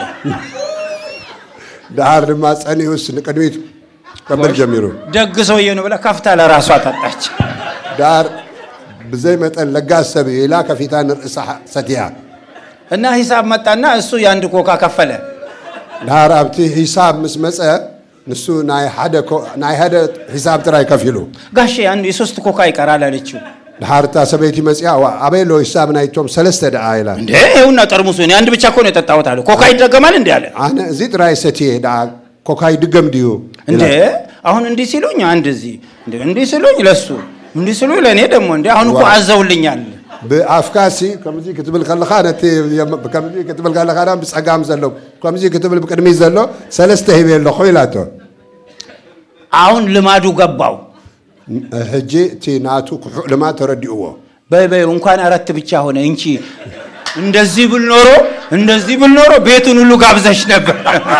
دحر ድማ ጸኒውስ ንቀድሚት ከበር ጀሚሩ
ደግ ሰውዬ ነው ብላ ካፍታ ለራሷ ታጣች
دار بزي متن لقاسب إلى كفيتان رئيس ستيا
እና ሂሳብ መጣና እሱ ያንድ ኮካ ከፈለ
دار أبتي حساب مسمسة نسو ناي هذا حساب ترى يكفيلو
ጋሼ አንድ የሶስት ኮካ ይቀራል አለችው
دار تاسبيتي مسيا وأبيلو حساب نايتهم سلسلة دعائلة
እንዴ ይሁንና ጠርሙሱ እኔ አንድ ብቻ እኮ ነው የጠጣሁት አለ ኮካ ይደገማል እንዴ አለ
أنا زيد رئيس ستيا دا ኮካ ይድገም ዲዩ
እንዴ አሁን እንዲህ ሲሉኝ አንድ እዚህ እንዴ ሲሉኝ ለሱ እንዴ ሲሉኝ ለኔ ደግሞ እንዴ አሁን እኮ አዘውልኛል
بأفكاسي كمزي كتب الخلخانة كمزي كتب الخلخانة بس أقام زلوا كمزي كتب البكرمي زلوا سلسته هي اللي خويلاته
አሁን ልማዱ ገባው
هجي تيناتو لما ترديوه
በይ እንኳን አራት ብቻ ሆነ እንጂ እንደዚህ ብል ኖሮ ቤቱን ሁሉ ጋብዘሽ ነበር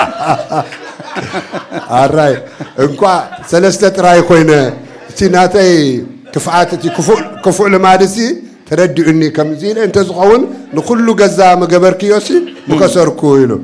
አራይ እንኳን ሰለስተ ጥራይ ኮይነ تيناتي كفعاتي كفؤ لمادسي تردئني كم زين انت زخون نخلو جزا مجبركيوسي مكسركو يلو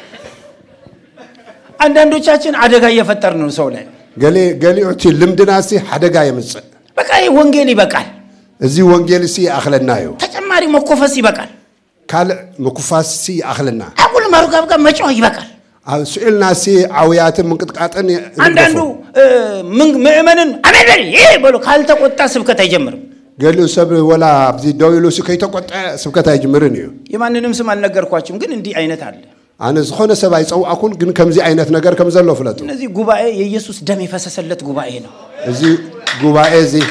አንዳንዶቻችን አደጋ እየፈጠርን ነው ሰው ላይ
قالي اعطي لمدناسي حدقا يمص
በቃ ወንጌል ይበቃል
እዚህ ወንጌል ሲ አخلናዩ
ተጨማሪ መኮፈስ ይበቃል
ካል መኮፋስ ሲ አخلና
አቁል ማሩጋብጋ መጮህ ይበቃል
سئلنا سي عويات منقطقاطن
አንዳንዱ ምእመንን አሜን ይሄ ብሎ ካልተቆጣ ስብከት አይጀምርም
قالوا سب ولا بزي دويلو سي كيتقطع سبكت አይጀምርን እዩ
የማንንም ስም አልነገርኳችሁም ግን እንዲህ አይነት አለ
انا زخونه سباي صوعكون ግን ከምዚ አይነት ነገር ከምዘሎ ፍለጡ
እነዚህ ጉባኤ የኢየሱስ ደም የፈሰሰለት ጉባኤ ነው
እዚህ ጉባኤ እዚህ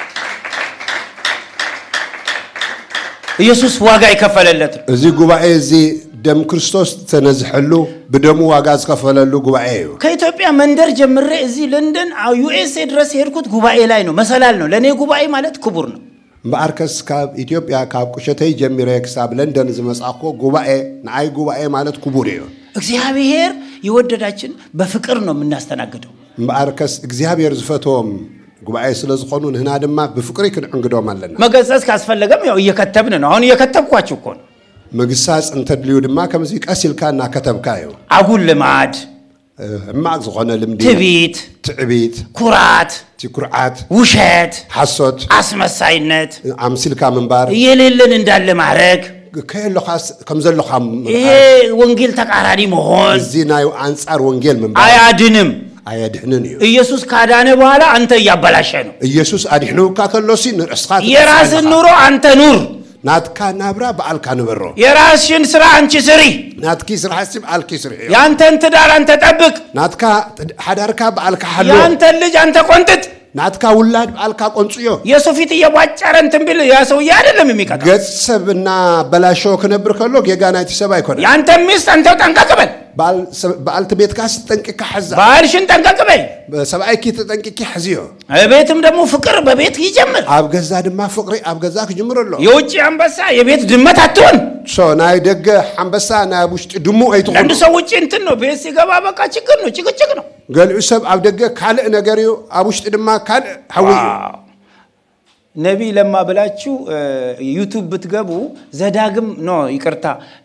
ኢየሱስ ዋጋ ይከፈለለት
እዚህ ጉባኤ እዚህ ደም ክርስቶስ ተነዝሐሉ በደሙ ዋጋ ዝከፈለሉ ጉባኤ እዩ
ከኢትዮጵያ መንደር ጀምሬ እዚህ ለንደን ዩኤስኤ ድረስ ሄድኩት ጉባኤ ላይ ነው መሰላል ነው ለኔ ጉባኤ ማለት ክቡር ነው
በአርከስ ካብ ኢትዮጵያ ካብ ቁሸተይ ጀምሬ ክሳብ ለንደን ዝመጻኮ ጉባኤ ናይ ጉባኤ ማለት ክቡር እዩ
እግዚአብሔር ይወደዳችን በፍቅር ነው የምናስተናግደው
በአርከስ እግዚአብሔር ዝፈቶም ጉባኤ ስለዝኾኑ ንህና ድማ በፍቅር ክንዕንግዶም አለና
መገሰጽ ካስፈለገም ያው እየከተብን ነው አሁን እየከተብኳችሁ እኮ ነው
መግሳጽ እንተድልዩ ድማ ከምዚ ቀሲልካና ከተብካዩ
አጉል ልማድ
እማቅ ዝኾነ ልምዲ ትዕቢት
ኩራት
ትኩርዓት
ውሸት
ሐሶት
አስመሳይነት
አምሲልካ መንባር
የሌለን እንዳለ ማረግ
ከየለኻስ ከምዘለኻም
ይሄ ወንጌል ተቃራኒ መሆን
እዚህ ናዩ አንጻር ወንጌል መንባር
አያድንም
አያድህንን እዩ
ኢየሱስ ካዳነ በኋላ አንተ ያበላሸ ነው
ኢየሱስ አድህኑካ ከሎሲ ንርስኻት
የራስን ኑሮ አንተ ኑር
ናትካ ናብራ በአልካ ንበሮ
የራስሽን ስራ አንቺ ስሪ
ናትኪ ስራሐሲ በአልኪ ስሪ
ያንተን ትዳር አንተ ጠብቅ
ናትካ ሐዳርካ በአልካ ሐሎ
ያንተን ልጅ አንተ ቆንጥጥ
ናትካ ውላድ በአልካ ቆንጽዮ
የሶፊት የቧጨረ እንትን ቢል ያ ሰው አይደለም የሚቀጣ
ገጽሰብና በላሾ ከነብር ከሎ የጋናይቲ ሰብ አይኮነ
ያንተን ሚስት አንተ ጠንቀቅበል
በአልት ቤት ካስ ተጠንቅቀ ሐዛ
ባልሽን ጠንቀቅበይ
በሰብአይኪ ተጠንቅቂ ሐዚዮ
ቤትም ደግሞ ፍቅር በቤት ይጀምር
አብገዛ ድማ ፍቅሪ አብገዛ ከጀምረሎ
የውጭ አንበሳ የቤት ድመት አትሆን
ሶ ናይ ደገ አንበሳ ናይ ውሽጥ ድሙ አይተሆን
አንድ ሰው ውጭ እንትን ነው ቤት ሲገባ በቃ ችግር ነው ጭቅጭቅ ነው
ገልዑ ሰብ አብ ደገ ካልእ ነገር እዩ አብ ውሽጥ ድማ ካልእ ሐዊ
ነቢ ለማ ብላችሁ ዩቲዩብ ብትገቡ ዘዳግም ነው ይቅርታ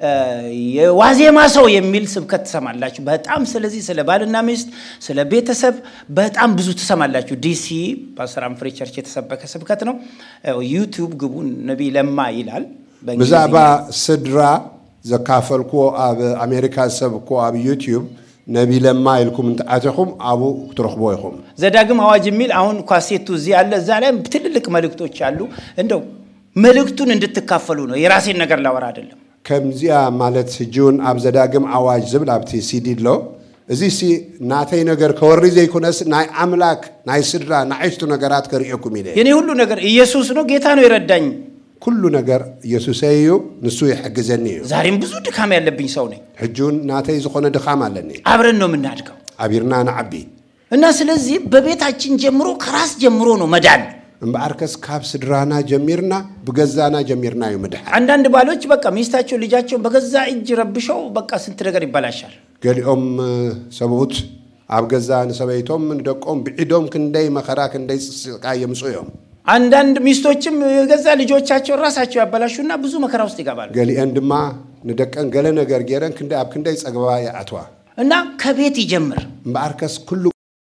የዋዜማ ሰው የሚል ስብከት ተሰማላችሁ በጣም ስለዚህ ስለ ባልና ሚስት ስለ ቤተሰብ በጣም ብዙ ተሰማላችሁ ዲሲ ፓስተር አምፍሬ ቸርች የተሰበከ ስብከት ነው ዩቲዩብ ግቡ ነቢ ለማ ይላል
በዛባ ስድራ ዘካፈልኩ አብ አሜሪካ ሰብኩ አብ ዩቲዩብ ነቢ ለማ ይልኩም እንታአተኩም አቡ ትረክቦ ይኹም
ዘዳግም አዋጅ የሚል አሁን ኳሴቱ እዚህ አለ እዛ ላይ ትልልቅ መልእክቶች አሉ እንደው መልእክቱን እንድትካፈሉ ነው የራሴን ነገር ላወራ አይደለም
ከምዚያ ማለት ጁን አብ ዘዳግም አዋጅ ዝብላብቲ ሲዲሎ እዚ ሲ ናተይ ነገር ከወሪ ዘይኮነስ ናይ አምላክ ናይ ስድራ ናይስቱ ነገራት ከሪእኩም ይለ
የኔ ሁሉ ነገር ኢየሱስ ነው ጌታ ነው ይረዳኝ
كل ነገር ኢየሱስ እዩ ንሱ ይحግዘኒ እዩ
ዛሬም ብዙ ድካም ያለብኝ ሰው ነኝ
ሕጁን ናተይ ዝኾነ ድካም አለኒ
አብረን ነው የምናድገው
አቢርና ናዓቢ
እና ስለዚህ በቤታችን ጀምሮ ከራስ ጀምሮ ነው መዳን
እምበአርከስ ካብ ስድራና ጀሚርና በገዛና ጀሚርና ይምድህ
አንዳንድ ባሎች በቃ ሚስታቸው ልጃቸው በገዛ እጅ ረብሸው በቃ ስንት ነገር ይባላሻል
ገሊኦም ሰብኡት አብገዛን ሰበይቶም እንደቆም ብዒዶም ክንደይ መከራ ክንደይ ስቃይ የምጽዮም
አንዳንድ ሚስቶችም ገዛ ልጆቻቸው ራሳቸው ያባላሹና ብዙ መከራ ውስጥ ይገባሉ
ገሊአን ድማ ንደቀን ገለ ነገር ገረን ክንደይ አብ ክንደይ ጸግባ ያአትዋ
እና ከቤት ይጀምር
እምበአርከስ ኩሉ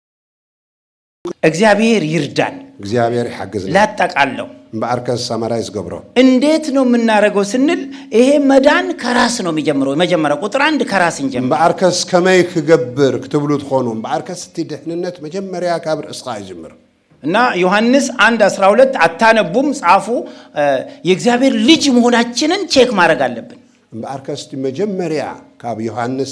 እግዚአብሔር ይርዳን
እግዚአብሔር ይሐግዝና
ላጠቃለው
እምበአርከስ ሰማራይዝ ገብሮ
እንዴት ነው የምናረጋው ስንል ይሄ መዳን ከራስ ነው የሚጀምረው መጀመሪያ ቁጥር 1 ከራስ እንጀምር
እምበአርከስ ከመይ ክገብር ክትብሉ ትኾኑ እምበአርከስ ትድህንነት መጀመሪያ ካብ ርእስኻ ይጀምር
እና ዮሐንስ 1:12 አታነቡም ጻፉ የእግዚአብሔር ልጅ መሆናችንን ቼክ ማድረግ አለብን
እምበአርከስ መጀመሪያ ካብ ዮሐንስ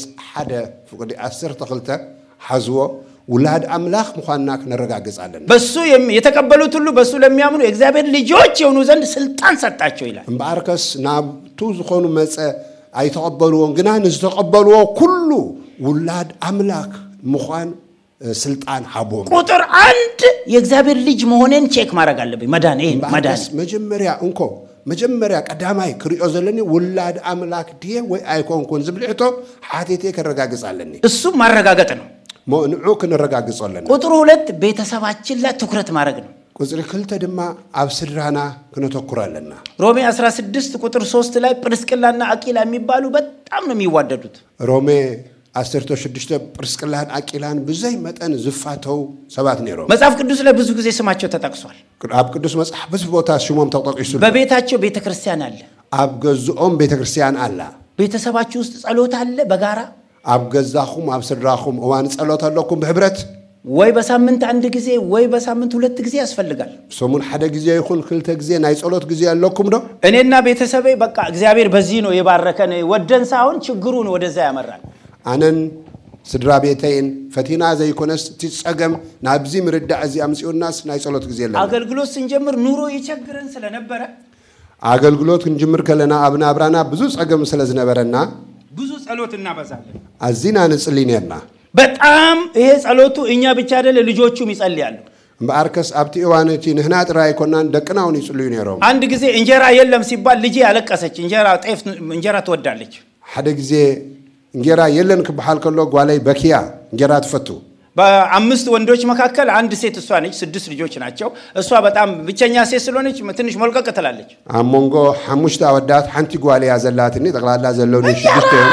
1:12 ሐዝዎ ولاد أملاخ مخانك نرجع علنا.
بسو يتقبلوا تلو بسو لم يعملوا إخزابير لجوج يونوزن سلطان ستاشوا إلى.
باركس ناب توزخونوا مسا يتقبلوا جنا نتقبلوا كله ولاد أملاخ مخان سلطان حبوم.
كتر عند يخزابير لج مهونين شيك مارا قلبي مدان إيه مدان.
مجمريا أنكو مجمريا كداماي كريوزلني ولاد أملاخ ديه وأيكون كون زبلعته حاتيتي كرجع علنا.
السوق ما رجع قتنا.
ما نعوك نرجع علنا.
كتر ولد بيت سبعة لا تكرت ما رجعنا.
كتر خلت دما أبصرنا كنا تكرر لنا.
رومي أسرع سدست كتر صوست لا برسكلنا أكيل أمي بالو بد أمنا ميواددود.
رومي أسرتو شدشت برسكلان أكيلان بزاي متأن زفاته سبعة نيرو.
مساف كدوس لا بزوج زي سماعته تتكسر.
أب كدوس مسح بس بوتا شو تطاق يسول.
ببيتاتشو بيت كريستيان الله.
أب جزء بيت كريستيان الله.
بيت سبعة شوست صلوت الله بجارة.
أب جزاهم أب سراهم وان صلوت اللهكم بحبرت.
وي بسامنت عند جزء وي بسامنت ولد جزء أسفل لقال.
سومن حدا جزء يخون خلت جزء نايس صلوت جزء اللهكم ده.
إننا بيت سبعة بقى جزء بزينو يباركني ودن ساون شجرون ودزاي مرة.
أنا سدرابيتين فتينا زي كونس تسأجم نابزي مرد عزي أمسي الناس نايس صلوت جزء الله.
أقل جلوس نجمر نورو يشجرن سلا نبرة.
أقل جلوس نجمر كلنا أبنا أبرانا بزوس أجم سلا زنبرنا.
بزوس صلوت النبزال.
الزنا نسألينينا.
بتأم إيه صلوتو إنيا بتشارة للجوتشو مسأليالو.
باركس أبتي وانتي نهنات رأي كنا دكنا ونسأليني روم.
عند جزء إنجرا يلهم سيبال لجي على كاسة إنجرا تعرف إنجرا تودالج.
حدا جزء إنجرا يلن كبحال كله قوالي بكيا إنجرا تفتو.
بأمست وندوش مكاكل عند سيت السوانيج سدس رجوش ناتشوا السوا بتأم بتشنيا سيسلونيج متنش ملكا كتلالج.
أمونغو حموش تودات حنتي قوالي عزلاتني تقلع لا زلوني شدتهم.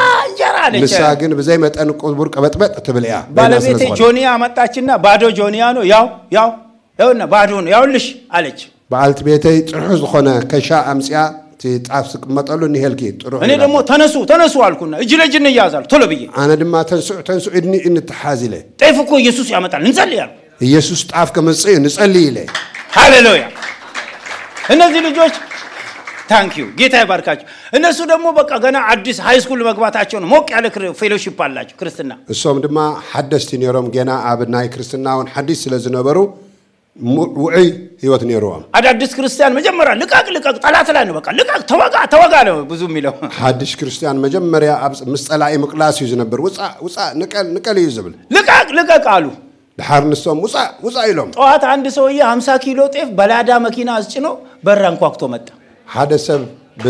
مساجن بزي ما تأنو كبر كبت تبليها.
بالبيت جونيا ما تأشينا بادو جونيانو ياو بادون ياولش عليك.
بعلت بيتي تروح خنا كشاء أمسيا تتعفسك ما تقولوا نهلكي تروح.
أنا دمو تنسوا على إجل جنة يازال طلبية.
أنا دم تنسوا إني إن التحازله.
تعرفوا يسوع يا متى نسأل يا.
يسوع تعرف كم نسأل نسأل له.
هاليلويا. الناس جوج. ثانك يو. جيت هاي باركاج. الناس دمو بقى أنا عديس هاي سكول مقبات عشان موك على فيلوشيب بالله كريستنا.
الصوم دم حدثتني يوم جنا أبناء كريستنا ونحدث لزنبرو. وعي هيوتني روام.
أدرس كريستيان مجمرة لكاك طلعت لانه بقى لكاك توقع له بزوم ميلو.
حدش كريستيان مجمرة أبس مستلاقي مقلاس يزنبر وصا نكال يزبل.
لكاك قالوا.
الحارن الصوم وصا يلوم.
وهات عندي سوية 5 كيلو تيف بلادا ماكينة أسجنو بران كوكتو مت.
هذا سب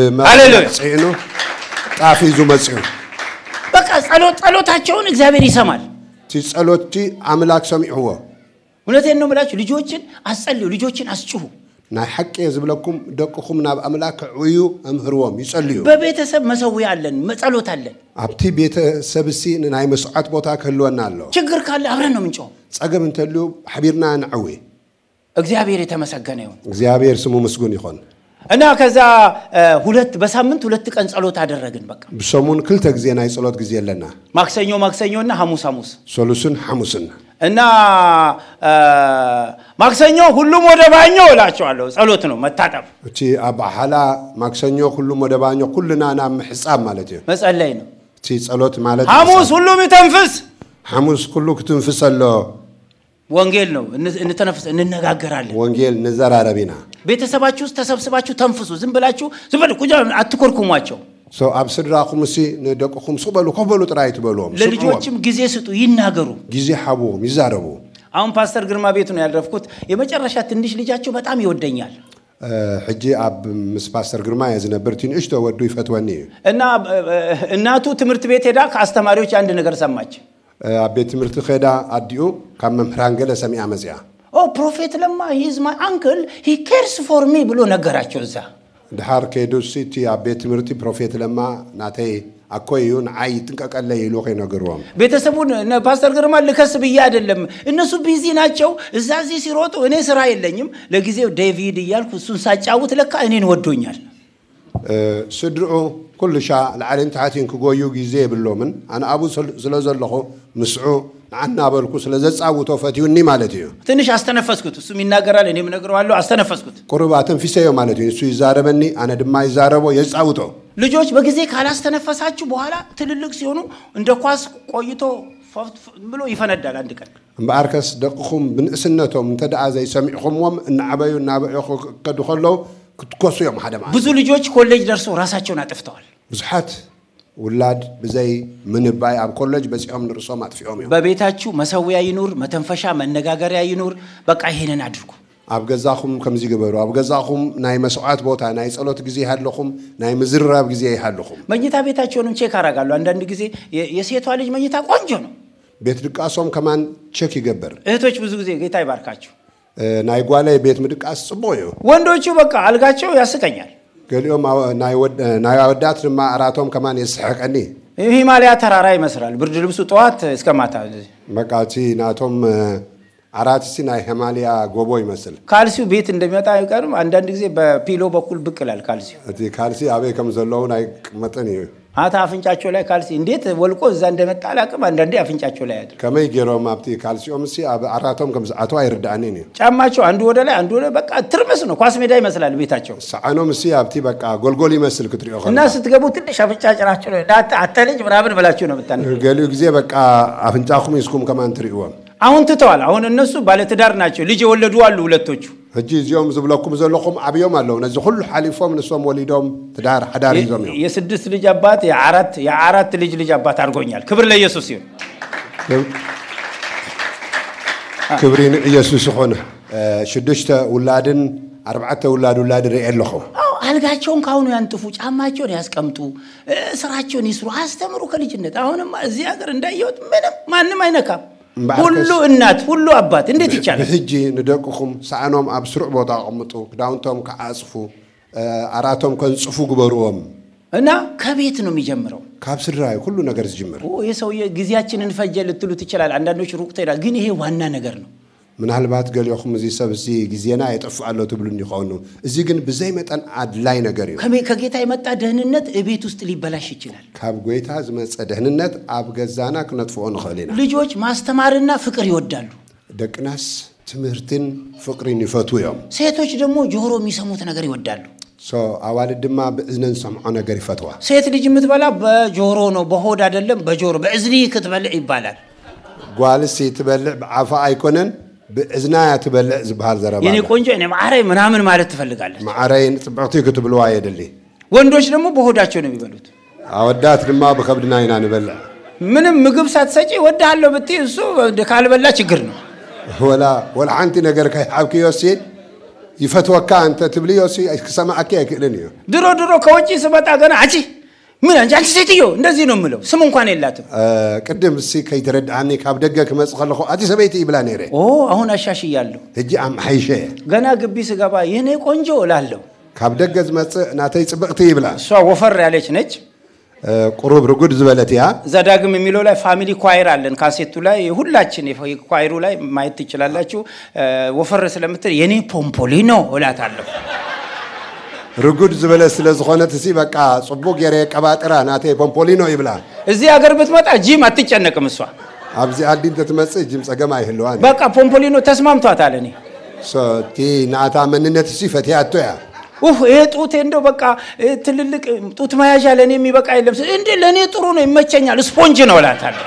بمسعينه تعرفي زو مسعين.
بقى صلوت هاتشون إخزابير يسمال.
تسألوتي عملاك سمع هو.
ونتين إنه ملاش لجوجين أسألوا لجوجين أسجوه.
نا حق يزبلكم دقكم ناب أملاك عيو أمهروم يسألوا.
ببيت سب مسوي علن مسألوت علن.
أبتي بيت سبسي ناي مسعات بوتاك هلو نالو.
شجر كله أبرنا من جو.
أجا من تلو حبيرنا نعوي.
إخزابير يتمسكنيهم.
إخزابير سمو مسجون يخون.
أنا كذا هولت بسامنت هولت كان صلوت على الرجل بقى.
بسمون كل تجزينا يصلوت جزيل لنا.
ماكسينيو نا حموس.
سولوسن حموسن.
أنا ماكسينيو كله مدبانيو لا شو على صلوتنا ما تعرف.
تي أبا حلا ماكسينيو كله مدبانيو كلنا أنا حساب مالتي.
مسألة
تي صلوت مالتي.
حموس كله متنفس.
حموس كله كتنفس الله.
وانجيل نو نتنفس ننجاجر عليه.
وانجيل نزار عربينا.
بيت سباچو تسبسباچو تنفسو زنبلاچو زنبل كوجا اتكركم واچو
سو ابسر راكم سي ندقكم صبلو كبلو ترايت بلوم
للجوچم غزي سطو يناغرو
غزي حبو ميزاربو
አሁን ፓስተር ግርማ ቤቱ ነው ያረፍኩት የመጨረሻ ትንሽ ልጃቸው በጣም ይወደኛል
ሕጂ አብ ምስ ፓስተር ግርማ ያዝነበር ትንሽ ተወዱ ይፈትወኒ
እና እናቱ ትምህርት ቤት ሄዳ ከአስተማሪዎች አንድ ነገር ሰማች
አቤት ትምህርት ኸዳ አዲኡ ካብ መምህራን ገለ ሰሚያ መጽያ
ፕሮፌት ለማ he is my uncle he cares for me ብሎ ነገራቸው እዛ
ድሃር ከዶሲቲ አቤት ትምህርት ፕሮፌት ለማ ናተይ አኮዩን አይ ጥንቀቀለ ይሎኸ ነገርዋም
ቤተሰቡን ፓስተር ግርማ ልከስ ብዬ አይደለም እነሱ ቢዚ ናቸው እዛዚ ሲሮጡ እኔ ስራ የለኝም ለጊዜው ዴቪድ ይያልኩ እሱን ሳጫውት ለካ እኔን ወዶኛል
ስድሩ كل شيء لعلن تحتين كجويو جزء باللومن أنا أبو سلزله مسعو عنا بالكو سلزعو توفتيوني مالتيو
تنش أستنفسكت سو من نجرال إني من نجرال له أستنفسكت
قرباتن في سيو مالتيو سو يزاربني أنا دماء يزاربو يزعو تو
لجوج بجزء خلاص تنفساتشو بوهلا تللق سيونو عندكواس قويتو بلو يفندل عندك
باركس دقهم بنسنتهم تدعى زي سمعهم وم نعبيو نعبيو قد خلوا كتكوسو يوم حدا معه
بزول لجوج كولج درسوا راساتشون عطفتوال
بزحات ولاد بزي من باي اب كولج بس يوم نرسو ما في يوم
ببيتاچو مسويا ينور متنفشا منغاغريا ينور بقى ይሄንን አድርጉ
አብገዛኹም ከምዚ ገበሩ አብገዛኹም ናይ መስዋዕት ቦታ ናይ ጸሎት ጊዜ ያለኹም ናይ ምዝራብ ጊዜ ያለኹም
መኝታ ቤታቸውንም ቼክ አረጋሉ አንዳንድ ጊዜ የሴቷ ልጅ መኝታ ቆንጆ ነው
ቤት ድቃሶም ከማን ቼክ ይገበር
እህቶች ብዙ ጊዜ ጌታ ይባርካቸው
ናይ ጓላይ ቤት ምድቃስ ጽቦዩ
ወንዶቹ በቃ አልጋቸው ያስቀኛል
ገሊኦም ናይ ወዳት ድማ አራቶም ከማን ይስሐቀኒ
ሂማሊያ ተራራ ይመስላል ብርድ ልብሱ ጠዋት እስከ ማታ
በቃቲ ናቶም አራት ሲናይ ሂማሊያ ጎቦ ይመስል
ካልሲው ቤት እንደሚመጣ አይቀርም አንዳንድ ጊዜ በፒሎ በኩል ብቅላል ካልሲው
እቲ ካልሲ አቤ ከም ዘለው ናይ መጠን እዩ
አታ አፍንጫቸው ላይ ካልሲ እንዴት ወልቆ እዛ እንደመጣ አላቅም አንዳንዴ አፍንጫቸው ላይ ያድር
ከመይ ገሮም አብቲ ካልሲኦም ሲ አራቶም ከም አቶ አይርዳኒ ነው
ጫማቸው አንዱ ወደ ላይ አንዱ ወደ በቃ ትርምስ ነው ኳስ ሜዳ ይመስላል ቤታቸው
ሰዓኖም ሲ አብቲ በቃ ጎልጎል ይመስል ክትሪኦ
እና ስትገቡ ትንሽ አፍንጫጭራቸው ነው አተልጅ ምናምን ብላችሁ ነው መጣን
ገሊው ጊዜ በቃ አፍንጫኩም ይስኩም ከማን ትሪኦም
አሁን ትተዋል አሁን እነሱ ባለ ትዳር ናቸው ልጅ የወለዱ አሉ ሁለቶቹ
እጂ ዚዮም ዝብለኩም ዘለኹም አብዮም አለው ነዚ ሁሉ ሐሊፎም ንሶም ወሊዶም ትዳር ሐዳር ይዞም ነው
የስድስት ልጅ አባት የአራት ልጅ አባት አድርጎኛል ክብር ለኢየሱስ ይሁን
ክብሪን ኢየሱስ ሆነ ሽድሽተ ውላድን አርባዕተ ውላድ ረእየለኹ
አልጋቸውን ካሁኑ ያንጥፉ ጫማቸውን ያስቀምጡ ስራቸውን ይስሩ አስተምሩ ከልጅነት አሁንማ እዚህ ሀገር እንዳይወጥ ምንም ማንም አይነካም ሁሉ እናት ሁሉ አባት እንዴት ይቻላል
ህጂ ንደቁኹም ሰዓኖም አብ ስሩዕ ቦታ አቀምጡ ዳውንቶም ከአጽፉ አራቶም ከንጽፉ ግበሩዎም
እና ከቤት ነው የሚጀምረው
ካብ ስራይ ሁሉ ነገር ዝጅምር
የሰው ጊዜያችንን ፈጀ ልትሉት ይችላል አንዳንዶች ሩቅ ተይራ ግን ይሄ ዋና ነገር ነው ምናልባት
ገሊኹም እዚ ሰብሲ ጊዜና ይጥፉ አለው ትብሉን ይሆኑ እዚ ግን በዘይ መጠን አድላይ ነገር እዩ
ከጌታ የመጣ ደህንነት እቤት ውስጥ ሊበላሽ ይችላል
ካብ ጎይታ ዝመጸ ደህንነት አብ ገዛና ክነጥፎ ንኸሊና
ልጆች ማስተማርና ፍቅር ይወዳሉ
ደቅናስ ትምህርትን ፍቅርን ይፈትውዮም
ሴቶች ደግሞ ጆሮ የሚሰሙት ነገር ይወዳሉ
አዋልድ ድማ በእዝነን ሰምዖ ነገር ይፈትዋ
ሴት ልጅ የምትበላ በጆሮ ነው በሆድ አይደለም በጆሮ በእዝኒ ክትበልዕ ይባላል
ጓልስ ትበልዕ በአፋ አይኮነን በእዝና ያትበልዕ ዝባል ዘረባ
የኔ ቆንጆ እኔ ማዕራይ ምናምን ማለት ትፈልጋለች
ማዕራይን ጽብዕቲ ክትብልዋ አይደል
ወንዶች ደግሞ በሆዳቸው ነው የሚበሉት
አወዳት ድማ በከብድና ይና ንበልዕ
ምንም ምግብ ሳትሰጪ ወዳለው ብትይ እሱ ካልበላ ችግር ነው
ወላ አንተ ነገር ከሐብኪ ወሲድ ይፈትወካ አንተ ትብሊ ወሲ ከሰማዓኪ አይከለን እዩ
ድሮ ከውጪ ስመጣ ገና አጪ ምን አንቺ ሴትዮ እንደዚህ ነው ምለው ስም እንኳን የላትም
ቅድም እሲ ከይተረዳኒ ካብ ደገ ከመጽኸለኹ አዲ ሰበይቲ ይብላ ነይረ
አሁን አሻሽያለሁ
እጂ አም ሐይሸ
ገና ግቢ ስገባ የኔ ቆንጆ እላለሁ
ካብ ደገ ዝመጽ ናተይ ጽብቅቲ ይብላ
እሷ ወፈር ያለች ነች
ቁሩብ ርጉድ ዝበለትያ
ዘዳግም የሚለው ላይ ፋሚሊ ኳይር አለን ካሴቱ ላይ ሁላችን ኳይሩ ላይ ማየት ትችላላችሁ ወፈር ስለምትል የኔ ፖምፖሊኖ እላታለሁ
ርጉድ ዝበለ ስለዝኾነት እሲ በቃ ጽቡቅ የሬ ቀባጥራ ናቴ ፖምፖሊኖ ይብላ
እዚህ ሀገር ብትመጣ ጂም አትጨነቅም እሷ
አብዚ አዲን ተትመጽ ጂም ጸገማ ይህልዋን
በቃ ፖምፖሊኖ ተስማምቷታል እኔ
ቲ ናታ መንነት እሲ ፈቲያቶያ
ይሄ ጡት እንደው በቃ ትልልቅ ጡት መያዣ ለኔ የሚበቃ አይደለም እንዴ ለኔ ጥሩ ነው ይመቸኛል ስፖንጅ ነው እላታለሁ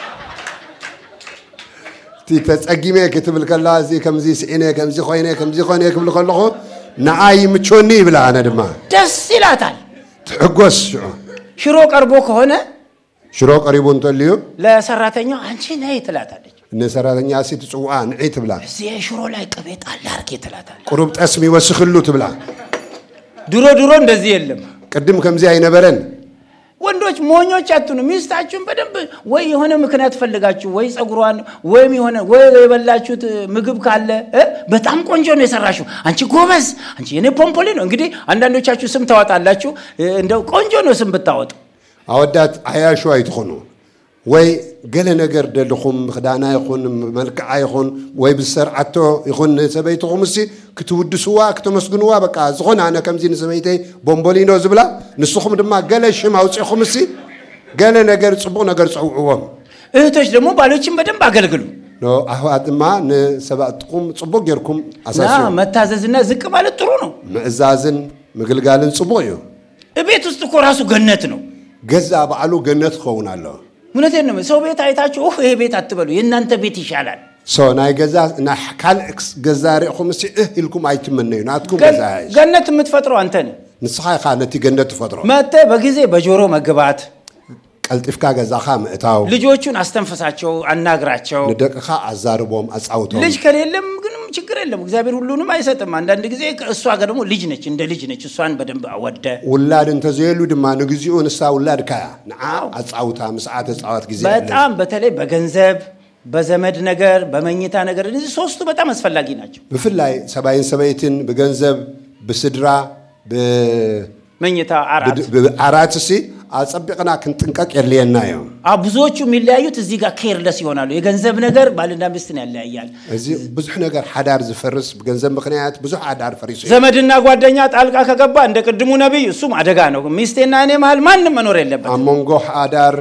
ቲ ተጸጊሜ ክትብል ከላ እዚ ከምዚ ስኢኔ ከምዚ ኮይኔ ክብል ከለኹ ናአይ ምቾኒ ይብላ አነ ድማ
ደስ ይላታል
ትዕጎስ
ሽሮ ቀርቦ ከሆነ
ሽሮ ቀሪቡን ተልዩ
ለሰራተኛው አንቺ ነይ ትላታለች
ነሰራተኛ ሲት ጽዋ ንዒ ትብላ
እዚህ ሽሮ ላይ ቅቤ ጣል አርጌ ትላታለች
ቁሩብ ጠስሚ ወስخሉ ትብላ
ድሮ እንደዚህ የለም
ቅድም ከምዚ አይነበረን
ወንዶች ሞኞች አትኑ ሚስታችሁን በደንብ ወይ የሆነ ምክንያት ፈልጋችሁ ወይ ጸጉሯን ወይም የሆነ ወይ የበላችሁት ምግብ ካለ በጣም ቆንጆ ነው የሰራሽው አንቺ ጎበዝ አንቺ የኔ ፖምፖሊ ነው እንግዲህ አንዳንዶቻችሁ ስም ታወጣላችሁ እንደው ቆንጆ ነው ስም ብታወጡ
አወዳት አያሹ አይትኹኑ ወይ ገለ ነገር ደልኹም خدانا ይኹን መልክዓ ይኹን ወይ ብሰርዓቶ ይኹን ሰበይትኹም እሲ ክትውድስዋ ክትመስግንዋ በቃ ዝኾነ አነ ከምዚ ንሰበይተይ ቦምቦሊኖ ዝብላ ንስኹም ድማ ገለ ሽም አውጽኹም እሲ ገለ ነገር ጽቡቕ ነገር ጽውዕዎም
እህቶች ደግሞ ባሎችን በደንብ አገልግሉ
ኖ አህዋትማ ንሰባጥኩም ጽቡቕ ጌርኩም አሳሱ
መታዘዝና ዝቅ ማለት ጥሩ ነው
መእዛዝን ምግልጋልን ጽቡቕ እዩ
እቤት ውስጥ እኮ ራሱ ገነት ነው
ገዛ በዓሉ ገነት ኸውናለ
ምንቴን ነው ሰው ቤት አይታችሁ ይሄ ቤት አትበሉ የእናንተ ቤት ይሻላል
ሰው ናይ ገዛ ና ካልክስ ገዛሪኹም እሲ ኢልኩም አይትመነዩ ናትኩም ገዛ
ገነት የምትፈጥረው አንተ ነህ
ንስኻ ኻነቲ ገነት ትፈጥሮ
መተ በጊዜ በጆሮ መግባት
ቀልጥፍካ ገዛኻ ምእታው
ልጆቹን አስተንፈሳቸው አናግራቸው
ንደቅኻ አዛርቦም አጻውቶም
ልጅ ከሌለም ግን ችግር የለም እግዚአብሔር ሁሉንም አይሰጥም አንዳንድ ጊዜ እሷ ጋር ደግሞ ልጅ ነች እንደ ልጅ ነች እሷን በደንብ አወደ
ወላድ እንተዘየሉ ድማ ንግዚኡ ንሳ ወላድ ካያ ንዓ አጻውታ መስዓት አጻዋት ጊዜ
በጣም በተለይ በገንዘብ በዘመድ ነገር በመኝታ ነገር እነዚህ ሶስቱ በጣም አስፈላጊ ናቸው
በፍላይ ሰባይን ሰበይትን በገንዘብ በስድራ
በመኝታ
አራት ሲ አጸብቅና ክንጥንቀቅ የለየናዩ
ብዙዎቹ የሚለያዩት እዚህ ጋር ኬርለስ ይሆናሉ የገንዘብ ነገር ባልና ሚስትን ያለያያል
እዚህ ብዙ ነገር ሐዳር ዝፈርስ በገንዘብ ምክንያት ብዙ ሐዳር ፈሪሱ
ዘመድና ጓደኛ ጣልቃ ከገባ እንደ ቅድሙ ነብይ እሱም አደጋ ነው ሚስቴና እኔ መሃል ማንንም መኖር የለበት
አሞንጎ ሐዳር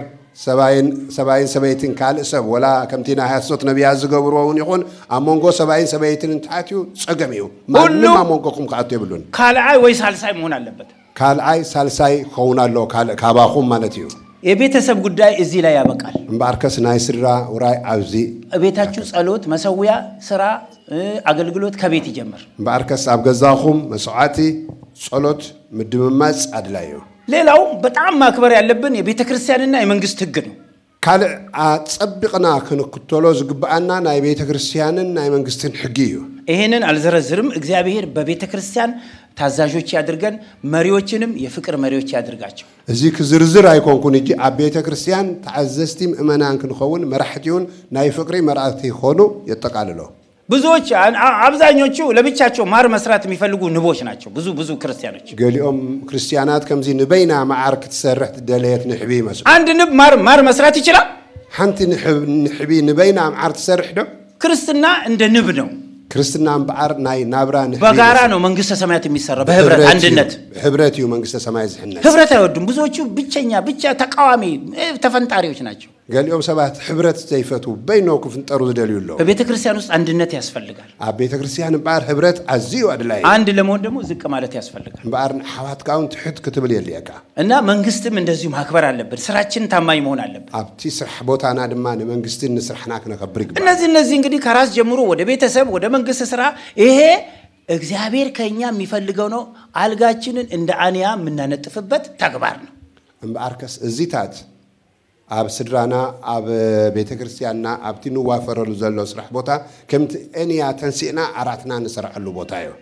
ሰባይን ሰበይትን ካልሰብ ወላ ከምቲና ያሶት ነብያ ዝገብሩውን ይኹን አሞንጎ ሰባይን ሰበይትን ታቲዩ ጸገሚው ማንንም አሞንጎኩም ካቱ ይብሉን
ካልአይ ወይ ሳልሳይ መሆን አለበት
ካልአይ ሳልሳይ ኸውናለሁ ካባኹም ማለት እዩ
የቤተሰብ ጉዳይ እዚህ ላይ ያበቃል
እንባርከስ ናይ ስራ ወራይ አብዚ
ቤታችሁ ጸሎት መሰዊያ ስራ አገልግሎት ከቤት ይጀምር
እንባርከስ አብገዛኹም መስዋዕቲ ጸሎት ምድምማጽ አድላዩ
ሌላው በጣም ማክበር ያለብን የቤተክርስቲያንና የመንግስት ህግ ነው
ካል አጸብቅና ክንክተሎ ዝግባአና ናይ ቤተክርስቲያንና የመንግስትን ህግ እዩ
ይሄንን አልዘረዝርም እግዚአብሔር በቤተክርስቲያን ታዛዦች ያድርገን መሪዎችንም የፍቅር መሪዎች ያድርጋቸው
እዚህ ክዝርዝር አይኮንኩን እንጂ አቤተክርስቲያን ተዓዘስቲ ምእመናን ክንኸውን መራሕቲውን ናይ ፍቅሪ መራሕቲ ሆኑ ይጠቃልለው
ብዙዎች አብዛኞቹ ለብቻቸው ማር መስራት የሚፈልጉ ንቦች ናቸው ብዙ ክርስቲያኖች
ገሊኦም ክርስቲያናት ከምዚ ንበይና ማዓር ክትሰርሕ ትደለየት ንሕቢ መስሉ
አንድ ንብ ማር መስራት ይችላል
ሓንቲ ንሕቢ ንበይና ማዓር ትሰርሕ ዶ
ክርስትና እንደ ንብ ነው
ክርስትና በአር ናይ ናብራን
በጋራ ነው መንግስተ ሰማያት የሚሰራው በህብረት አንድነት
ህብረት እዩ መንግስተ ሰማያት ዝሕነት
ህብረት አይወዱም ብዙዎቹ ብቻ ተቃዋሚ ተፈንጣሪዎች ናቸው
ገሊኦም ሰባት ህብረት ዘይፈቱ በይነው ክፍንጠሩ ዝደልዩለው
በቤተ ክርስቲያን ውስጥ አንድነት ያስፈልጋል
አቤተ ክርስቲያን በአር ህብረት አዚዩ አድላይ
አንድ ለመሆን ደግሞ ዝቅ ማለት ያስፈልጋል
በአር ሐዋት ካውን ትሕት ክትብል የለየካ
እና መንግስትም እንደዚሁ ማክበር አለበት ስራችን ታማኝ መሆን አለበት
አብቲ ስራሕ ቦታና ድማ መንግስትን ስራሕና ከነከብር ይግባ
እነዚህ እንግዲህ ከራስ ጀምሮ ወደ ቤተሰብ ወደ መንግስት ስራ ይሄ እግዚአብሔር ከኛ የሚፈልገው ነው አልጋችንን እንደ አንያ ምናነጥፍበት ተግባር ነው
እንባርከስ እዚታት አብ ስድራና አብ ቤተክርስቲያንና አብቲ ንዋፈረሉ ዘሎ ስራሕ ቦታ ከምቲ እንያ ተንሲእና አራትና ንሰርዓሉ ቦታ እዩ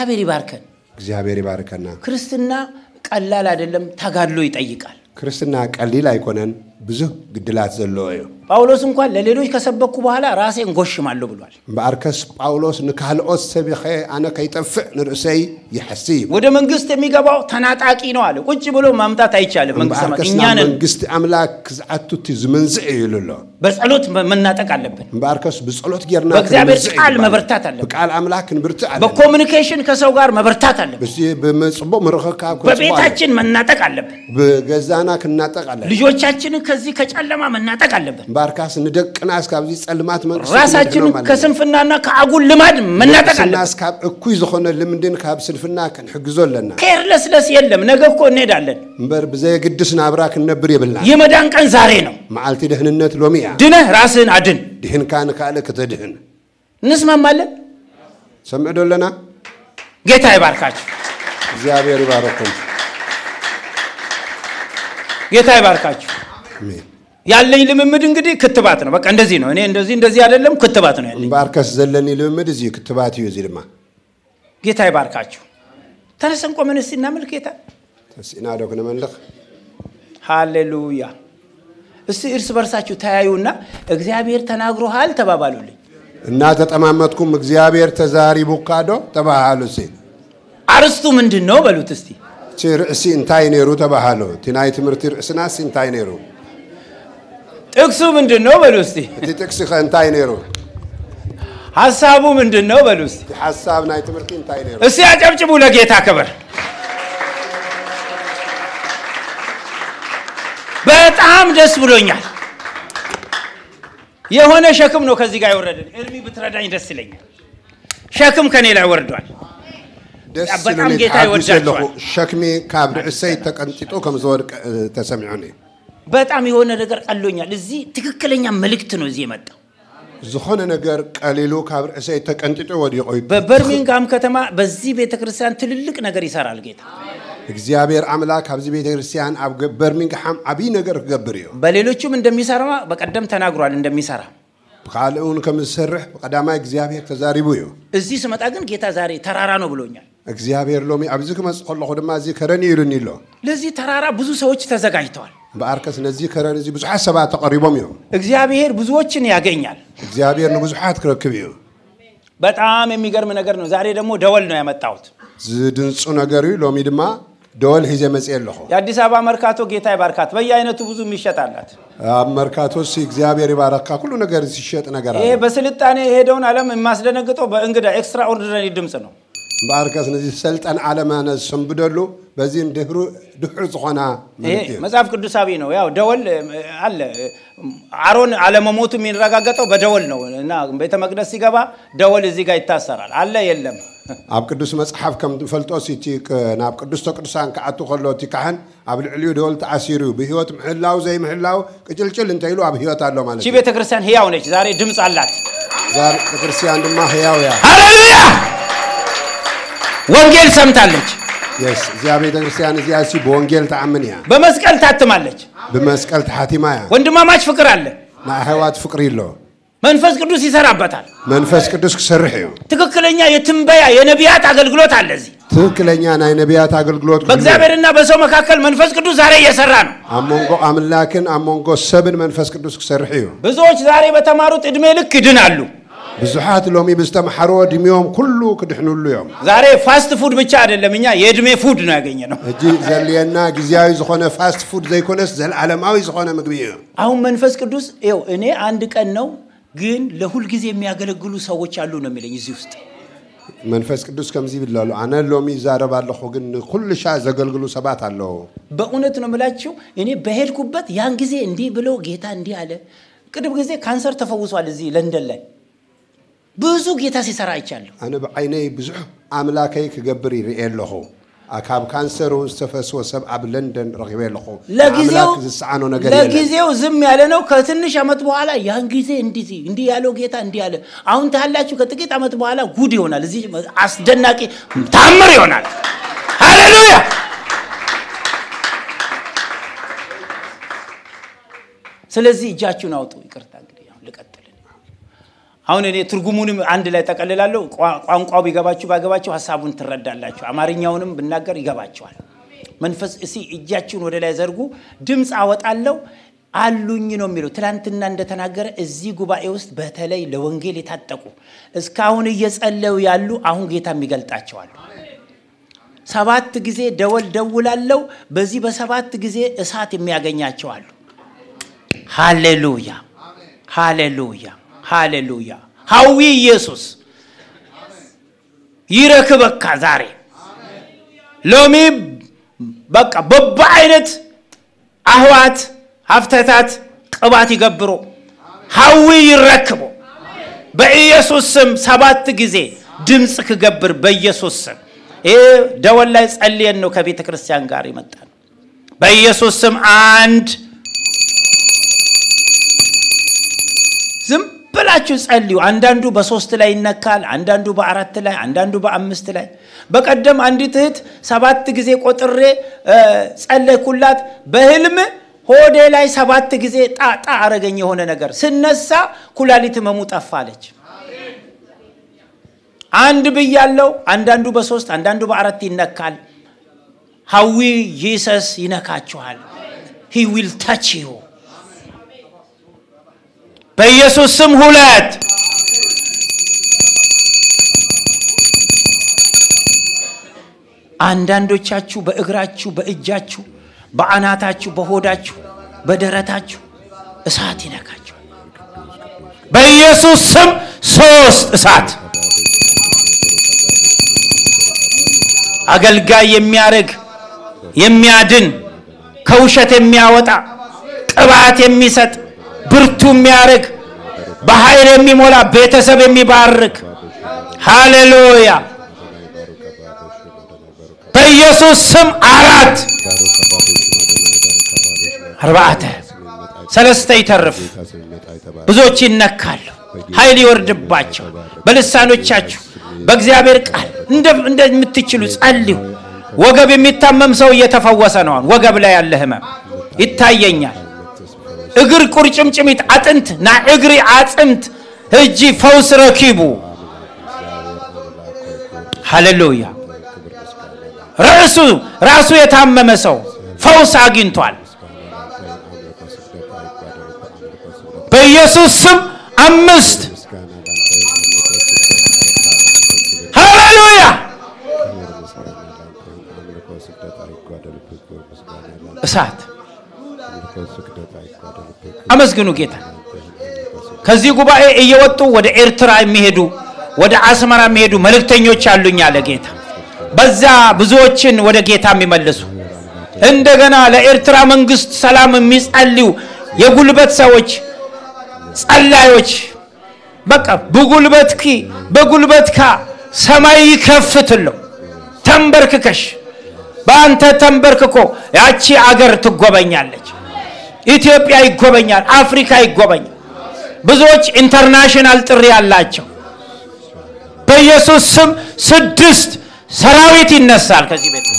እግዚአብሔር ይባርከና
ክርስትና ቀላል አይደለም ተጋድሎ ይጠይቃል
ክርስትና ቀሊል አይኮነን ብዙ ግድላት ዘሎ እዩ
ጳውሎስ እንኳን ለሌሎች ከሰበኩ በኋላ ራሴን ጎሽማለሁ ብሏል
በአርከስ ጳውሎስ ንካልኦስ ሰብኸ አነ ከይጠፍዕ ንርሰይ ይሐስብ
ወደ መንግስት የሚገባው ተናጣቂ ነው አለ ቁጭ ብሎ ማምጣት አይቻልም
መንግስት አምላክ ዝዓቱት ዝመንዝዕ ይሉሎ
በጸሎት መናጠቅ አለብን
በአርከስ በጸሎት ጌርና
በእግዚአብሔር ቃል መበርታት አለብን
በቃል አምላክ ንብርት አለ
በኮሙኒኬሽን ከሰው ጋር መበርታት አለብን
በመጽቦ መረከካ
በቤታችን መናጠቅ አለብን
በገዛና ከናጠቅ አለብን
ልጆቻችንን ከዚህ ከጨለማ መናጠቅ አለብን
ባርካስ ንደቅና እስካብዚ ጸልማት መንግስት
ራሳችንን ከስንፍናና ከአጉል ልማድ መናጠቅ አለብን
እስካብ እኩይ ዝኾነ ልምድን ካብ ስንፍና ከንሕግዞለና
ኬርለስለስ የለም ነገ እኮ እንሄዳለን
እንበር በዘይግድስ ናብራ ክንነብር ይብልና
የመዳን ቀን ዛሬ ነው
መዓልቲ ደህንነት ሎሚያ
ድነህ ራስህን አድን
ድህንካን ካለ ከተድህን
እንስማማለን
ሰምዕዶለና
ጌታ ይባርካችሁ
እግዚአብሔር ይባርኩም
ጌታ ይባርካችሁ
አሜን
ያለኝ ልምምድ እንግዲህ ክትባት ነው በቃ እንደዚህ ነው እኔ እንደዚህ አይደለም ክትባት ነው ያለኝ
ባርከስ ዘለኒ ልምምድ እዚ ክትባት እዩ እዚ ድማ
ጌታ ይባርካችሁ ተነስተን ቆመን እስቲ እናምልክ ጌታ
ተስና ዶክነ መልክ
ሃሌሉያ እስቲ እርስ በርሳችሁ ተያዩና እግዚአብሔር ተናግሮሃል ተባባሉልኝ
እና ተጠማመጥኩም እግዚአብሔር ተዛሪቡካዶ ተባሃሉሲ
አርስቱ ምንድነው በሉት እስቲ
ርዕሲ እንታይ ነሩ ተባሃሉ ቲናይ ትምርቲ ርዕስናስ እንታይ ነሩ
ጥቅሱ ምንድነው በሉ እስቲ
እቲ ጥቅስ እንታይ ነሩ
ሐሳቡ ምንድነው በሉ እስቲ
ሐሳብ ናይ ትምርቲ እንታይ ነሩ
እስቲ አጨብጭቡ ለጌታ ክብር በጣም ደስ ብሎኛል የሆነ ሸክም ነው ከዚህ ጋር ይወረደን ኤርሚ ብትረዳኝ ደስ ይለኛል ሸክም ከኔ ላይ ወርዷል በጣም ጌታ ይወዳችኋል
ሸክሜ ካብ ርዕሰይ ተቀንጥጦ ከምዘወድቅ ተሰምዑኒ
በጣም የሆነ ነገር ቀሎኛል እዚህ ትክክለኛ መልእክት ነው እዚህ የመጣው
ዝኾነ ነገር ቀሊሉ ካብ ርዕሰይ ተቀንጥጦ ወዲቆ
በበርሚንግሃም ከተማ በዚህ ቤተክርስቲያን ትልልቅ ነገር ይሰራል ጌታ
እግዚአብሔር አምላክ ኣብዚ ቤተክርስቲያን ኣብ በርሚንግሃም አቢ ነገር ይገብር እዩ
በሌሎችም እንደሚሰራ በቀደም ተናግሯል እንደሚሰራ
ቃሉን ከምሰርሕ በቀዳማይ እግዚአብሔር ተዛሪቡ እዩ
እዚህ ስመጣ ግን ጌታ ዛሬ ተራራ ነው ብሎኛል
እግዚአብሔር ሎሚ ኣብዚ ከመጽኸለኹ ድማ እዚ ከረኒ ይሉኒ ኢሎ
ለዚህ ተራራ ብዙ ሰዎች ተዘጋጅተዋል
በአርከስ ነዚህ ከረኒ እዚ ብዙሓት ሰባት ተቀሪቦም እዩ
እግዚአብሔር ብዙዎችን ያገኛል
እግዚአብሔር ንብዙሓት ክረክብ እዩ
በጣም የሚገርም ነገር ነው ዛሬ ደግሞ ደወል ነው ያመጣሁት
ዝድንጹ ነገር እዩ ሎሚ ድማ ደወል ሂዘ መጽየለኹ
የአዲስ አበባ መርካቶ ጌታ ይባርካት በየአይነቱ ብዙ የሚሸጣላት
መርካቶስ እግዚአብሔር ይባርካ ሁሉ ነገር ሲሸጥ ነገር አለ
ይሄ በስልጣኔ ሄደውን ዓለም የማስደነግጠው በእንግዳ ኤክስትራ ኦርዲናሪ ድምጽ ነው
ባርከስ ነዚህ ሰልጣን ዓለማነ ሰምብደሉ በዚህ ድህር ዝኾና
መጽሐፍ ቅዱሳዊ ነው ያው ደወል አለ አሮን ዓለመሞቱ የሚረጋገጠው በደወል ነው እና ቤተ መቅደስ ሲገባ ደወል እዚህ ጋር ይታሰራል አለ የለም
ኣብ ቅዱስ መጽሐፍ ከም ፈልጦ ሲቲ ናብ ቅዱስ ተቅዱሳን ከአቱ ከሎቲ ካህን ኣብ ልዕሊኡ ደወል ተአሲሩ በህይወት ምሕላው ዘይ ምሕላው ቅጭልጭል እንተይሉ ኣብ ህይወት አለው ማለት
እቺ ቤተ ክርስቲያን ህያው ነች ዛሬ ድምጽ አላት
ዛሬ ቤተ ክርስቲያን ድማ ህያው ያ
ሃሌሉያ ወንጌል ሰምታለች
yes እዚያ ቤተ ክርስቲያን እዚያ ሲ በወንጌል ተአምን ያ
በመስቀል ታትማለች
በመስቀል ተሐቲማ ያ
ወንድማማች ፍቅር አለ
ማህዋት ፍቅር ይሎ
መንፈስ ቅዱስ ይሰራበታል
መንፈስ ቅዱስ ክሰርሕ እዩ
ትክክለኛ የትንበያ የነቢያት አገልግሎት አለ እዚህ
ትክክለኛ ናይ ነቢያት አገልግሎት
በእግዚአብሔርና በሰው መካከል መንፈስ ቅዱስ ዛሬ እየሰራ ነው
አሞንጎ አምላክን አሞንጎ ሰብን መንፈስ ቅዱስ ክሰርሕ እዩ
ብዙዎች ዛሬ በተማሩት እድሜ ልክ ይድናሉ
ብዙሓት ሎሚ ብስተማሐሮ ድሚዮም ኩሉ ክድሕኑሉ እዮም
ዛሬ ፋስት ፉድ ብቻ አይደለም እኛ የእድሜ ፉድ ነው ያገኘነው
እጂ ዘልየና ግዚያዊ ዝኾነ ፋስት ፉድ ዘይኮነስ ዘልዓለማዊ ዝኾነ ምግቢ እዩ
አሁን መንፈስ ቅዱስ ይው እኔ አንድ ቀን ነው ግን ለሁል ጊዜ የሚያገለግሉ ሰዎች አሉ ነው የሚለኝ እዚህ ውስጥ
መንፈስ ቅዱስ ከምዚ ይብላሉ አነ ሎሚ ዛረባለሁ ግን ኩልሻ ዘገልግሉ ሰባት አለው
በእውነት ነው የምላችሁ እኔ በሄድኩበት ያን ጊዜ እንዲህ ብሎ ጌታ እንዲህ አለ ቅድም ጊዜ ካንሰር ተፈውሷል እዚህ ለንደን ላይ ብዙ ጌታ ሲሰራ አይቻለሁ
አነ በአይኔ ብዙ አምላከይ ክገብር ይርኤለሁ አካብ ካንሰሩ ተፈስወ ሰብ ኣብ ለንደን ረግቤለሁ
ለጊዜው ዝስዓኖ ነገር የለም ለጊዜው ዝም ያለ ነው ከትንሽ አመት በኋላ ያን ጊዜ እንዲህ ያለው ጌታ እንዲህ ያለ አሁን ታላችሁ ከጥቂት አመት በኋላ ጉድ ይሆናል እዚህ አስደናቂ ታምር ይሆናል ሃሌሉያ ስለዚህ እጃችሁን አውጡ ይቅርታ እንግዲህ አሁን ልቀጥል አሁን እኔ ትርጉሙንም አንድ ላይ ተቀልላለሁ ቋንቋው ቢገባችሁ ባገባችሁ ሐሳቡን ትረዳላችሁ አማርኛውንም ብናገር ይገባችኋል መንፈስ እሲ እጃችሁን ወደ ላይ ዘርጉ ድምጽ አወጣለሁ አሉኝ ነው የሚለው ትላንትና እንደተናገረ እዚህ ጉባኤ ውስጥ በተለይ ለወንጌል የታጠቁ እስካሁን እየጸለዩ ያሉ አሁን ጌታ የሚገልጣቸዋል 7 ጊዜ ደውላለሁ በዚህ በ7 ጊዜ እሳት የሚያገኛቸው አሉ ሃሌሉያ ሃሌሉያ ሃሌሉያ ሃዊ ኢየሱስ ይረክበካ ዛሬ ሎሚ በቃ በባይነት አህዋት አፍተታት ቅባት ይገብሩ ሃዊ ይረክቡ በኢየሱስ ስም 7 ጊዜ ድምጽ ከገብር በኢየሱስ ስም ደወል ላይ ጸልየን ነው ከቤተ ክርስቲያን ጋር ይመጣል በኢየሱስ ስም አንድ ዝም ብላችሁ ጸልዩ አንዳንዱ በ3 ላይ ይነካል አንዳንዱ በ4 ላይ አንዳንዱ በ5 ላይ በቀደም አንዲት እህት 7 ጊዜ ቆጥሬ ጸለይኩላት በህልም ሆዴ ላይ 7 ጊዜ ጣጣ አረገኝ የሆነ ነገር ስነሳ ኩላሊት ህመሙ ጠፋለች አንድ ብያለው አንዳንዱ በ3 አንዳንዱ በ4 ይነካል how will Jesus ይነካችኋል he will touch you በኢየሱስ ስም 2 አንዳንዶቻችሁ በእግራችሁ በእጃችሁ በአናታችሁ በሆዳችሁ በደረታችሁ እሳት ይነካችሁ በኢየሱስ ስም 3 እሳት አገልጋይ የሚያረግ የሚያድን ከውሸት የሚያወጣ ቅባት የሚሰጥ ብርቱ የሚያረግ በኃይል የሚሞላ ቤተሰብ የሚባርክ ሃሌሉያ በኢየሱስ ስም 4 ሰለስተ ይተርፍ ብዙዎች ይነካሉ ኃይል ይወርድባቸው በልሳኖቻችሁ በእግዚአብሔር ቃል እንደምትችሉ ጸልዩ ወገብ የሚታመም ሰው እየተፈወሰ ነው ወገብ ላይ ያለ ህመም ይታየኛል እግር ቁርጭምጭሚት አጥንት ና እግሪ አጥንት እጂ ፈውስ ረኪቡ ሃሌሉያ ራሱ የታመመ ሰው ፈውስ አግኝቷል በኢየሱስ ስም 5 ሃሌሉያ እሳት አመስግኑ ጌታ ከዚህ ጉባኤ እየወጡ ወደ ኤርትራ የሚሄዱ ወደ አስመራ የሚሄዱ መልእክተኞች አሉኝ አለ ጌታ በዛ ብዙዎችን ወደ ጌታ የሚመልሱ እንደገና ለኤርትራ መንግስት ሰላም የሚጸልዩ የጉልበት ሰዎች ጸላዮች በቃ በጉልበትካ ሰማይ ይከፍትልው ተንበርክከሽ በአንተ ተንበርክኮ ያቺ አገር ትጎበኛለች ኢትዮጵያ ይጎበኛል አፍሪካ ይጎበኛል ብዙዎች ኢንተርናሽናል ጥሪ ያላቸው በኢየሱስ ስም 6 ሰራዊት ይነሳል ከዚህ ቤት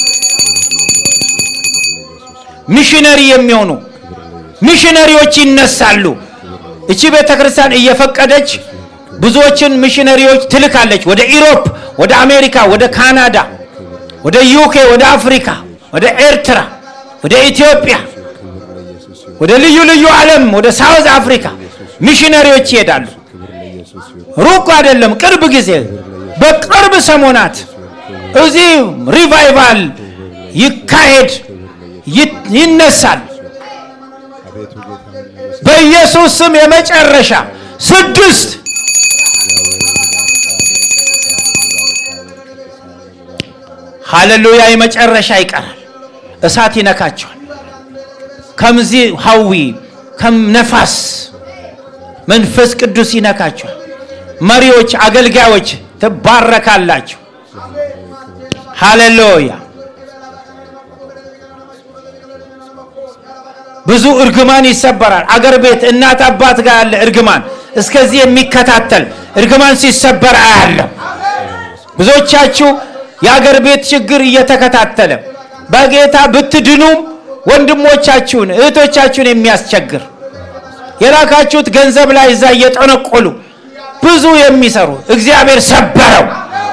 ሚሽነሪ የሚሆኑ ሚሽነሪዎች ይነሳሉ እቺ ቤተክርስቲያን እየፈቀደች ብዙዎችን ሚሽነሪዎች ትልካለች ወደ ኢሮፕ ወደ አሜሪካ ወደ ካናዳ ወደ ዩኬ ወደ አፍሪካ ወደ ኤርትራ ወደ ኢትዮጵያ ወደ ልዩ ዓለም ወደ ሳውዝ አፍሪካ ሚሽነሪዎች ይሄዳሉ ሩቅ አይደለም ቅርብ ጊዜ በቅርብ ሰሞናት እዚህ ሪቫይቫል ይካሄድ ይነሳል በኢየሱስ ስም የመጨረሻ 6 ሃሌሉያ የመጨረሻ ይቀራል እሳት ይነካቸዋል ከምዚ ሐዊ ከምነፋስ መንፈስ ቅዱስ ይነካቸዋል መሪዎች አገልጋዮች ተባረካላችሁ ሃሌሉያ ብዙ እርግማን ይሰበራል አገር ቤት እናት አባት ጋር ያለ እርግማን እስከዚህ የሚከታተል እርግማን ሲሰበር አያለሁ ብዙዎቻችሁ የአገር ቤት ችግር እየተከታተለ በጌታ ብትድኑም ወንድሞቻችሁን እህቶቻችሁን የሚያስቸግር የላካችሁት ገንዘብ ላይ እዛ እየጠነቆሉ ብዙ የሚሰሩ እግዚአብሔር ሰበረው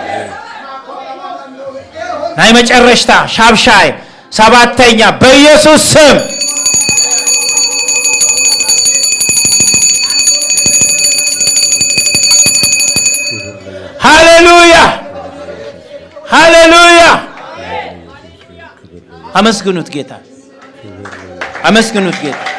ናይ መጨረሽታ ሻብሻይ 7ኛ በኢየሱስ ስም ሃሌሉያ ሃሌሉያ አመስግኑት ጌታ አመስግኑት ጌታ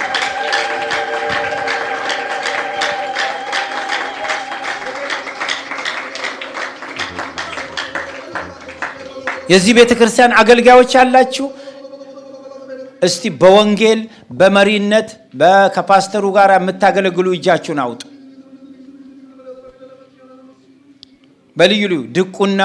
የዚህ ቤተክርስቲያን አገልጋዮች ያላችሁ እስቲ በወንጌል በመሪነት ከፓስተሩ ጋር የምታገለግሉ እጃችሁን አውጡ በልዩ ድቁና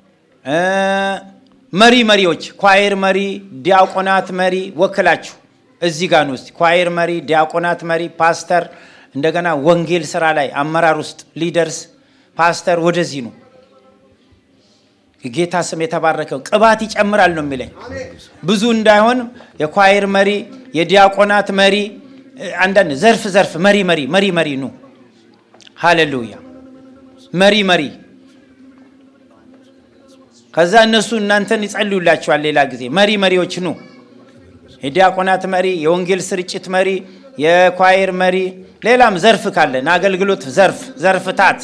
መሪዎች ኳየር መሪ ዲያቆናት መሪ ወክላችሁ እዚህ ጋር ነው እስቲ ኳየር መሪ ዲያቆናት መሪ ፓስተር እንደገና ወንጌል ስራ ላይ አመራር ውስጥ ሊደርስ ፓስተር ወደዚህ ነው የጌታ ስም የተባረከው ቅባት ይጨምራል ነው የሚለኝ ብዙ እንዳይሆን የኳየር መሪ የዲያቆናት መሪ አንዳንድ ዘርፍ መሪ ነው ሃሌሉያ መሪ ከዛ እነሱ እናንተን ይጸልዩላችኋል ሌላ ጊዜ መሪዎች ነው የዲያቆናት መሪ የወንጌል ስርጭት መሪ የኳየር መሪ ሌላም ዘርፍ ካለ አገልግሎት ዘርፍታት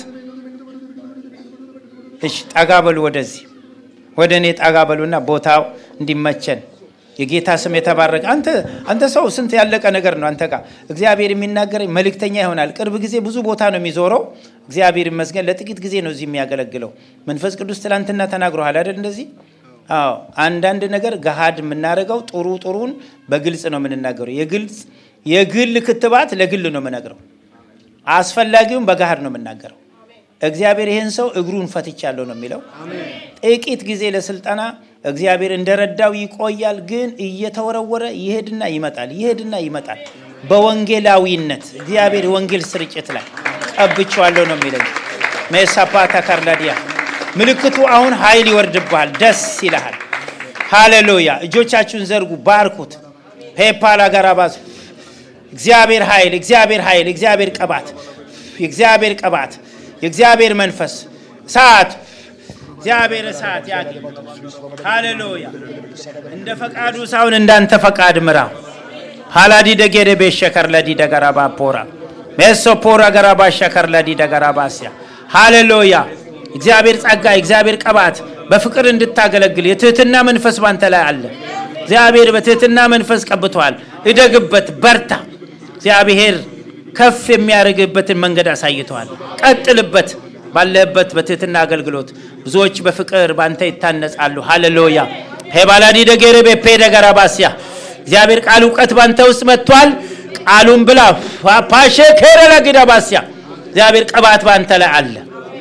እሺ ጠጋበሉ ወደዚህ ወደኔ ጠጋበሉና ቦታው እንዲመቸን የጌታ ስም የተባረከ አንተ ሰው ስንት ያለቀ ነገር ነው አንተ ጋር እግዚአብሔር የሚናገረኝ መልእክተኛ ይሆናል ቅርብ ጊዜ ብዙ ቦታ ነው የሚዞረው እግዚአብሔር ይመስገን ለጥቂት ጊዜ ነው እዚህ የሚያገለግለው መንፈስ ቅዱስ ትላንትና ተናግሮሃል አይደል እንደዚህ አዎ አንዳንድ ነገር ገሃድ የምናረጋው ጥሩን በግልጽ ነው የምንናገረው የግል ክትባት ለግል ነው የምናገረው አስፈላጊውን በገሃድ ነው የምናገረው እግዚአብሔር ይሄን ሰው እግሩን ፈትቻለሁ ነው የሚለው ጥቂት ጊዜ ለስልጣና እግዚአብሔር እንደረዳው ይቆያል ግን እየተወረወረ ይሄድና ይመጣል በወንጌላዊነት እግዚአብሔር ወንጌል ስርጭት ላይ ቀብቻለሁ ነው የሚለው መሳፓታ ካርላዲያ ምልክቱ አሁን ኃይል ይወርድብሃል ደስ ይላል ሃሌሉያ እጆቻችሁን ዘርጉ ባርኩት ሄፓላ ጋራባስ እግዚአብሔር ኃይል እግዚአብሔር ቀባት የእግዚአብሔር መንፈስ ሰዓት እግዚአብሔር ሰዓት ያግኝ ሃሌሉያ እንደ ፈቃዱ ሳይሆን እንዳንተ ፈቃድ ምራ ሃላዲ ደገደ በሸከር ለዲ ደጋራባ ፖራ ሜሶ ፖራ ጋራባ ሸከር ለዲ ደጋራባሲያ ሃሌሉያ እግዚአብሔር ጸጋ እግዚአብሔር ቀባት በፍቅር እንድታገለግል የትህትና መንፈስ ባንተ ላይ አለ እግዚአብሔር በትህትና መንፈስ ቀብቷል እደግበት በርታ እግዚአብሔር ከፍ የሚያረግበትን መንገድ አሳይቷል ቀጥልበት ባለበት በትህትና አገልግሎት ብዙዎች በፍቅር ባንተ ይታነጻሉ ሃሌሉያ ሄባላዲ ደገረ በፔደ ጋራባሲያ እግዚአብሔር ቃል ዕውቀት ባንተ ውስጥ መጥቷል ቃሉን ብላ ፓሼ ከረላ ግዳባሲያ እግዚአብሔር ቀባት ባንተ ላይ አለ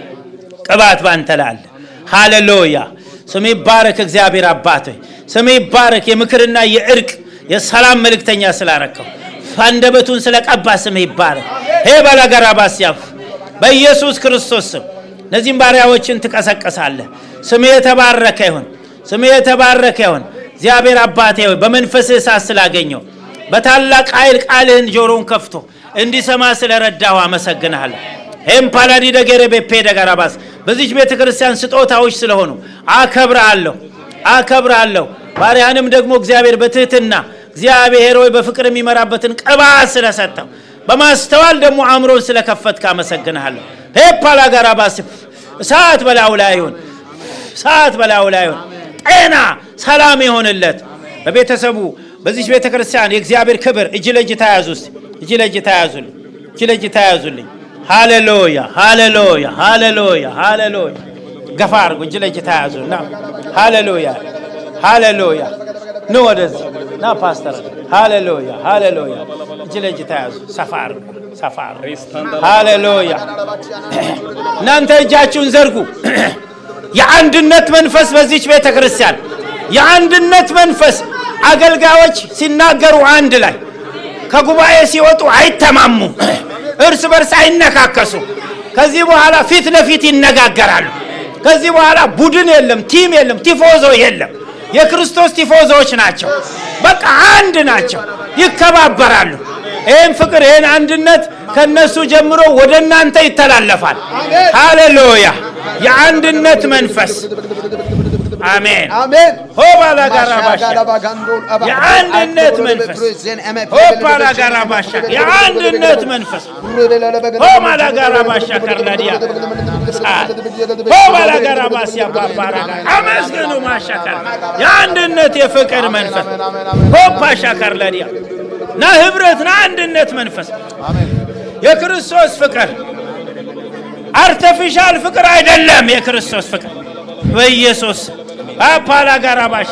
ሃሌሉያ ስም ይባረክ እግዚአብሔር አባት ስም ይባረክ የምክርና የእርቅ የሰላም መልእክተኛ ስላረከው አንደበቱን ስለቀባ ስም ይባረክ ሄባላ ጋራባሲያ በኢየሱስ ክርስቶስ ስም እነዚህን ባሪያዎችን ትቀሰቀሳለህ ስም የተባረከ ይሁን እግዚአብሔር አባቴ ሆይ በመንፈስህ እሳት ስላገኘው በታላቅ ኃይል ቃልህን ጆሮውን ከፍቶ እንዲሰማ ስለረዳው አመሰግናለሁ ሄምፓላዲ ደገረ በፔደ ጋራባስ በዚህ ቤተክርስቲያን ስጦታዎች ስለሆኑ አከብራለሁ ባሪያንም ደግሞ እግዚአብሔር በትህትና እግዚአብሔር ሆይ በፍቅር የሚመራበትን ቅባት ስለሰጠው በማስተዋል ደግሞ አእምሮን ስለከፈትክ አመሰግናለሁ ሄፓላ ጋራባስ እሳት በላው ላይ ይሁን ጤና ሰላም ይሆንለት በቤተሰቡ በዚህ ቤተክርስቲያን የእግዚአብሔር ክብር እጅ ለእጅ ተያዙልኝ ሃሌሉያ ገፋር እጅ ለእጅ ተያዙና ሃሌሉያ ነው ወደዚህ ና ፓስተር ሃሌሉያ እጅ ለእጅ ተያዙ ሰፋር ሃሌሉያ እናንተ እጃችሁን ዘርጉ የአንድነት መንፈስ በዚህ ቤተክርስቲያን የአንድነት መንፈስ አገልጋዮች ሲናገሩ አንድ ላይ ከጉባኤ ሲወጡ አይተማሙ እርስ በርስ አይነካከሱ ከዚህ በኋላ ፊት ለፊት ይነጋገራሉ ከዚህ በኋላ ቡድን የለም ቲም የለም ቲፎዞ የለም የክርስቶስ ቲፎዞዎች ናቸው በቃ አንድ ናቸው ይከባበራሉ ይሄን ፍቅር ይሄን አንድነት ከነሱ ጀምሮ ወደናንተ ይተላለፋል ሃሌሉያ የአንድነት መንፈስ አሜን ሆባላ ጋራባሻ የአንድነት መንፈስ ሆባላ ጋራባሻ የአንድነት መንፈስ ሆባላ ጋራባሻ ካርላዲያ ሆባላ ጋራባሲያ ባባራ አመስግኑ ማሻከር የአንድነት የፍቅር መንፈስ ሆባሻ ካርላዲያ ና ህብረት ና አንድነት መንፈስ የክርስቶስ ፍቅር አርቲፊሻል ፍቅር አይደለም የክርስቶስ ፍቅር በኢየሱስ አፓላ ጋራባሻ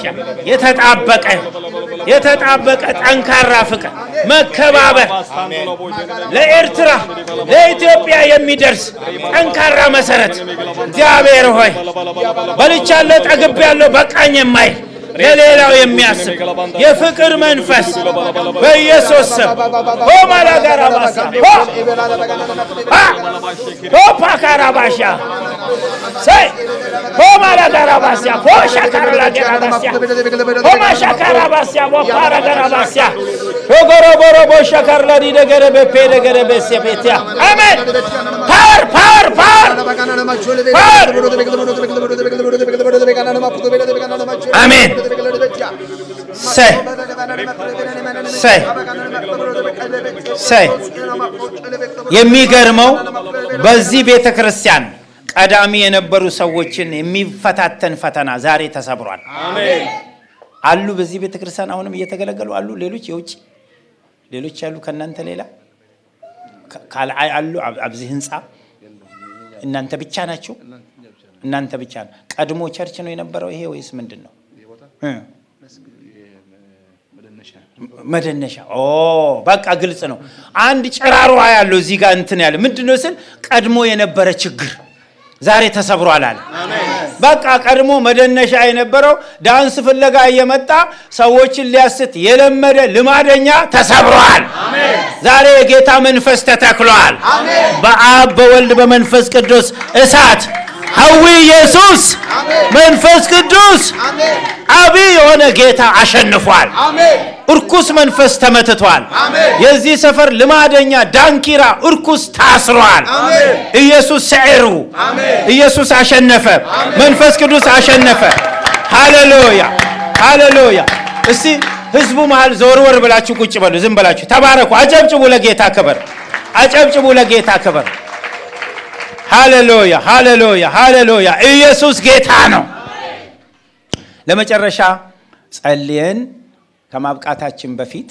የተጣበቀ ጠንካራ ፍቅር መከባበር ለኤርትራ ለኢትዮጵያ የሚደርስ ጠንካራ መሰረት እግዚአብሔር ሆይ በልቻለሁ ጠግቤያለሁ በቃኝ የማይል ለሌላው የሚያስብ የፍቅር መንፈስ በኢየሱስ ስም ሆማላ ጋራባሳ ሆፓካራባሻ Say. Homa la garabasia. Ho shakara la garabasia. Homa shakara basia. Ho para garabasia. Ho goro boro bo shakara la di de gerebe pe de gerebe sepetia. Amen. Power, power, power. Power. Amen. Say. Say. Say. የሚገርመው በዚህ ቤተክርስቲያን ቀዳሚ የነበሩ ሰዎችን የሚፈታተን ፈተና ዛሬ ተሰብሯል። አሜን። አሉ በዚህ ቤተክርስቲያን አሁንም እየተገለገሉ አሉ። ሌሎች ያሉ ከናንተ ሌላ ካልአይ አሉ አብዚ ህንጻ እናንተ ብቻ ናችሁ። እናንተ ብቻ ነው። ቀድሞ ቸርች ነው የነበረው ይሄ ወይስ ምንድነው? መደነሻ በቃ ግልጽ ነው። አንድ ጭራሮ ያለው እዚህ ጋር እንትን ያለ ምንድነው ስል ቀድሞ የነበረ ችግር ዛሬ ተሰብሯል አለ። አሜን። በቃ ቀድሞ መደነሻ የነበረው ዳንስ ፍለጋ እየመጣ ሰዎችን ሊያስት የለመደ ልማደኛ ተሰብሯል። አሜን። ዛሬ የጌታ መንፈስ ተተክሏል። አሜን። በአብ በወልድ በመንፈስ ቅዱስ እሳት ሐዊ ኢየሱስ መንፈስ ቅዱስ አቢ የሆነ ጌታ አሸንፏል። አሜን። እርኩስ መንፈስ ተመትቷል። አሜን። የዚህ ሰፈር ልማደኛ ዳንኪራ እርኩስ ታስሯል። አሜን። ኢየሱስ ሰዕሩ ኢየሱስ አሸነፈ። መንፈስ ቅዱስ አሸነፈ። ሃሌሉያ ሃሌሉያ። እስቲ ህዝቡ መሃል ዘወርወር ብላችሁ ቁጭ በሉ። ዝም ብላችሁ ተባረኩ። አጨብጭቡ ለጌታ ክብር። አጨብጭቡ ለጌታ ክብር። ሃሌሉያ ሃሌሉያ ሃሌሉያ። ኢየሱስ ጌታ ነው። ለመጨረሻ ጸልየን ከማብቃታችን በፊት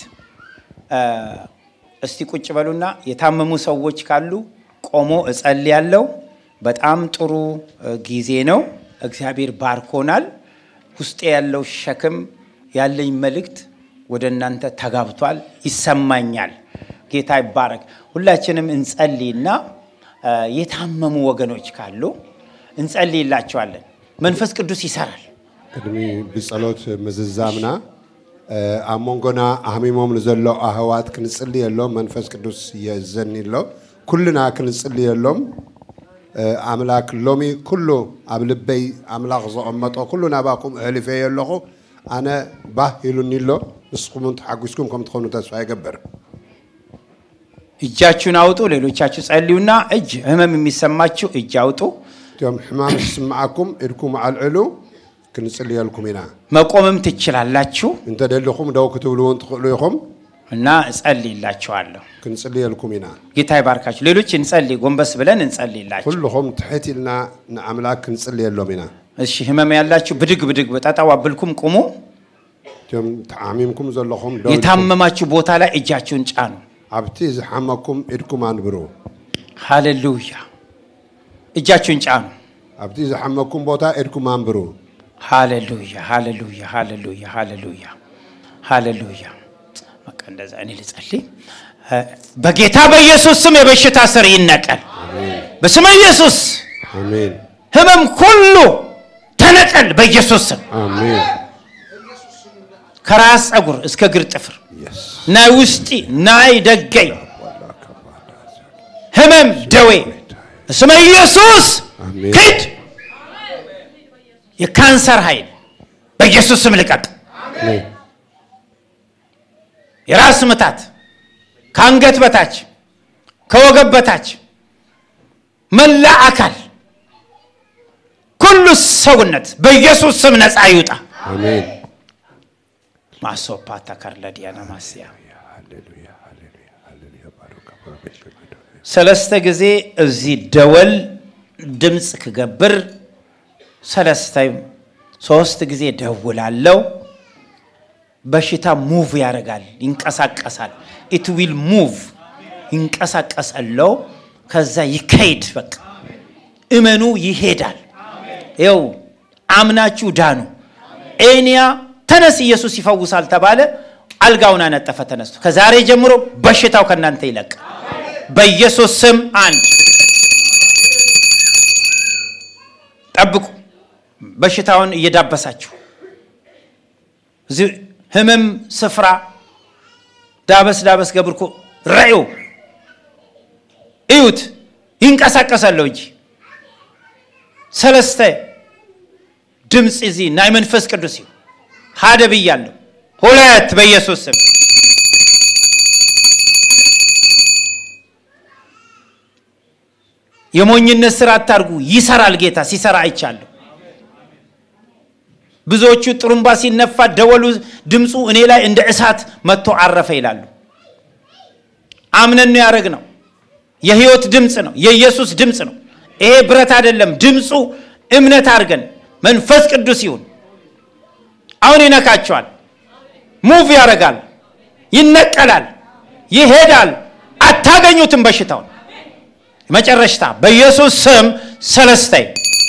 እስቲ ቁጭ በሉና የታመሙ ሰዎች ካሉ ቆሞ እጸልያለሁ። በጣም ጥሩ ጊዜ ነው። እግዚአብሔር ባርኮናል። ውስጤ ያለው ሸክም ያለኝ መልእክት ወደ እናንተ ተጋብቷል፣ ይሰማኛል። ጌታ ይባረክ። ሁላችንም እንጸልይና የታመሙ ወገኖች ካሉ እንጸልይላቸዋለን። መንፈስ ቅዱስ ይሰራል።
ቅድሚ በጸሎት መዝዛምና አሞንጎና አህሚሞም ለዘሎ አህዋት ክንጽልየሎም መንፈስ ቅዱስ የዘንይሎ ኩልና ክንጽልየሎም አምላክ ሎሚ ኩሉ አብልበይ አምላክ ዘቀመጦ ኩሉና ባቁም እልፈ የለኹ አነ ባህ ይሉኒሎ ንስኹም ተሐጉስኩም ከም ትኾኑ ተስፋ ይገበር። እጃችሁን አውጡ። ሌሎቻችሁ ጸልዩና እጅ ህመም የሚሰማችሁ እጅ አውጡ። ቶም ህመም ሲሰማኩም እድኩም አልዕሉ ክንጽልየልኩም ኢና መቆምም ትችላላችሁ። እንተ ደልኹም ደው ክትብሉን ትኽእሉ ይኹም እና እጸልይላችኋለሁ። ክንጽልየልኩም ኢና ጌታ ይባርካችሁ። ሌሎች እንጸልይ፣ ጎንበስ ብለን እንጸልይላችሁ። ሁሉም ትሕቲልና ንአምላክ ክንጽልየሎም ኢና። እሺ ህመም ያላችሁ ብድግ በጣጣዋብልኩም ቁሙ። ቶም ተዓሚምኩም ዘለኹም ደው የታመማችሁ ቦታ ላይ እጃችሁን ጫኑ። አብቲ ዝሐመኩም እድኩም አንብሩ። ሃሌሉያ። እጃችሁን ጫኑ። አብቲ ዝሐመኩም ቦታ እድኩም አንብሩ። ሃሌሉያ ሃሌሉያ ሃሌሉያ ሃሌሉያ ሃሌሉያ። በቃ እንደዛ እኔ ልጸልይ። በጌታ በኢየሱስ ስም የበሽታ ስር ይነቀል። በስመ ኢየሱስ አሜን። ህመም ሁሉ ተነቀል በኢየሱስ ስም አሜን። ከራስ ጸጉር እስከ እግር ጥፍር ናይ ውስጢ ናይ ደገይ ህመም ደዌ በስመ ኢየሱስ ሂድ። የካንሰር ኃይል በኢየሱስ ስም ልቀቅ። አሜን። የራስ ምታት ከአንገት በታች ከወገብ በታች መላ አካል ሁሉ ሰውነት በኢየሱስ ስም ነፃ ይውጣ። አሜን። ማሶፓታ ካርላዲያና ማሲያ ሃሌሉያ ሃሌሉያ ሃሌሉያ ባሮካ ሰለስተ ጊዜ እዚህ ደወል ድምጽ ከገብር ሰለስታይም ሶስት ጊዜ ደውላለው። በሽታ ሙቭ ያደርጋል፣ ይንቀሳቀሳል። it will move ይንቀሳቀሳለው። ከዛ ይከይድ በቃ እመኑ ይሄዳል። ይው አምናችሁ ዳኑ። ኤኒያ ተነስ ኢየሱስ ይፈውሳል ተባለ። አልጋውን አነጠፈ ተነስቶ ከዛሬ ጀምሮ በሽታው ከናንተ ይለቅ በኢየሱስ ስም። አንድ ጠብቁ። በሽታውን እየዳበሳችሁ እዚህ ህመም ስፍራ ዳበስ ገብርኮ ራዩ እዩት። ይንቀሳቀሳል እንጂ
ሰለስተ ድምጽ እዚ ናይ መንፈስ ቅዱስ እዩ ሓደ ብያለሁ ሁለት በኢየሱስ ስም የሞኝነት ስራ አታርጉ ይሰራል ጌታ ሲሰራ አይቻለሁ ብዙዎቹ ጥሩምባ ሲነፋ ደወሉ ድምጹ እኔ ላይ እንደ እሳት መጥቶ አረፈ ይላሉ አምነን ያረግነው የህይወት ድምጽ ነው የኢየሱስ ድምጽ ነው ይሄ ብረት አይደለም ድምጹ እምነት አርገን መንፈስ ቅዱስ ይሁን አሁን ይነካቸዋል ሙቭ ያረጋል ይነቀላል ይሄዳል አታገኙትም በሽታው መጨረሻ በኢየሱስ ስም ሰለስታይ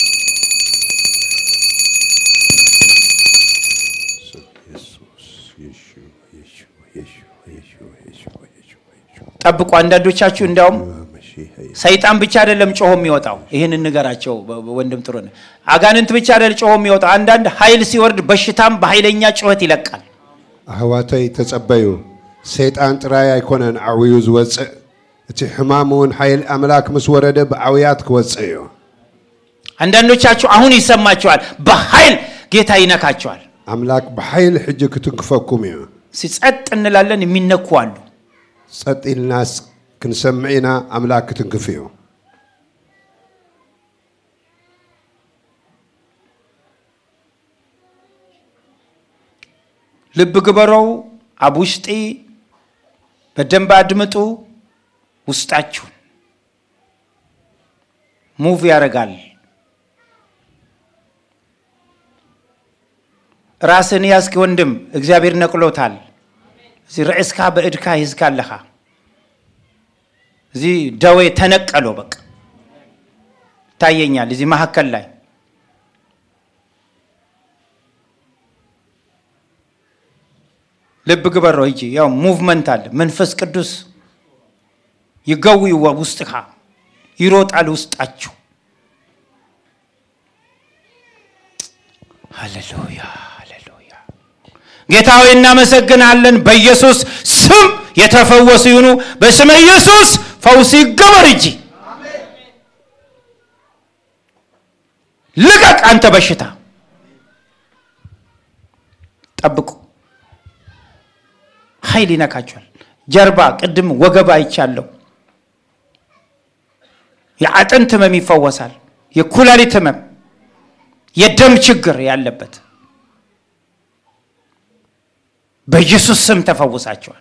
ጠብቁ አንዳንዶቻችሁ እንደውም ሰይጣን ብቻ አይደለም ጮሆ የሚወጣው ይሄን ንገራቸው ወንድም ጥሩነ አጋንንት ብቻ አይደለም ጮሆ የሚወጣው አንዳንድ ኃይል ሲወርድ በሽታም በኃይለኛ ጮህት ይለቃል
አህዋታይ ተጸበዩ ሰይጣን ጥራይ አይኮነን አውዩ ዝወጽ እቲ ህማሙን ኃይል አምላክ መስወረደ በአውያት ከወጽዩ
አንዳንዶቻችሁ አሁን ይሰማቸዋል በኃይል ጌታ ይነካቸዋል
አምላክ በኃይል ሕጅ ክትንክፈኩም እዩ
ሲጸጥ እንላለን የሚነኩ አሉ
ጸጥ ኢልናስ ክንሰምዒና አምላክ ክትንክፍዩ
ልብ ግበረው አቡሽጢ በደንብ አድምጡ ውስጣችሁ ሙቭ ያረጋል ራስን ያስክ ወንድም እግዚአብሔር ነቅሎታል እዚ ራስካ በእድካ ይዝካለኻ እዚ ደዌ ተነቀሎ በቃ ታየኛል እዚ ማሐከል ላይ ልብ ግበረው ይጂ ያው ሙቭመንት አለ መንፈስ ቅዱስ ይገውይ ውስጥካ ይሮጣል ውስጣችሁ ሃሌሉያ ሃሌሉያ ጌታዬ እናመሰግናለን በኢየሱስ ስም የተፈወሱ ይሁኑ በስመ ኢየሱስ ፈውስ ይገበር እንጂ አሜን ልቀቅ አንተ በሽታ ጠብቁ ኃይል ይነካቸዋል ጀርባ ቅድም ወገባ አይቻለሁ የአጥንት ህመም ይፈወሳል የኩላሊት ህመም የደም ችግር ያለበት በኢየሱስ ስም ተፈውሳቸዋል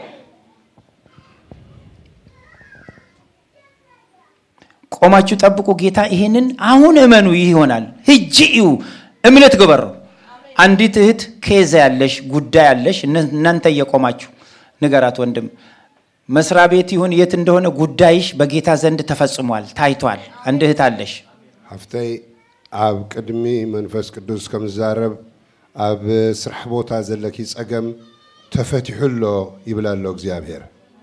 ቆማችሁ ጠብቁ ጌታ ይሄንን አሁን እመኑ ይሆናል ህጂው እምነት ገበሩ አንዲት እህት ከዛ ያለሽ ጉዳይ ያለሽ እናንተ የቆማችሁ ንገራት ወንድም መስራ ቤት ይሁን የት እንደሆነ ጉዳይሽ በጌታ ዘንድ ተፈጽሟል ታይቷል አንድ እህት አለሽ
አፍታይ አብ ቅድሚ መንፈስ ቅዱስ ከምዛረብ አብ ስራሕ ቦታ ዘለኪ ጸገም ተፈትሁሎ ይብላሎ እግዚአብሔር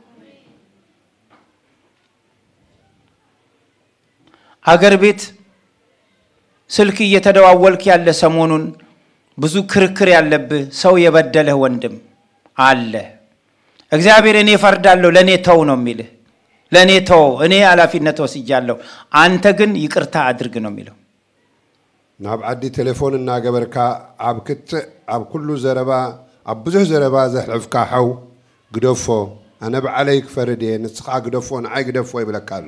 አገር ቤት ስልክ እየተደዋወልክ ያለ ሰሞኑን ብዙ ክርክር ያለብህ ሰው የበደለህ ወንድም አለ እግዚአብሔር እኔ ፈርዳለሁ ለኔ ተው ነው የሚልህ ለኔ ተው እኔ ኃላፊነት ወስጃለሁ አንተ ግን ይቅርታ አድርግ ነው የሚለው
ናብ አዲ ቴሌፎን እና ገበርካ አብክት አብ ኩሉ ዘረባ አብዙህ ዘረባ ዘሕልፍካ ሐው ግደፎ አነ በዓለይክ ፈርዴ ንስኻ ግደፎ ንዓይ ግደፎ ይብለካሎ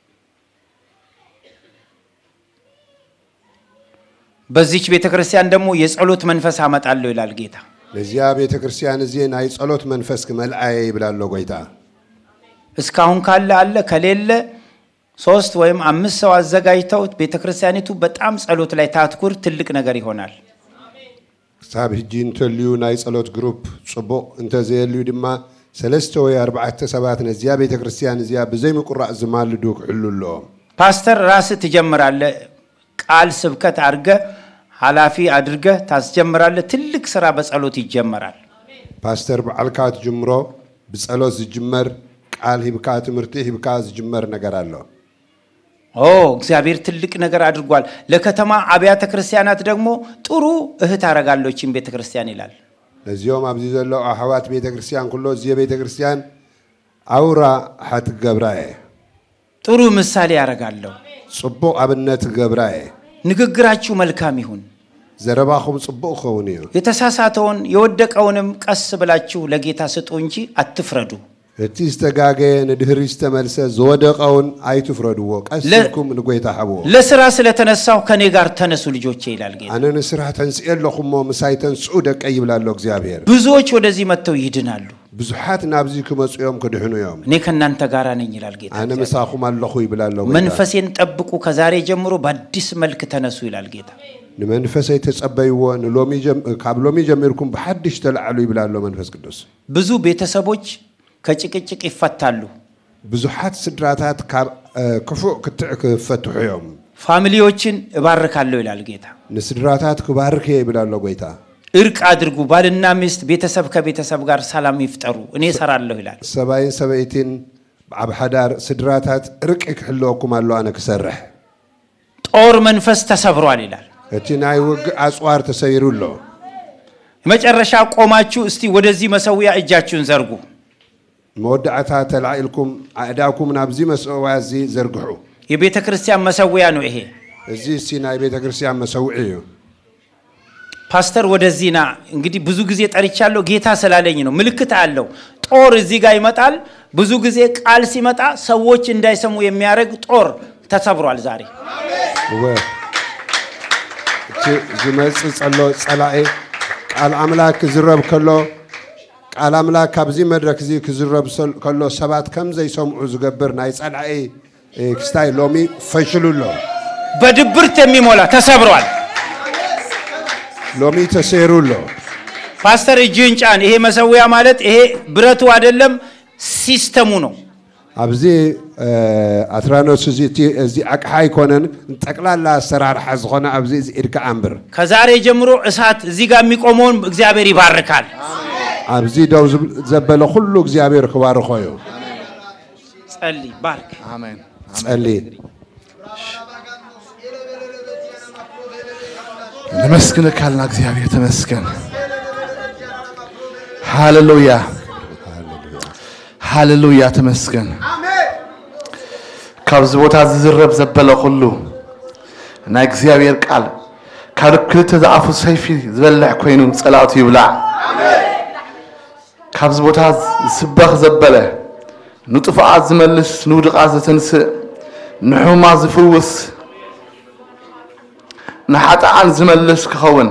በዚች ቤተክርስቲያን ደግሞ የጸሎት መንፈስ አመጣለሁ ይላል ጌታ
ለዚያ ቤተክርስቲያን እዚህ ናይ ጸሎት መንፈስ ከመልአይ ይብላሎ ጎይታ
እስካሁን ካለ አለ ከሌለ 3 ወይም 5 ሰው አዘጋጅተው ቤተክርስቲያኒቱ በጣም ጸሎት ላይ ታትኩር ትልቅ ነገር ይሆናል
ሳብ ህጂን ተልዩ ናይ ጸሎት ግሩፕ ጽቦ እንተ ዘየልዩ ድማ 3 ወይ 4 ሰባት ነዚያ ቤተክርስቲያን እዚያ በዘይ መቁራዕ ዝማልዱ ክሕሉሎ
ፓስተር ራስ ትጀምራለ ቃል ስብከት አርገ ሐላፊ አድርገ ታስጀምራለ ትልቅ ስራ በጸሎት ይጀምራል
ፓስተር በዓልካት ጅምሮ በጸሎት ዝጅመር ቃል ሂብካ ትምርቲ ሂብካ ዝጅመር ነገር አለ
እግዚአብሔር ትልቅ ነገር አድርጓል ለከተማ አብያተ ክርስቲያናት ደግሞ ጥሩ እህት አረጋለችም ቤተክርስቲያን ይላል
ለዚያም አብዚ ዘሎ አህዋት ቤተክርስቲያን ኩሎ እዚህ ቤተክርስቲያን አውራ ሐት ገብራኤ
ጥሩ ምሳሌ ያረጋለው
ጽቦ አብነት ገብራኤ
ንግግራችሁ መልካም ይሁን
ዘረባኹም ጽቡቕ ኸውን እዩ
የተሳሳተውን የወደቀውንም ቀስ ብላችሁ ለጌታ ስጡ እንጂ አትፍረዱ
እቲ ዝተጋገየ ንድህሪ ዝተመልሰ ዝወደቀውን አይትፍረዱዎ ቀስልኩም ንጎይታ ሓብዎ
ለስራ ስለተነሳው ከኔ ጋር ተነሱ ልጆቼ ይላል ጌታ
አነ ንስራ ተንስኤለኹሞ ምሳይ ተንስኡ ደቀ ይብላሎ እግዚአብሔር
ብዙዎች ወደዚህ መጥተው ይድናሉ
ብዙሓት ናብዚ ክመጽዮም ክድህኑ እዮም
እኔ ከናንተ ጋር ነኝ ይላል ጌታ
አነ መሳኹም አለኹ ይብላሎ
መንፈሴን ጠብቁ ከዛሬ ጀምሮ በአዲስ መልክ ተነሱ ይላል ጌታ
ንመንፈሰይ ተጸበይዎ ካብ ሎሚ ጀሚርኩም በሐድሽ ተልዓሉ ይብላሎ መንፈስ ቅዱስ
ብዙ ቤተሰቦች ከጭቅጭቅ ይፈታሉ
ብዙሓት ስድራታት ካብ ክፉእ ክትፈትሑ እዮም
ፋሚሊዎችን እባርካለሁ ይላል ጌታ
ንስድራታት ክባርክ ይብላሎ ጌታ
እርቅ አድርጉ ባልና ሚስት ቤተሰብ ከቤተሰብ ጋር ሰላም ይፍጠሩ እኔ ሰራለሁ ይላል
ሰባይን ሰበይቲን ኣብ ሓዳር ስድራታት እርቅ ክሕልወኩም አሎ አነ ክሰርሕ
ጦር መንፈስ ተሰብሯል ይላል
እቲ ናይ ውግ አጽዋር ተሰይሩሎ
መጨረሻ ቆማችሁ እስቲ ወደዚህ መሰዊያ እጃችሁን ዘርጉ
መወዳዕታ ተላኢልኩም አዳኩም ናብዚ መሰዊያ እዚ ዘርግሑ
የቤተ ክርስቲያን መሰዊያ ነው ይሄ
እዚ ሲናይ ቤተ ክርስቲያን መሰዊያ እዩ
ፓስተር ወደዚህና እንግዲህ ብዙ ጊዜ ጠርቻለሁ ጌታ ስላለኝ ነው ምልክት አለው ጦር እዚህ ጋር ይመጣል ብዙ ጊዜ ቃል ሲመጣ ሰዎች እንዳይሰሙ የሚያረግ ጦር ተሰብሯል ዛሬ
ዝመጽ ጸሎ ጸላኤ ቃል አምላክ ዝረብ ከሎ ቃል አምላክ ካብዚ መድረክ እዚ ክዝረብ ከሎ ሰባት ከም ዘይሰምዑ ዝገብር ናይ ጸላኤ ክስታይ ሎሚ ፈሽሉሎ
በድብርት የሚሞላ ተሰብሯል
ሎሚ ተሰይሩሎ
ፓስተር እጅን ጫን ይሄ መሰዊያ ማለት ይሄ ብረቱ አይደለም ሲስተሙ ነው
አብዚ አትራኖስ እዚ አቅሓ ይኮነን ጠቅላላ አሰራርሓ ዝኾነ አብዚ ኢድካ አንብር
ከዛሬ ጀምሮ እሳት እዚህ ጋር የሚቆመውን እግዚአብሔር ይባርካል
አብዚ ደው ዘበለ ሁሉ እግዚአብሔር ክባርኮዩ
ጸልይ ባርክ
አሜን
ጸልይ
ለመስገን ካልና እግዚአብሔር ተመስገን ሃሌሉያ ሃሌሉያ ተመስገን ካብዝ ቦታ ዝዝረብ ዘበለ ሁሉ እና እግዚአብሔር ቃል ካልክልተ ዘአፉ ሰይፊ ዝበልዕ ኮይኑ ጸላቱ ይብላዕ ካብዝ ቦታ ዝስበኽ ዘበለ ንጥፋዓት ዝመልስ ንውድቃት ዘተንስእ ንሑማ ዝፍውስ ንሓጣን ዝመልስ ክኸውን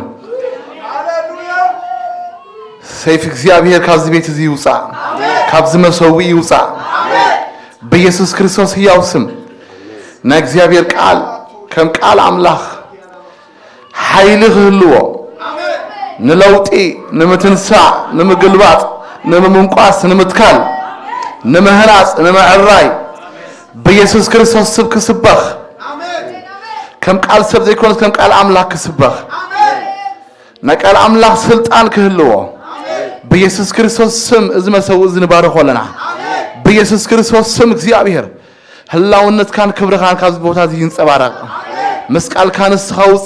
ሰይፍ እግዚአብሔር ካብዝ ቤት እዚ ይውፃእ ካብዝ መሰዊ ይውፃእ በኢየሱስ ክርስቶስ ሕያው ስም ና እግዚአብሔር ቃል ከም ቃል አምላኽ ኃይል ክህልዎ ንለውጢ ንምትንሳዕ ንምግልባጥ ንምምንቋስ ንምትካል ንምህናጽ ንምዕራይ በኢየሱስ ክርስቶስ ስም ክስበኽ كم قال سب زي كونت كم قال أملاك كسبخ نقال أملاك سلطان كهلوه بيسوس كريستوس سم إذا ما سووا إذن بارك ولنا بيسوس كريستوس سم እግዚአብሔር ህላውነት ካን ክብር ካን ካዝ ቦታ ይንጸባረቅ መስቀል ካን ስኻውጻ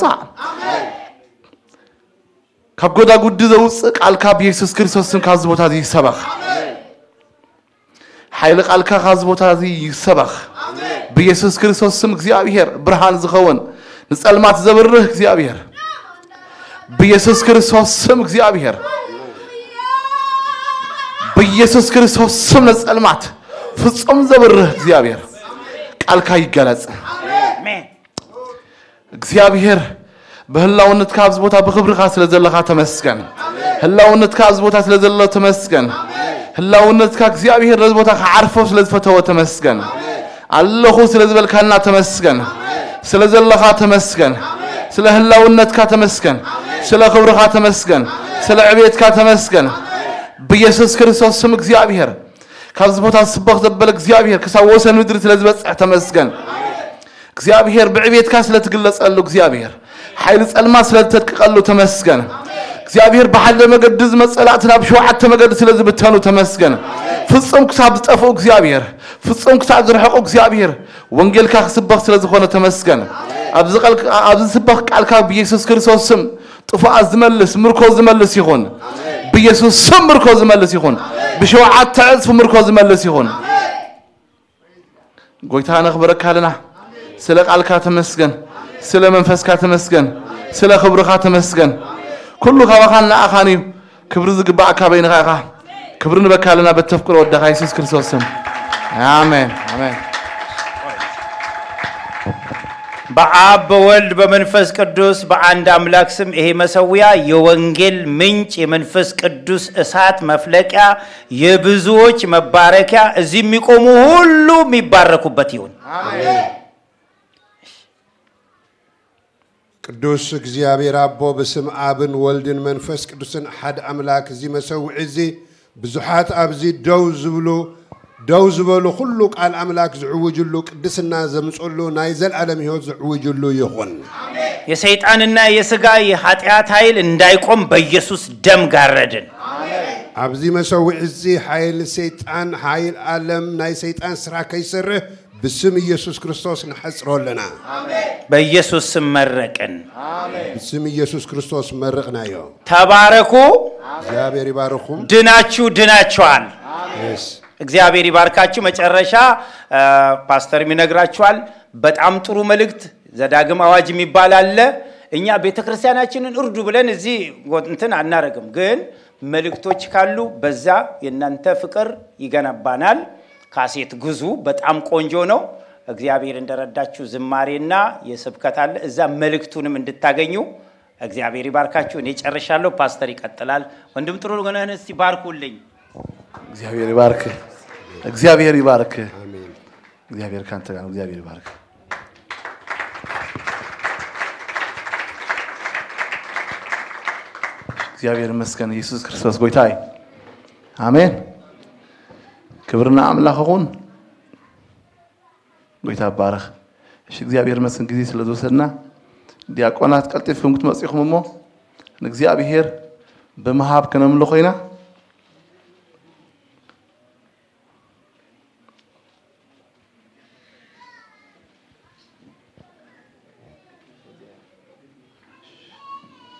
ከጎዳ ጉድ ዘውጽ ቃል ካ በኢየሱስ ክርስቶስ ስም ካዝ ቦታ ይሰበኽ ኃይል ቃል ካ ካዝ ቦታ ይሰበኽ በኢየሱስ ክርስቶስ ስም እግዚአብሔር ብርሃን ዝኸውን ንጸልማት ዘብርህ እግዚአብሔር በኢየሱስ ክርስቶስ ስም እግዚአብሔር በኢየሱስ ክርስቶስ ስም ንጸልማት ፍጹም ዘብርህ እግዚአብሔር ቃልካ ይገለጽ አሜን እግዚአብሔር በህላውነት ካብዝ ቦታ በክብርካ ስለዘለካ ተመስገን ህላውነት ካብዝ ቦታ ስለዘለለ ተመስገን ህላውነት ካ እግዚአብሔር ለዝ ቦታ ከዓርፎ ስለዝፈተወ ተመስገን አለሁ ስለዝበልካልና ተመስገን ስለዘለካ ተመስገን ስለ ህላውነትካ ተመስገን ስለ ክብርካ ተመስገን ስለ ዕቤትካ ተመስገን በኢየሱስ ክርስቶስ ስም እግዚአብሔር ካብዝ ቦታ ስበኽ ዘበለ እግዚአብሔር ከሳወሰን ምድር ስለዝበጽሕ ተመስገን እግዚአብሔር በዕቤትካ ስለትግለጸሉ እግዚአብሔር ኃይል ጸልማ ስለተጥቀቀሉ ተመስገን እግዚአብሔር በሐለ መገድዝ መጸላትና በሸዋዓተ መገድ ስለዝብተኑ ተመስገን ፍጹም ክሳብ ዝጠፉ እግዚአብሔር ፍጹም ክሳብ ዝርሕቁ እግዚአብሔር ወንጌልካ ክስበኽ ስለዝኾነ ተመስገን ኣብዚ ስበኽ ቃልካ በኢየሱስ ክርስቶስ ስም ጥፋት ዝመልስ ምርኮ ዝመልስ ይኹን በኢየሱስ ስም ምርኮ ዝመልስ ይኹን በሸዋዓተ ዕጽፍ ምርኮ ዝመልስ ይኹን ጎይታ ነኽብረካ ለና ስለ ቃልካ ተመስገን سلا منفسك تمسكن سلا خبرك تمسكن كل خواخنا أخاني كبر زقبع كابين غاغا كبرنا بكالنا بالتفكر ودخا يسوع كريستوس آمين آمين
በአብ በወልድ በመንፈስ ቅዱስ በአንድ አምላክ ስም ይሄ መሰዊያ የወንጌል ምንጭ የመንፈስ ቅዱስ እሳት መፍለቂያ የብዙዎች መባረኪያ እዚህ የሚቆሙ ሁሉ የሚባረኩበት ይሁን አሜን
ቅዱስ እግዚአብሔር አቦ በስም አብን ወልድን መንፈስ ቅዱስን ሐድ አምላክ እዚህ መሰዊያ እዚህ ብዙሃት አብዚ دوز بلو خلو قال أملاك زعوجلو قدسنا زمصلو نايزل عالم هيوت زعوجلو يخون
የሰይጣን እና የሥጋ የኃጢአት ኃይል እንዳይቆም በኢየሱስ ደም ጋረድን
አብዚ መሰው እዚ ኃይል ሰይጣን ኃይል ዓለም ናይ ሰይጣን ስራ ከይሰረህ በስም ኢየሱስ ክርስቶስ ንሐጽሮለና አሜን
በኢየሱስ ስም መረቅን
አሜን በስም ኢየሱስ ክርስቶስ መረቅናዮ
ተባረኩ
እግዚአብሔር ይባርኩም
ድናችኋል አሜን እግዚአብሔር ይባርካችሁ መጨረሻ ፓስተር ሚነግራችኋል በጣም ጥሩ መልእክት ዘዳግም አዋጅ የሚባል አለ እኛ ቤተክርስቲያናችንን እርዱ ብለን እዚህ እንትን አናረግም ግን መልእክቶች ካሉ በዛ የናንተ ፍቅር ይገነባናል ካሴት ግዙ በጣም ቆንጆ ነው እግዚአብሔር እንደረዳችሁ ዝማሬና የስብከት አለ እዛ መልእክቱንም እንድታገኙ እግዚአብሔር ይባርካችሁ እኔ ጨርሻለሁ ፓስተር ይቀጥላል ወንድም ጥሩ ገናን እስቲ ባርኩልኝ
እግዚአብሔር ይባርክ እግዚአብሔር ይባርክ አሜን እግዚአብሔር ካንተ ጋር እግዚአብሔር ይባርክ እግዚአብሔር መስከን ኢየሱስ ክርስቶስ ጎይታይ አሜን ክብርና አምላክ ሆን ጎይታ ባረክ እሺ እግዚአብሔር መስከን ጊዜ ስለተወሰደና ዲያቆናት ቀልጥፍም ክትመጽኹምሞ እግዚአብሔር በመሃብ ከነምልኾይና